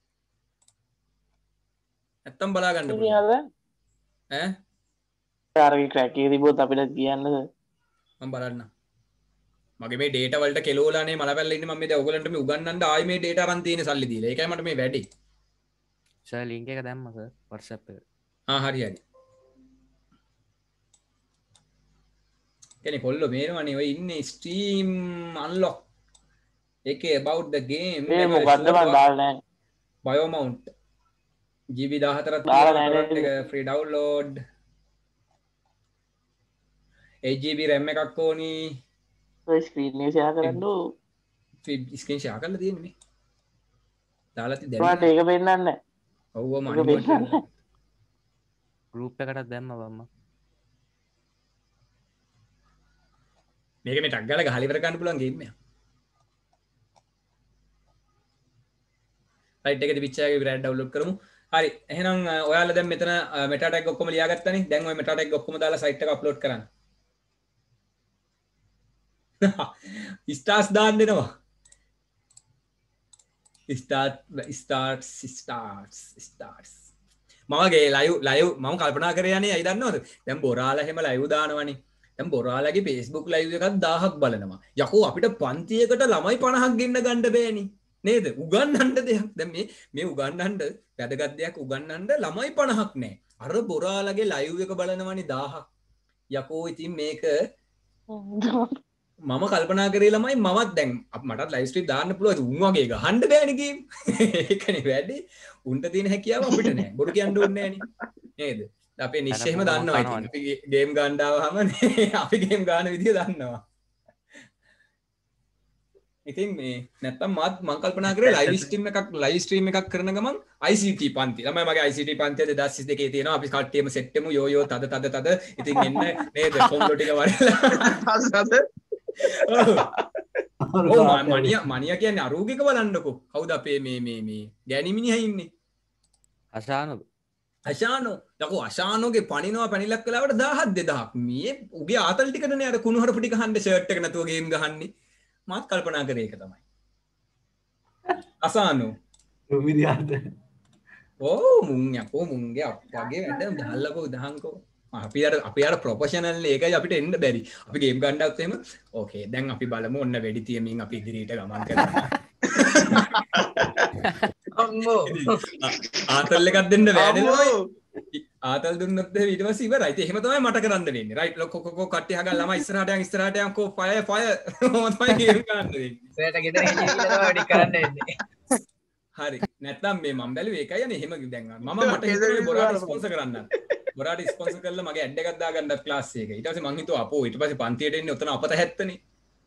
නැත්තම් බලා ගන්න පුළුවන් ඈ අරගේ ක්‍රැක් එක තිබ්බොත් අපිට කියන්නද මම බලන්න මගේ මේ data වලට කෙලෝලානේ මලපැල්ල ඉන්නේ මම මේ දැන් ඕගොල්ලන්ට මේ උගන්වන්න ආයි මේ data අරන් තියෙන සල්ලි දීලා ඒකයි මට මේ වැඩි සර් ලින්ක් එක දැම්ම සර් WhatsApp එකට හරි කෙනෙක් කොල්ලෝ මේනවනේ ඔය ඉන්නේ stream unlock ඒකේ about the game මේ මොකද්ද මම දාලා නැහැ biomount GB 14ක් දාලා නැහැ එක free download 8GB RAM එකක් ඕනි ඔය ස්ක්‍රීන් එක ෂෙයා කරන්න ස්ක්‍රීන් ෂෙයා කරලා තියෙන්නේ මේ දාලා තියෙ ඔයාලට ඒක පෙන්නන්නේ නැහැ ඔව් මම group එකකට දැම්ම බම්ම මේක මේ ටග් ගාලා ගහලා ඉවර කරන්න පුළුවන් ගේම් එකක් රයිට් එකේදී පිච්චර් එක විතරක් ඩවුන්ලෝඩ් කරමු. හරි. එහෙනම් ඔයාලා දැන් මෙතන meta tag ඔක්කොම ලියාගත්තනේ. දැන් ওই meta tag ඔක්කොම දාලා site එක අප්ලෝඩ් කරන්න. stars දාන්න දෙනවා. stars. මමගේ live මම කල්පනා කරේ යන්නේ ඇයි දන්නවද? දැන් බොරාලා එහෙම live දානවනේ. දැන් බොරාලගේ Facebook live එකක් 1000ක් බලනවා. යකෝ අපිට පන්තියකට ළමයි 50ක් ගෙන්න ගන්න බෑනේ. නේද උගන්නන්න දෙයක් දැන් මේ උගන්නන්න වැදගත් දෙයක් උගන්නන්න ළමයි 50ක් නෑ අර බොරාලගේ ලයිව් එක බලනවනේ 1000ක් යකෝ ඉතින් මේක මම කල්පනා කරේ ළමයි මමත් දැන් මටත් ලයිව් ස්ට්‍රීම් දාන්න පුළුවන් උන් වගේ ගහන්න බෑනේ ගේම් ඒකනේ වැඩි උන්ට තියෙන හැකියාව අපිට නෑ බොරු කියන්න ඕනේ නෑනේ නේද අපේ නිශ්චය එහෙම දන්නවා ඉතින් අපි ගේම් ගන්න ආවම අපි ගේම් ගන්න විදිය දන්නවා ඉතින් මේ නැත්තම් මම කල්පනා කරේ ලයිව් ස්ට්‍රීම් එකක් කරන ගමන් ICT පන්ති. ළමයි මගේ ICT පන්තිය 2022 තියෙනවා. අපි කට්ටියම සෙට් වෙමු යෝ තද. ඉතින් එන්න නේද කොම්බෝ ටික වරලා. ඔව් මනියා කියන්නේ අරූගික බලන්නකෝ. කවුද අපේ මේ ගෑණි මිනිහා ඉන්නේ? අශානෝ. යකෝ අශානෝගේ පණිනවා පැණිලක් වෙලාවට 1000ක් 2000ක්. මේ උගේ ආතල් ටිකටනේ අර කුණුහරුපු ටික හන්න ෂර්ට් එක නැතුව ගේම් ගහන්නේ. මාත් කල්පනා කරේ ඒක තමයි. අසානෝ. විදිහට. ඕ මුන්ගේ අප්පගේ වැඩ දහල්ලකෝ දහංකෝ. අපි අර ප්‍රොෆෙෂනල් ඒකයි අපිට එන්න බැරි. අපි ගේම් ගන්නවත් එහෙම ඕකේ දැන් අපි බලමු ඔන්න වෙඩි තියමින් අපි ඉදිරියට ගමන් කරමු. අම්මෝ. ආතල් එකක් දෙන්න බෑනේ. ආතල් දුන්නොත් ඊට පස්සේ ඉවරයි. ඉතින් එහෙම තමයි මට කරන්න වෙන්නේ. රයිට් කො කට්ටිය හගා ළමයි ඉස්සරහට යන් කෝ ෆයර් මොකක්ද ගේම් ගන්න වෙන්නේ. ඉස්සරහට ගෙදර ගිහින් වැඩි කරන්න වෙන්නේ. හරි. නැත්නම් මේ මම බැලුවේ ඒකයි යන්නේ එහෙම දැන් මට හිතුනේ බොරාට ස්පොන්සර් කරන්න. බොරාට ස්පොන්සර් කරලා මගේ ඇඩ් එකක් දාගන්නත් ක්ලාස් එකේ. ඊට පස්සේ මං හිතුවා අපෝ ඊට පස්සේ පන්තියට එන්නේ උතන අපත හැත්තනේ.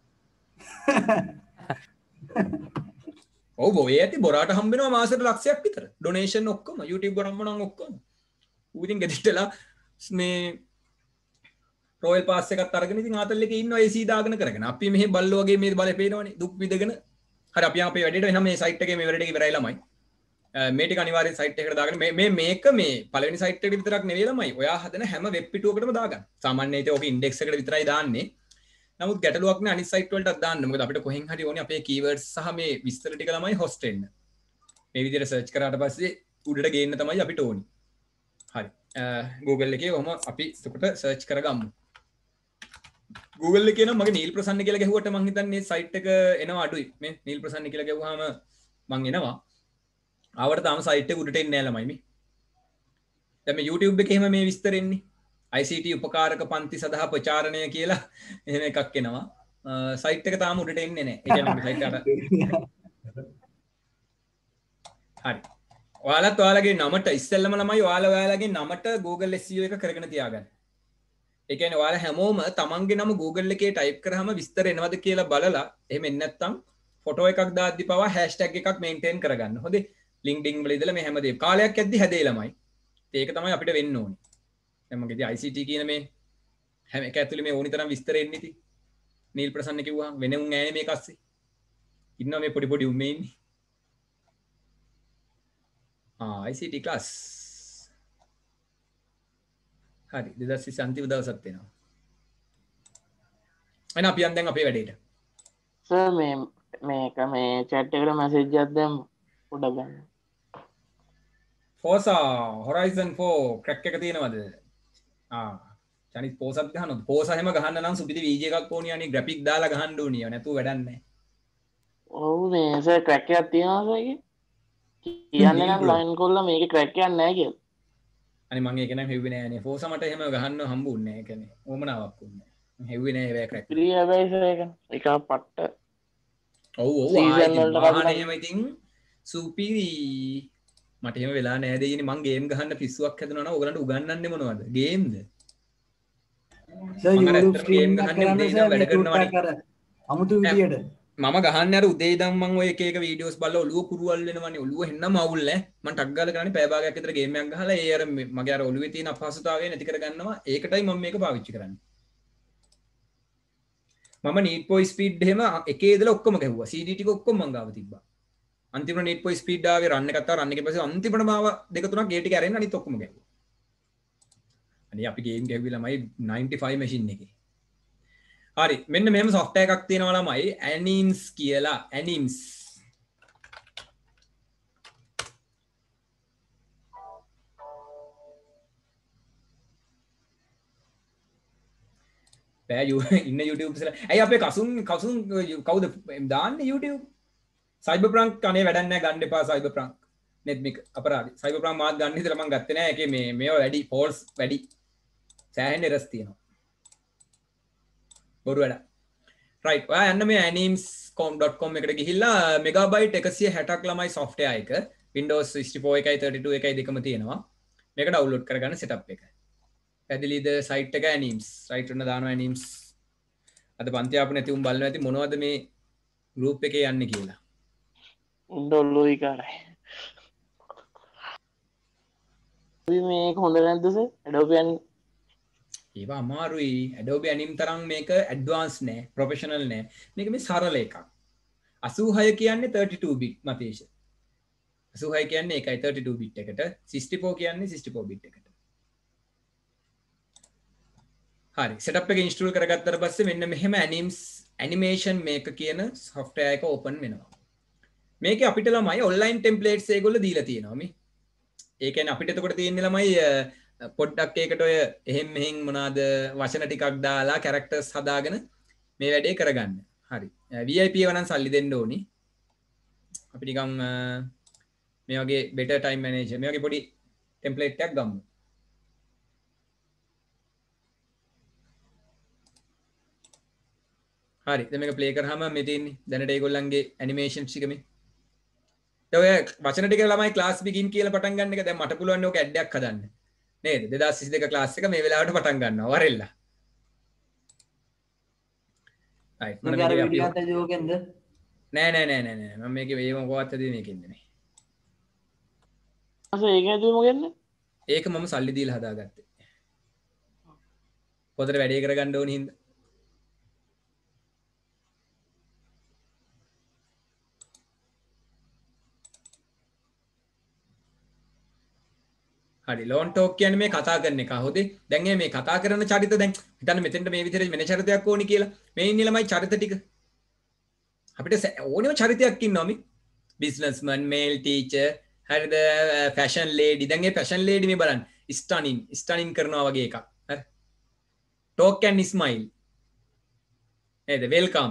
ඔව් බෝ ඒ ඇති බොරාට හම්බ වෙනවා මාසෙට ලක්ෂයක් විතර. ඩොනේෂන් ඔක්කොම YouTube ගොඩක්ම නම් ඔක්කොම. ඌ ඉතින් ගෙදරටලා මේ රොයල් පාස් එකත් අරගෙන ඉතින් ආතල් එකේ ඉන්නවා AC දාගෙන කරගෙන. අපි මෙහෙ බල්ලෝ වගේ මේ බලේ පේනවනේ දුක් විඳගෙන. හරි අපි අපේ වැඩේට එනවා මේ සයිට් එකේ මේ වැඩේ ඉවරයි ළමයි. මේ ටික අනිවාර්යෙන් සයිට් එකකට දාගෙන මේක මේ පළවෙනි සයිට් එකට විතරක් නෙවෙයි ළමයි. ඔයා හදන හැම වෙබ් පිටුවකටම දාගන්න. සාමාන්‍යයෙන් ඒක ඔක ඉන්ඩෙක්ස් එකට විතරයි දාන්නේ. නමුත් ගැටලුවක් නෑ අනිත් සයිට් වලටත් දාන්න. මොකද අපිට කොහෙන් හරි ඕනේ අපේ කීවර්ඩ්ස් සහ මේ විස්තර ටික ළමයි හොස්ට් වෙන්න. මේ විදිහට සර්ච් කරාට පස්සේ උඩට ගේන්න තමයි අපිට ඕනේ. හරි. Google එකේ කොහොම අපි එතකොට සර්ච් කරගමු. Google එකේ නම් මගේ නීල් ප්‍රසන්න කියලා ගැහුවට මං හිතන්නේ සයිට් එක එනවා අඩුයි. මේ නීල් ප්‍රසන්න කියලා ගැහුවාම මං එනවා. ආවට තාම සයිට් එක උඩට එන්නේ නැහැ ළමයි මේ. දැන් මේ YouTube එකේ එහෙම මේ විස්තර එන්නේ. ICT උපකාරක පන්ති සඳහා ප්‍රචාරණය කියලා එහෙම එකක් එනවා. සයිට් එක තාම උඩට එන්නේ නැහැ. ඒ කියන්නේ සයිට් එකට හරි. ඔයාලත් ඔයාලගේ නමට ඉස්සෙල්ලම ළමයි ඔයාලගේ නමට Google SEO එක කරගෙන තියාගන්න. ඒ කියන්නේ ඔයාලා හැමෝම තමන්ගේ නම Google එකේ ටයිප් කරාම විස්තර එනවද කියලා බලලා එහෙම එන්නේ නැත්නම් ෆොටෝ එකක් දාද්දි පවා හැෂ්ටැග් එකක් මේන්ටේන් කරගන්න. හොඳේ. LinkedIn වල ඉඳලා මේ හැමදේම කාලයක් යද්දි හැදේ ළමයි. ඒක තමයි අපිට වෙන්න ඕනේ. දැන් මගේ ඉතින් ICT කියන මේ හැම එක ඇතුලේ මේ ඕනි තරම් විස්තර එන්නේ ඉතින්. නීල් ප්‍රසන්න කිව්වා වෙන උන් ඈනේ මේක අස්සේ. ඉන්නවා මේ පොඩි පොඩි උන් මේ ඉන්නේ. ICT class. හරි 2020 අන්තිම දවසක් වෙනවා. එහෙනම් අපි යන් දැන් අපේ වැඩේට. සර් මේක මේ chat එකට message එකක් දැම්ම පොඩ්ඩක් ගන්න. Forza Horizon 4 crack එක තියෙනවද? චනිත් පෝසත් ගහනවද? පෝසා හැම ගහන්න නම් සුපිරි වීජ එකක් ඕනිය අනේ graphic දාලා ගහන්න ඕනිය. නැතුව වැඩක් නැහැ. ඔව් මේ සර් crack එකක් තියෙනවා සර් ඒක. කියන්නේ නම් ලයින් කොල්ල මේක ක්‍රැක් එකක් නැහැ කියලා. අනේ මම ඒක නම් හෙව්වේ නෑනේ. ෆෝසා මට එහෙම ගහන්න හම්බුන්නේ නෑ. ඒ කියන්නේ ඕමනාවක් වුන්නේ නෑ. මම හෙව්වේ නෑ ඒ ක්‍රැක්. ප්‍රී හැබැයි සර් ඒක පට්ට. ඔව් ඔව් ආයෙත් එහෙම ඉතින් සුපිරි. මට එහෙම වෙලා නෑ දෙයිනේ මං ගේම් ගහන්න පිස්සුවක් හැදෙනවා නම් ඔයගලන්ට උගන්වන්නේ මොනවද? ගේම්ද? සර් YouTube ස්ට්‍රීම් කරන්න වැඩ කරනවා අමුතු විදියට. මම ගහන්න අර උදේ ඉඳන් මම ඔය එක එක වීඩියෝස් බලලා ඔළුව කුරුවල් වෙනවනේ ඔළුව හෙන්නම අවුල් නැහැ මම ටක් ගාලා කරන්නේ පැය භාගයක් විතර ගේම් එකක් ගහලා ඒ අර මගේ අර ඔළුවේ තියෙන අපහසුතාවය නැති කර ගන්නවා ඒකටයි මම මේක පාවිච්චි කරන්නේ මම need for speed එහෙම එකේ ඉඳලා ඔක්කොම ගැහුවා CD ටික ඔක්කොම මං ගාව තිබ්බා අන්තිමට need for speed ආවේ රන් එකක් තාම රන් එකේ පස්සේ අන්තිමට මාව දෙක තුනක් ඒ ටික ඇරෙන්න අනිත් ඔක්කොම ගැහුවා අනේ අපි ගේම් ගැහුවේ ළමයි 95 මැෂින් එකේ හරි මෙන්න මෙහෙම software එකක් තියෙනවා ළමයි anims කියලා anims බෑ ඉන්න YouTube ඉස්සලා ඇයි අපේ කසුන් කවුද දාන්නේ YouTube Cyberpunk අනේ වැඩක් නැහැ ගන්න එපා Cyberpunk netmic අපරාධි Cyberpunk මාත් ගන්න ඉතල මම ගත්තේ නැහැ ඒකේ මේවා වැඩි false වැඩි සෑහෙන errors තියෙනවා බොරු වැඩ right ඔයා යන්න මේ anims.com එකට ගිහිල්ලා මෙගාබයිට් 160ක් ළමයි software එක Windows 64 එකයි 32 එකයි දෙකම තියෙනවා මේක download කරගන්න setup එක පැදිලිද site එක anims right උන්න දානවා anims අද පන්ති ආපු නැති උන් බලනවා ඇති මොනවද මේ group එකේ යන්නේ කියලා උන්ඩොල්ලෝ ඉකාරයි මේක හොඳ නැද්ද සර් Adobe ඒවා අමාරුයි Adobe Anim තරම් මේක ඇඩ්වාන්ස් නෑ ප්‍රොෆෙෂනල් නෑ මේක මේ සරල එකක් 86 කියන්නේ 32 bit මතේෂ 86 කියන්නේ ඒකයි 32 bit එකට 64 කියන්නේ 64 bit එකට හරි setup එක install කරගත්තට පස්සේ මෙන්න මෙහෙම Anims animation maker කියන software එක open වෙනවා මේකේ අපිට ළමයි online templates ඒගොල්ලෝ දීලා තියෙනවා මේ ඒ කියන්නේ අපිට එතකොට තියෙන්නේ ළමයි පොඩ්ඩක් ඒකට ඔය එහෙම් මෙහෙන් මොනවාද වචන ටිකක් දාලා characters හදාගෙන මේ වැඩේ කරගන්න. හරි. VIP ඒවා නම් සල්ලි දෙන්න ඕනි. අපි නිකන් මේ වගේ better time manager මේ වගේ පොඩි template එකක් ගමු. හරි. දැන් මේක play කරාම මේ තියෙන්නේ දැනට ඒගොල්ලන්ගේ animations ටික මේ. දැන් ඔය වචන ටික ළමයි class begin කියලා පටන් ගන්න එක දැන් මට පුළුවන් ඕක ඇඩ් එකක් හදන්න. නේද 2022 ක්ලාස් එක මේ වෙලාවට පටන් ගන්නවා වරෙල්ලා right මගේ අර වීඩියෝ එකත් යෝගෙන්ද නෑ මම මේකේ මේ මොකවත් හදන්නේ මේකෙන්ද නේ ඒක ඇතුළේ මොකෙන්ද ඒක මම සල්ලි දීලා හදාගත්තේ පොතට වැඩේ කරගන්න ඕනේ හින්දා හරි ලෝන් ටෝක් කියන්නේ මේ කතා කරන එක හොදේ දැන් මේ කතා කරන චරිත දැන් හිතන්න මෙතෙන්ට මේ විදිහට වෙන චරිතයක් ඕනි කියලා මේ ඉන්න ළමයි චරිත ටික අපිට ඕනෙම චරිතයක් ඉන්නවා මේ බිස්නස්මන් මේල් ටීචර් හරිද ෆැෂන් ලේඩි දැන් මේ ෆැෂන් ලේඩි මේ බලන්න ස්ටනින් කරනවා වගේ එකක් හරි ටෝක් ඇන්ඩ් ස්මයිල් නේද වෙල්කම්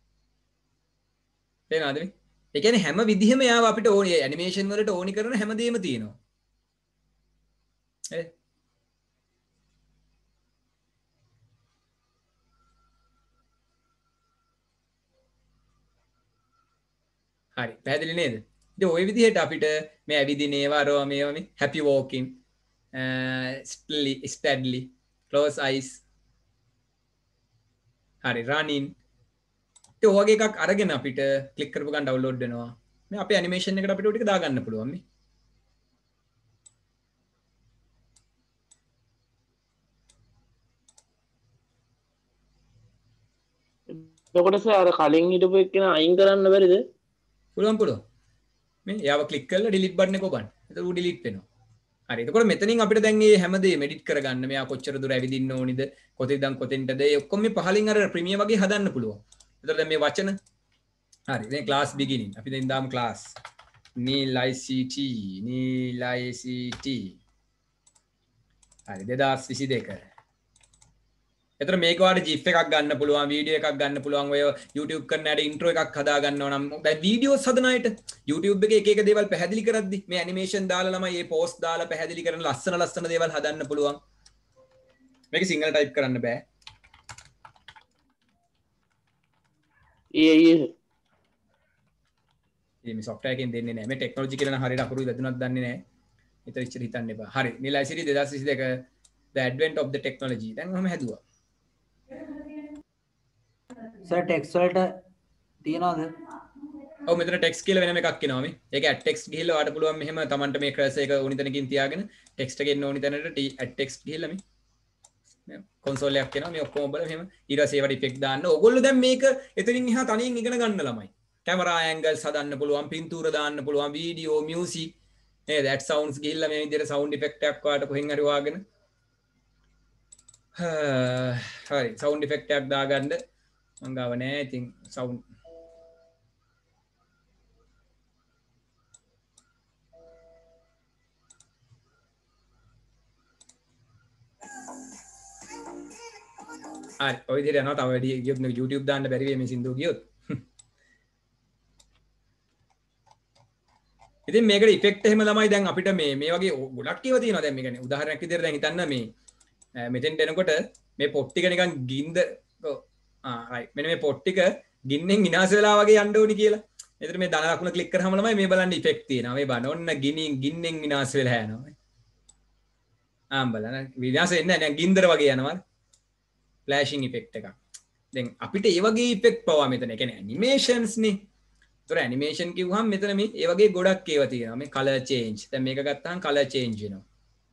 තේරෙනවද මේ ඒ කියන්නේ හැම විදිහෙම යාව අපිට ඕනේ ඇනිමේෂන් වලට ඕනි කරන හැමදේම තියෙනවා හරි පැහැදිලි නේද ඉතින් ওই විදිහට අපිට මේ ඇවිදින ඒවා අරවා මේවා මේ happy walking steadily close eyes හරි running ඉතින් ඔය වගේ එකක් අරගෙන අපිට ක්ලික් කරපු ගමන් ඩවුන්ලෝඩ් වෙනවා මේ අපේ ඇනිමේෂන් එකට අපිට ඔය ටික දාගන්න පුළුවන් මේ එතකොට සර් කලින් හිටපු එක්කෙනා අයින් කරන්න බැරිද පුළුවන් මේ යාව ක්ලික් කරලා ඩිලීට් බටන් එක ඔබන්න එතකොට ඌ ඩිලීට් වෙනවා හරි එතකොට මෙතනින් අපිට දැන් මේ හැමදේම එඩිට් කරගන්න මෙයා කොච්චර දුර ඇවිදින්න ඕනිද කොතෙන්ද කොතෙන්ටද ඒ ඔක්කොම මේ පහලින් අර ප්‍රීමියර් වගේ හදන්න පුළුවන් එතකොට දැන් මේ වචන හරි දැන් ක්ලාස් බිගිනින් අපි දැන් දාමු ක්ලාස් නීල් ICT හරි 2022 එතන මේක වාට GIF එකක් ගන්න පුළුවන් වීඩියෝ එකක් ගන්න පුළුවන් ඔය YouTube කරන ඇට ඉන්ට්‍රෝ එකක් හදා ගන්නවා නම් දැන් වීඩියෝස් හදන අයට YouTube එකේ එක එක දේවල් පැහැදිලි කරද්දි මේ ඇනිමේෂන් දාලා ළමයි මේ පෝස්ට් දාලා පැහැදිලි කරන ලස්සන දේවල් හදන්න පුළුවන් මේක සිංහල ටයිප් කරන්න බෑ මේ software එකෙන් දෙන්නේ නැහැ මේ ටෙක්නොලොජි කියලා නම් හරියට අකුරු වැදුනක් දන්නේ නැහැ ඒතර ඉච්චර හිතන්න එපා හරි නිල ICT 2022 the advent of the technology දැන් මම හැදුවා සර් ටෙක්ස්ට් වලට තියනවද ඔව් මෙතන ටෙක්ස්ට් කියලා වෙනම එකක් එනවා මේ ඒක ඇඩ් ටෙක්ස්ට් ගිහිල්ලා ඔයාලට පුළුවන් මෙහෙම Tamanට මේ කර්සර් එක ඕනි තැනකින් තියාගෙන ටෙක්ස්ට් එක එන්න ඕනි තැනට ඇඩ් ටෙක්ස්ට් ගිහිල්ලා මේ කන්සෝල් එකක් එනවා මේ ඔක්කොම බලලා මෙහෙම ඊට පස්සේ ඒවට ඉෆෙක්ට් දාන්න ඕගොල්ලෝ දැන් මේක එතනින් එහා තනියෙන් ඉගෙන ගන්න ළමයි කැමරා ඇන්ගල්ස් හදන්න පුළුවන් පින්තූර දාන්න පුළුවන් වීඩියෝ මියුසික් නේද ඇඩ් සවුන්ඩ්ස් ගිහිල්ලා මේ විදිහට සවුන්ඩ් ඉෆෙක්ට් එකක් ඔයාලට කොහෙන් හරි වාගෙන හරි සවුන්ඩ් ඉෆෙක්ට් එකක් දාගන්න මං ගාව නෑ ඉතින් සවුන්ඩ් හරි ඔය විදිහට යනවා තව වැඩි ගියොත් YouTube දාන්න බැරි වෙයි මේ සින්දුව ගියොත් ඉතින් මේකට ඉෆෙක්ට් එහෙම ළමයි දැන් අපිට මේ වගේ ගොඩක් ඒවා තියෙනවා දැන් මේ කියන්නේ උදාහරණයක් විදිහට දැන් හිතන්න මේ මෙතෙන්ට එනකොට මේ පොට් ටික නිකන් ගින්ද right මෙන්න මේ පොට් ටික ගින්නෙන් විනාශ වෙලා වගේ යන්න ඕනි කියලා. එතන මේ ධන ලකුණ ක්ලික් කරාම ළමයි මේ බලන්න ඉෆෙක්ට් තියෙනවා. මේ බලන්න ඔන්න ගින්නෙන් විනාශ වෙලා යනවා. බලන්න විනාශ වෙන්නේ නැහැ ගින්දර වගේ යනවා. ෆ්ලෑෂින් ඉෆෙක්ට් එකක්. දැන් අපිට ඒ වගේ ඉෆෙක්ට් පවා මෙතන ඒ කියන්නේ ඇනිමේෂන්ස් නේ. ඒතර ඇනිමේෂන් කිව්වහම මෙතන මේ ඒ වගේ ගොඩක් ඒවා තියෙනවා. මේ කලර් චේන්ජ්. දැන් මේක ගත්තාම කලර් චේන්ජ් වෙනවා.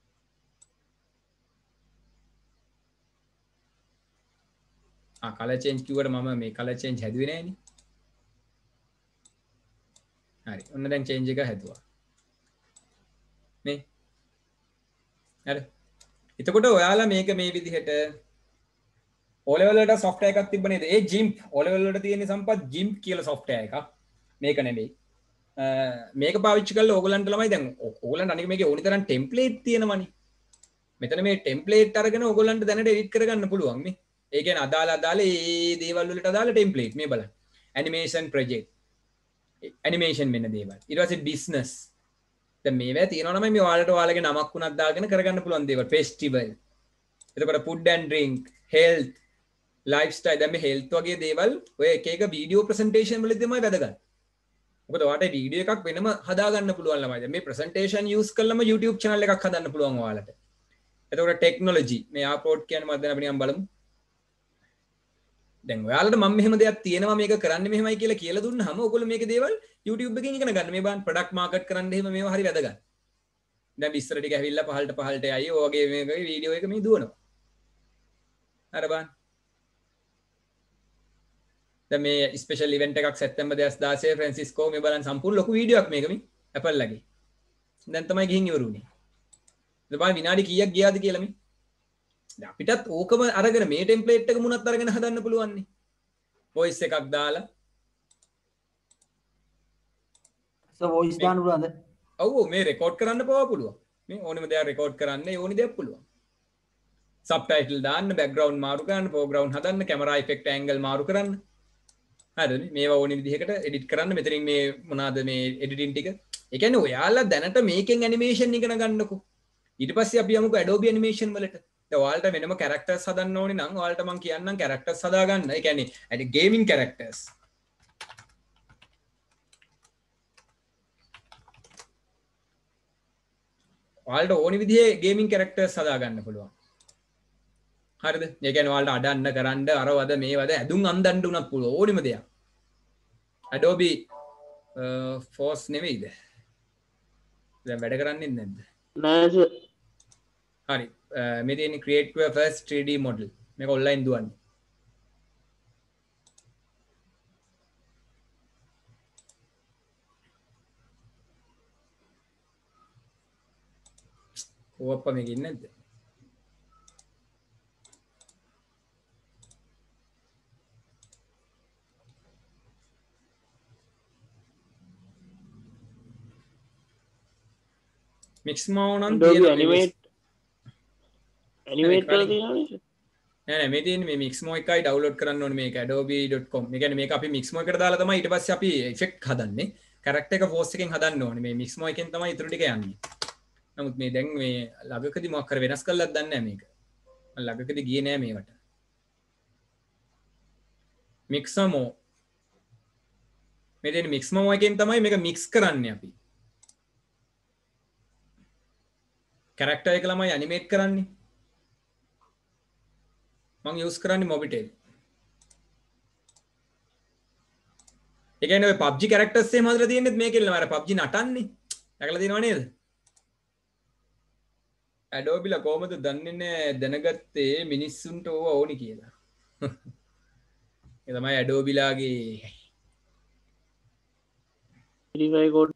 කලර් චේන්ජ් කිව්වට මම මේ කලර් චේන්ජ් හැදුවේ නෑනේ. හරි. ඔන්න දැන් චේන්ජ් එක හැදුවා. මේ. හරි. එතකොට ඔයාලා මේක මේ විදිහට O level වලට software එකක් තිබ්බ නේද? ඒ GIMP O level වලට තියෙන සම්පත් GIMP කියලා software එකක්. මේක නෙමෙයි. මේක පාවිච්චි කරලා ඕගලන්ට ළමයි දැන් ඕගලන්ට අනික මේකේ ඕනි තරම් ටෙම්ප්ලේට් තියෙනවනේ. මෙතන මේ ටෙම්ප්ලේට් අරගෙන ඕගලන්ට දැනට එඩිට් කරගන්න පුළුවන් මේ. ඒ කියන්නේ අදාළ ඒ දේවල් වලට අදාළ ටෙම්ප්ලේට් මේ බලන්න. Animation project. ඇනිමේෂන් වෙන දේවල්. ඊට පස්සේ බිස්නස්. දැන් මේවා තියෙනවා නම් මේ ඔයාලගේ නමක් උනක් දාගෙන කරගන්න පුළුවන් දේවල්. ෆෙස්ටිවල්. එතකොට food and drink, health, lifestyle. දැන් මේ හෙල්ත් වගේ දේවල් ඔය එක එක වීඩියෝ ප්‍රසන්ටේෂන් වලදී තමයි වැදගත්. මොකද ඔයාලට වීඩියෝ එකක් වෙනම හදාගන්න පුළුවන් ළමයි. දැන් මේ ප්‍රසන්ටේෂන් යූස් කළාම YouTube channel එකක් හදන්න පුළුවන් ඔයාලට. එතකොට ටෙක්නොලොජි මේ අප්ලෝඩ් කියන්නේ මොකක්ද දැන් අපි නිකන් බලමු. දැන් ඔයාලට මම මෙහෙම දෙයක් තියෙනවා මේක කරන්න මෙහෙමයි කියලා දුන්නාම ඔයගොල්ලෝ මේක දේවල් YouTube එකකින් ඉගෙන ගන්න. මේ බලන්න ප්‍රොඩක්ට් මාකට් කරන්න එහෙම මේවා හරි වැදගත්. දැන් විස්තර ටික ඇවිල්ලා පහළට යයි ඔය වගේ මේක වීඩියෝ එක මේ දුවනවා. අර බලන්න. දැන් මේ ස්පෙෂල් ඉවෙන්ට් එකක් සැප්තැම්බර් 2016 ෆ්‍රැන්සිස්කෝ මේ බලන්න සම්පූර්ණ ලොකු වීඩියෝ එකක් මේක මේ Apple ලගේ. දැන් තමයි ගිහින් ඉවරුනේ. දැන් බලන්න විනාඩි කීයක් ගියාද කියලා මේ. දැන් අපිටත් ඕකම අරගෙන මේ ටෙම්ප්ලේට් එක මුණත් අරගෙන හදන්න පුළුවන් නේ. වොයිස් එකක් දාලා. වොයිස් දාන්න පුළුවන්ද? ඔව් මේ රෙකෝඩ් කරන්න පවා පුළුවන්. මේ ඕනෙම දෙයක් රෙකෝඩ් කරන්න ඕනි දෙයක් පුළුවන්. සබ්ටයිටල් දාන්න, බෑග්ග්‍රවුන්ඩ් මාරු කරන්න, ෆෝග්‍රවුන්ඩ් හදන්න, කැමරා ඉෆෙක්ට් ඇන්ගල් මාරු කරන්න. හරිද? මේවා ඕනි විදිහකට එඩිට් කරන්න. මෙතනින් මේ මොනවාද මේ එඩිටින් ටික. ඒ කියන්නේ ඔයාලා දැනට මේකෙන් ඇනිමේෂන් ඉගෙන ගන්නකො. ඊට පස්සේ අපි යමුකෝ Adobe animation වලට. දැන් ඔයාලට වෙනම කැරක්ටර්ස් හදන්න ඕනේ නම් ඔයාලට මම කියන්නම් කැරක්ටර්ස් හදා ගන්න. ඒ කියන්නේ අද ගේමින් කැරක්ටර්ස්. ඔයාලට ඕනි විදිහේ ගේමින් කැරක්ටර්ස් හදා ගන්න පුළුවන්. හරිද? ඒ කියන්නේ ඔයාලට අඩන්න කරන්න අරවද මේවද ඇදුම් අන්දන්න උනත් පුළුවන් ඕනිම දෙයක්. Adobe Force නෙවෙයිද? දැන් වැඩ කරන්නේ නැද්ද? නෑ සර්. හරි. මේ තියෙන්නේ create your first 3D model. මේක ඔන්ලයින් දුවන්නේ. ඕප්ප මේක ඉන්නේ නැද්ද? මික්ස්මෝ නම් තියෙනවා animate කරලා තියෙනවනේ. නෑ මේ තියෙන්නේ මේ මික්ස්මෝ එකයි ඩවුන්ලෝඩ් කරන්න ඕනේ මේක adobe.com. මේ කියන්නේ මේක අපි මික්ස්මෝ එකට දාලා තමයි ඊට පස්සේ අපි ඉෆෙක්ට් හදන්නේ. කැරක්ටර් එක ෆෝස් එකෙන් හදන්න ඕනේ. මේ මික්ස්මෝ එකෙන් තමයි ඊටු ටික යන්නේ. නමුත් මේ දැන් මේ ළඟකදී මොකක් කර වෙනස් කළාද දන්නේ නැහැ මේක. මම ළඟකදී ගියේ නෑ මේවට. මික්ස්මෝ මේ දෙන්නේ මික්ස්මෝ එකෙන් තමයි මේක මික්ස් කරන්නේ අපි. කැරක්ටර් එක ළමයි ඇනිමේට් කරන්නේ. මම යූස් කරන්නේ මොබිටෙල්. ඒ කියන්නේ ඔය PUBG කැරක්ටර්ස් එහෙම හදලා තියෙන්නේ මේකෙන් ළමයි අර PUBG නටන්නේ. දැකලා තියෙනව නේද? Adobe ලා කොහමද දන්නේ නැහැ දැනගත්තේ මිනිස්සුන්ට ඕව ඕනි කියලා. ඒ තමයි Adobe ලාගේ verify code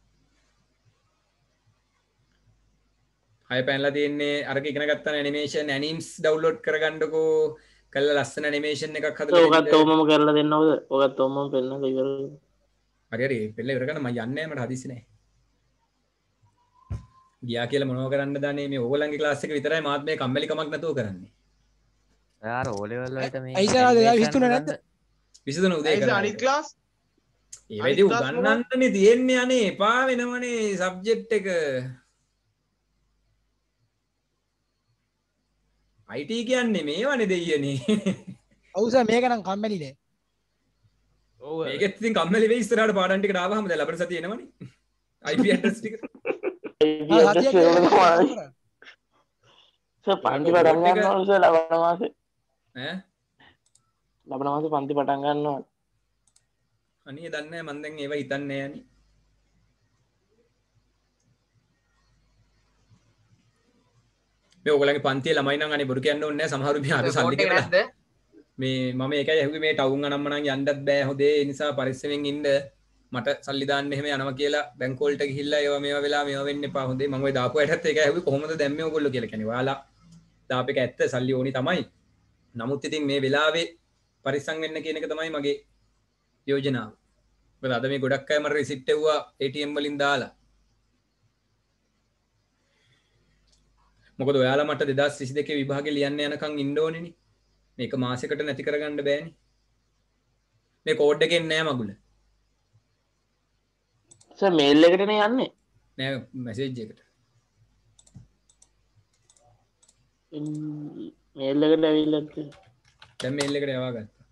හය පැනලා තියෙන්නේ අරක ඉගෙන ගත්තා ඇනිමේෂන් ඇනිම්ස් ඩවුන්ලෝඩ් කරගන්නකෝ කළා ලස්සන ඇනිමේෂන් එකක් හදලා ඔකත් ඔවමම කරලා දෙන්නවද? ඔකත් ඔවමම පෙන්නලා ඉවරයි. හරි හරි පෙළ ඉවර කරන්න මම යන්නේ නැහැ මට හදිස්සි නැහැ. ගියා කියලා මොනව කරන්න දන්නේ මේ ඕගොල්ලන්ගේ ක්ලාස් එක විතරයි මාත් මේ කම්මැලි කමක් නැතුව කරන්නේ. යාර O level වලට මේ අයිසරාද 23 නැද්ද? 23 උදේ අනිත් කරන්නේ. ක්ලාස් ඒ වෙලේ උගන්නන්නනේ තියෙන්නේ අනේ එපා වෙනවනේ සබ්ජෙක්ට් එක. IT කියන්නේ මේවනේ දෙයියනේ. ඔව් සර් මේක නම් කම්මැලි නෑ. ඔව් මේකෙත් ඉතින් කම්මැලි වෙයි ඉස්සරහට පාඩම් ටිකට ආවහම දැන් ලබන සතිය එනවනේ. IP address ටික. සතියක් කරා. සර් පන්ති පටන් ගන්නවා සර් ලබන මාසේ. ඈ ලබන මාසේ පන්ති පටන් ගන්නවා. අනේ දන්නේ නැහැ මම දැන් ඒව හිතන්නේ නැහැ අනේ. මේ ඔයගොල්ලන්ගේ පන්තියේ ළමයි නම් අනේ බොරු කියන්න ඕනේ නැහැ සමහරු මේ අර සල්ලි කරලා මේ මම ඒකයි ඇහුවේ මේ ටවුන් අනම්මනම් යන්නත් බෑ හොදේ ඒ නිසා පරිස්සමෙන් ඉන්න මට සල්ලි දාන්න එහෙම යනවා කියලා බැංකුව වලට ගිහිල්ලා ඒවා මේවා වෙලා මේවා වෙන්න එපා හොදේ මම ඔය දාපු අයටත් ඒකයි ඇහුවේ කොහොමද දැම්මේ ඔයගොල්ලෝ කියලා කියන්නේ ඔයාලා දාපේක ඇත්ත සල්ලි ඕනි තමයි නමුත් ඉතින් මේ වෙලාවේ පරිස්සම් වෙන්න කියන එක තමයි මගේ යෝජනාව මොකද අද මේ ගොඩක් අය මට රිසිට් එව්වා ATM වලින් දාලා මොකද ඔයාලා මට 2022 විභාගේ ලියන්න යනකම් ඉන්න ඕනේනේ. මේක මාසෙකට නැති කරගන්න බෑනේ. මේ කෝඩ් එකෙන් නෑ මගුල. සර් මේල් එකටනේ යන්නේ. නෑ මැසේජ් එකට. මේල් එකට ඇවිල්ලා තියෙනවා. දැන් මේල් එකට යවා ගත්තා.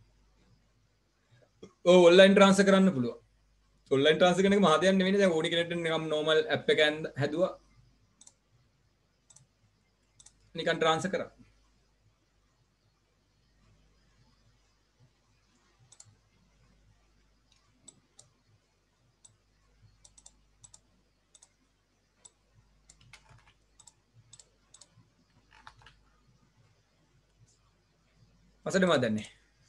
ඔව් ඔන්ලයින් ට්‍රාන්ස්ෆර් කරන්න පුළුවන්. ඔන්ලයින් ට්‍රාන්ස්ෆර් කරන එක මහා දෙයක් නෙවෙයි දැන් ඕනි කෙනෙක්ට නිකම් නෝමල් ඇප් එක හැදුවා. නිකන් ට්‍රාන්ස්ෆර් කරා. අසඩ මදන්නේ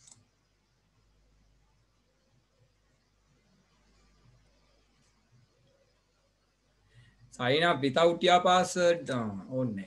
sign up without your password ඕනේ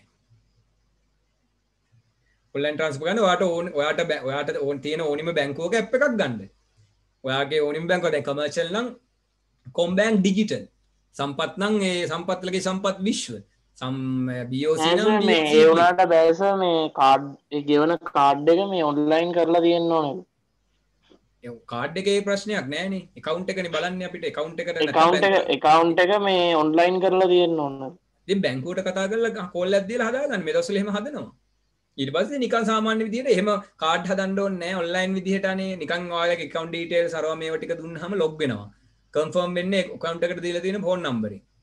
online transfer ගන්න ඔයාට ඕන තියෙන ඕනිම බැංකුවක app එකක් ගන්න ඔයාගේ ඕනිම බැංකුව දැන් commercial නම් Combank digital සම්පත් නම් ඒ සම්පත්ලගේ සම්පත් විශ්ව BOC නම් මේ ඒ වුණාට බෑස මේ කාඩ් ගෙවන කාඩ් එක මේ ඔන්ලයින් කරලා තියෙන්න ඕනේ. කාඩ් එකේ ප්‍රශ්නයක් නෑනේ. account එකනේ බලන්නේ අපිට account account එක මේ ඔන්ලයින් කරලා තියෙන්න ඕන. ඉතින් බැංකුවට කතා කරලා කෝල් එකක් දීලා හදාගන්න. මේ දවස්වල එහෙම හදනවා. ඊට පස්සේ නිකන් සාමාන්‍ය විදිහට එහෙම කාඩ් හදන්න ඕනේ නෑ. ඔන්ලයින් විදිහට අනේ නිකන් ඔයාලගේ account details අරවා මේවා ටික දුන්නාම log වෙනවා. confirm වෙන්නේ account එකට දීලා තියෙන phone number එක.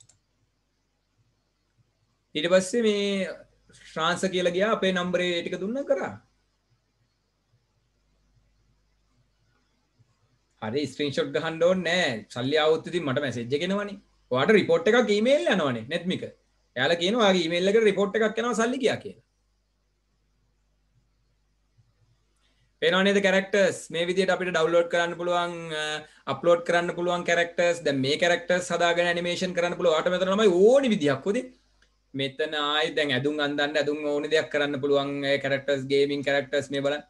ඊට පස්සේ මේ ට්‍රාන්ස්ෆර් කියලා ගියා අපේ නම්බරේ ටික දුන්නා කරා. හරි ස්ක්‍රීන්ෂොට් ගහන්න ඕනේ නෑ. සල්ලි ආවොත් ඉතින් මට මැසේජ් එක එනවනේ. ඔයාට රිපෝට් එකක් ඊමේල් යනවනේ නෙත්මික. එයාලා කියනවා ඔයාගේ ඊමේල් එකට රිපෝට් එකක් යනවා සල්ලි කියා කියලා. පේනව නේද කැරක්ටර්ස් මේ විදිහට අපිට ඩවුන්ලෝඩ් කරන්න පුළුවන් අප්ලෝඩ් කරන්න පුළුවන් කැරක්ටර්ස්. දැන් මේ කැරක්ටර්ස් හදාගෙන ඇනිමේෂන් කරන්න පුළුවන්. ඔයාට මෙතන ළමයි ඕනි විදිහක් හොදි. මෙතන ආයි දැන් ඇදුම් අන්දන්න ඇදුම් ඕනි දෙයක් කරන්න පුළුවන් කැරක්ටර්ස් ගේමින් කැරක්ටර්ස් මේ බලන්න.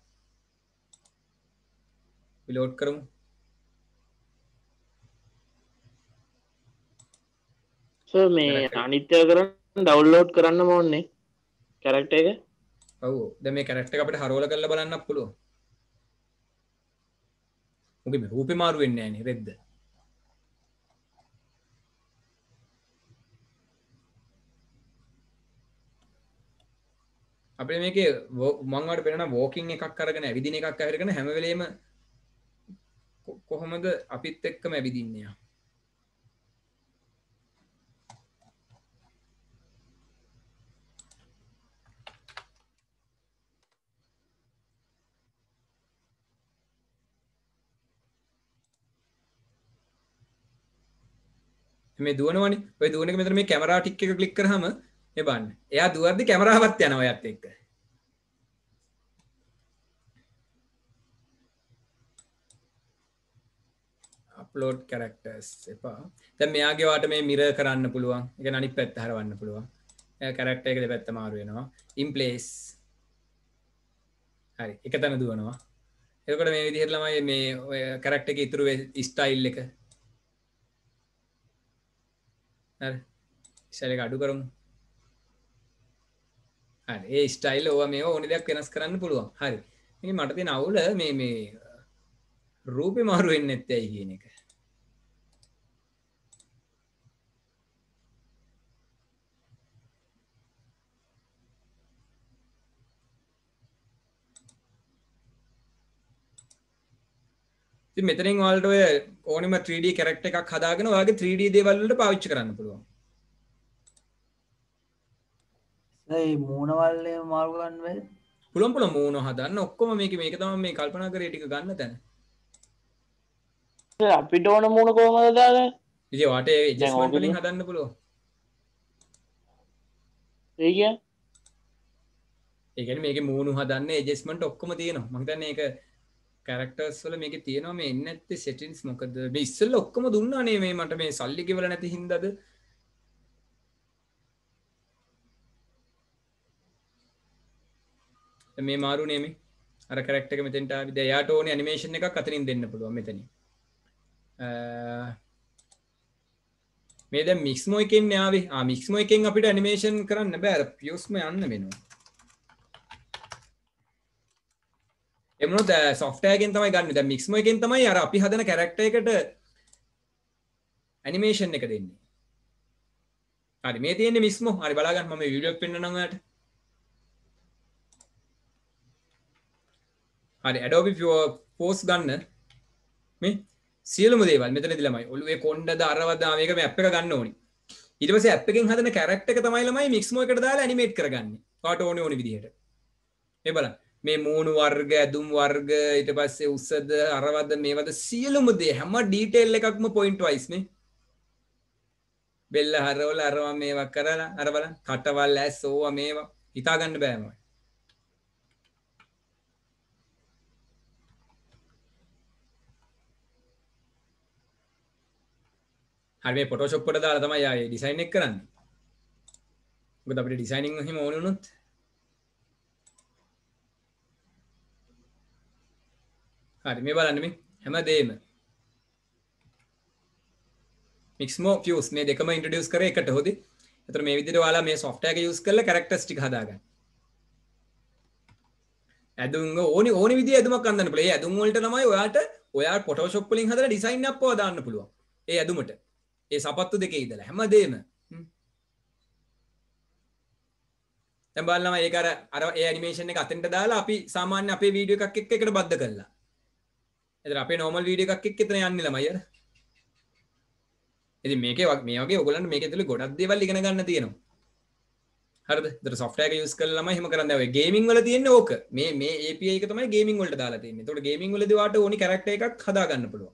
ලෝඩ් කරමු. සර් මේ අනිත්‍ය කරන් ඩවුන්ලෝඩ් කරන්න ඕනේ කැරක්ටර් එක. ඔව් දැන් මේ කැරක්ටර් එක අපිට හරවලා කරලා බලන්නත් පුළුවන්. මොකද මේ රූපේ මාරු වෙන්නේ නැහැ නේ රෙද්ද. අපිට මේකේ මම වලට පේනවා වෝකින් එකක් අරගෙන ඇවිදින එකක් අරගෙන හැම වෙලේම කොහොමද අපිත් එක්කම ඇවිදින්නේ. මේ දුවනවනේ. ඔය දුවන එක මෙතන මේ කැමරා ටික් එක ක්ලික් කරාම මේ බලන්න. එයා දුවද්දි කැමරාවත් යනවා එයාත් එක්ක. අප්ලෝඩ් කැරක්ටර්ස් එපා. දැන් මෙයාගේ වාට මේ මිරර් කරන්න පුළුවන්. ඒ කියන්නේ අනිත් පැත්ත හරවන්න පුළුවන්. එයා කැරක්ටර් එක දෙපැත්ත මාරු වෙනවා. In place. හරි. එක තැන දුවනවා. එතකොට මේ විදිහට ළමයි මේ ඔය කැරක්ටර් එකේ ඉතුරු ස්ටයිල් එක හරි ස්ටයිල් එක අඩු කරමු. හරි ඒ ස්ටයිල් ඕවා මේවා ඕනි දෙයක් වෙනස් කරන්න පුළුවන්. හරි. මේක මට තියෙන අවුල මේ රූපේ මාරු වෙන්නේ නැත්තේ ඇයි කියන එක. ඉතින් මෙතනින් ඔයාලට ඔය ඕනෙම 3D කැරක්ටර් එකක් හදාගෙන ඔයාගේ 3D දේවල් වලට පාවිච්චි කරන්න පුළුවන්. ඒ මූණවල්ලේ මාරු ගන්න බැහැ. පුළුවන් මූණ හදන්න ඔක්කොම මේක තමයි මේ කල්පනා කරේ ටික ගන්න තැන. අපිට ඕන මූණ කොහමද දාගන්නේ? ඉතින් ඔයාට ඇඩ්ජස්ට්මන්ට් වලින් හදන්න පුළුවන්. ඒ කියන්නේ මේකේ මූණ හදන්න ඇඩ්ජස්ට්මන්ට් ඔක්කොම තියෙනවා. මම හිතන්නේ ඒක කැරක්ටර්ස් වල මේකේ තියෙනවා මේ එන්නේ නැත්තේ සෙටින්ග්ස් මොකද මේ ඉස්සෙල්ලා ඔක්කොම දුන්නානේ මේ මට මේ සල්ලි ගෙවලා නැති හින්දාද මේ මාරුනේ මේ අර කැරක්ටර් එක මෙතෙන්ට ආවි දැන් යාට ඕනේ ඇනිමේෂන් එකක් අතනින් දෙන්න පුළුවන් මෙතනින් මේ දැන් මික්ස්මෝ එකෙන් ආවේ මික්ස්මෝ එකෙන් අපිට ඇනිමේෂන් කරන්න බෑ අර පියුස්ම යන්න වෙනවා එමුණොත් software එකෙන් තමයි ගන්න. දැන් Mixmo එකෙන් තමයි අර අපි හදන character එකට animation එක දෙන්නේ. හරි මේ තියෙන්නේ Mixmo. හරි බලා ගන්න මම මේ වීඩියෝ එක පෙන්නන්නම් ඔයාලට. හරි Adobe Force ගන්න. මේ සියලුම දේවල් මෙතනදී ළමයි. ඔළුවේ කොණ්ඩද අරවද මේක මේ app එක ගන්න ඕනි. ඊට පස්සේ ඇප් එකෙන් හදන කැරක්ටර් එක තමයි ළමයි මික්ස්මෝ එකට දාලා ඇනිමේට් කරගන්නේ. කාට ඕනේ විදිහට. මේ බලන්න. මේ මූණු වර්ග, ඇදුම් වර්ග, ඊට පස්සේ උසද, අරවද, මේවද සියලුම දේ හැම ඩීටේල් එකක්ම පොයින්ට් වයිස් නේ. බෙල්ල හරවල අරවා මේවා කරලා අර බලන්න කටවල් ඇස් ඕවා මේවා හිතා ගන්න බෑ මම. හරි මේ ෆොටෝෂොප් වල දාලා තමයි ආයේ ඩිසයින් එක කරන්නේ. මොකද අපිට ඩිසයිනින් එහෙම ඕන වුණොත් හරි මේ බලන්න මේ හැමදේම මික්ස්මෝ ෆියුස් මේ දෙකම ඉන්ට්‍රොඩියුස් කරේ එකට හොදි. ඒතර මේ විදිහට ඔයාලා මේ software එක යූස් කරලා characters ටික හදාගන්න. ඇදුම් ඕනි විදිහේ ඇදුමක් අඳන්න පුළුවන්. ඒ ඇදුම් වලට තමයි ඔයාට Photoshop වලින් හදලා ඩිසයින් එකක් පවා දාන්න පුළුවන්. ඒ ඇදුමට. ඒ සපත්තු දෙකේ ඉඳලා හැමදේම. දැන් බලන්න ඒක අර ඒ ඇනිමේෂන් එක අතෙන්ට දාලා අපි සාමාන්‍ය අපේ වීඩියෝ එකක් එක්ක එකට බද්ධ කළා. එතන අපේ normal වීඩියෝ එකක් එක්ක එතන යන්නේ ළමයි අර. ඉතින් මේ වගේ ඔයගොල්ලන්ට මේකේ ඇතුලේ ගොඩක් දේවල් ඉගෙන ගන්න තියෙනවා. හරිද? ඒතර software එක use කරලා ළමයි එහෙම කරන්නේ. ඔය ගේමින් වල තියෙන්නේ ඕක. මේ API එක තමයි ගේමින් වලට දාලා තියෙන්නේ. ඒතකොට ගේමින් වලදී වාට ඕනි character එකක් හදා ගන්න පුළුවන්.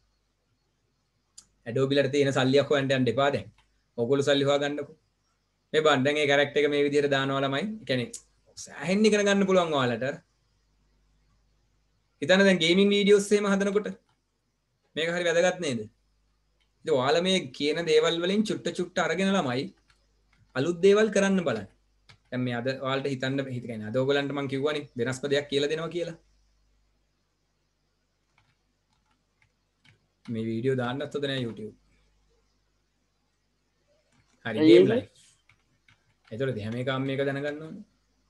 Adobe වලට තියෙන සල්ලියක් හොයන්න යන්න එපා දැන්. ඔයගොල්ලෝ සල්ලි හොයා ගන්නකෝ. මේ බලන්න දැන් මේ character එක මේ විදිහට දානවා ළමයි. ඒ කියන්නේ සෑහෙන්න ඉගෙන ගන්න පුළුවන් ඔයාලට. හිතන්න දැන් ගේමින් වීඩියෝස් එහෙම හදනකොට මේක හරි වැදගත් නේද? ඉතින් ඔයාලා මේ කියන දේවල් වලින් චුට්ට අරගෙන ළමයි අලුත් දේවල් කරන්න බලන්න. දැන් මේ අද ඔයාලට හිතන්නේ අද ඔයගලන්ට මම කිව්වනේ වෙනස්ම දෙයක් කියලා දෙනවා කියලා. මේ වීඩියෝ දාන්නත් හොඳ නෑ YouTube. හරි ගේම් ලයිෆ්. ඒතකොට හැම එකම මේක දැනගන්න ඕනේ.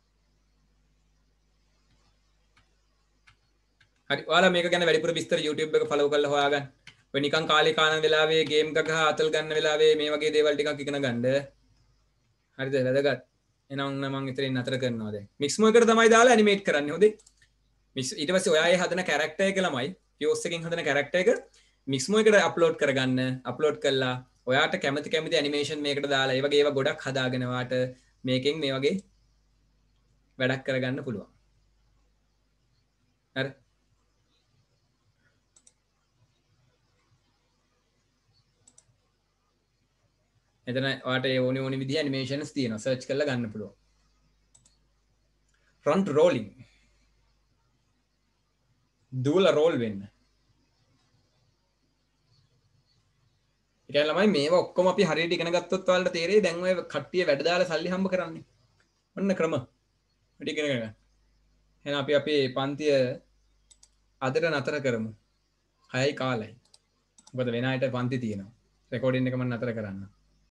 හරි ඔයාලා මේක ගැන වැඩිපුර විස්තර YouTube එක follow කරලා හොයාගන්න. ඔය නිකන් කාලේ කාන වෙලාවේ ගේම් එකක් ගහ අතල් ගන්න වෙලාවේ මේ වගේ දේවල් ටිකක් ඉගෙන ගන්න. හරිද? වැදගත්. එහෙනම් මම ඉතින් නතර කරනවා දැන්. මික්ස්මෝ එකට තමයි දාලා ඇනිමේට් කරන්නේ. හොඳේ. ඊට පස්සේ ඔයා ඒ හදන කැරක්ටර් එක ළමයි Fuse එකෙන් හදන කැරක්ටර් එක මික්ස්මෝ එකට අප්ලෝඩ් කරගන්න. අප්ලෝඩ් කළා ඔයාට කැමති ඇනිමේෂන් මේකට දාලා ඒ වගේ ඒවා ගොඩක් හදාගෙන වාට මේකෙන් මේ වගේ වැඩක් කරගන්න පුළුවන්. හරි. එතන ඔයාට ඒ ඕනි විදිහේ ඇනිමේෂන්ස් තියෙනවා සර්ච් කරලා ගන්න පුළුවන්. ෆ්‍රන්ට් රෝලින් දුවල රෝල් වෙන්න. ඒ ළමයි මේවා ඔක්කොම අපි හරියට ඉගෙන ගත්තොත් ඔයාලට තේරෙයි දැන් ඔය කට්ටිය වැඩ දාලා සල්ලි හම්බ කරන්නේ. ඔන්න ක්‍රම. වැඩි ඉගෙන ගන්න. එහෙනම් අපි අපේ පන්තිය අදට නතර කරමු. 6යි කාලයි. මොකද වෙන අයට පන්ති තියෙනවා. රෙකෝඩින් එක මම නතර කරන්න.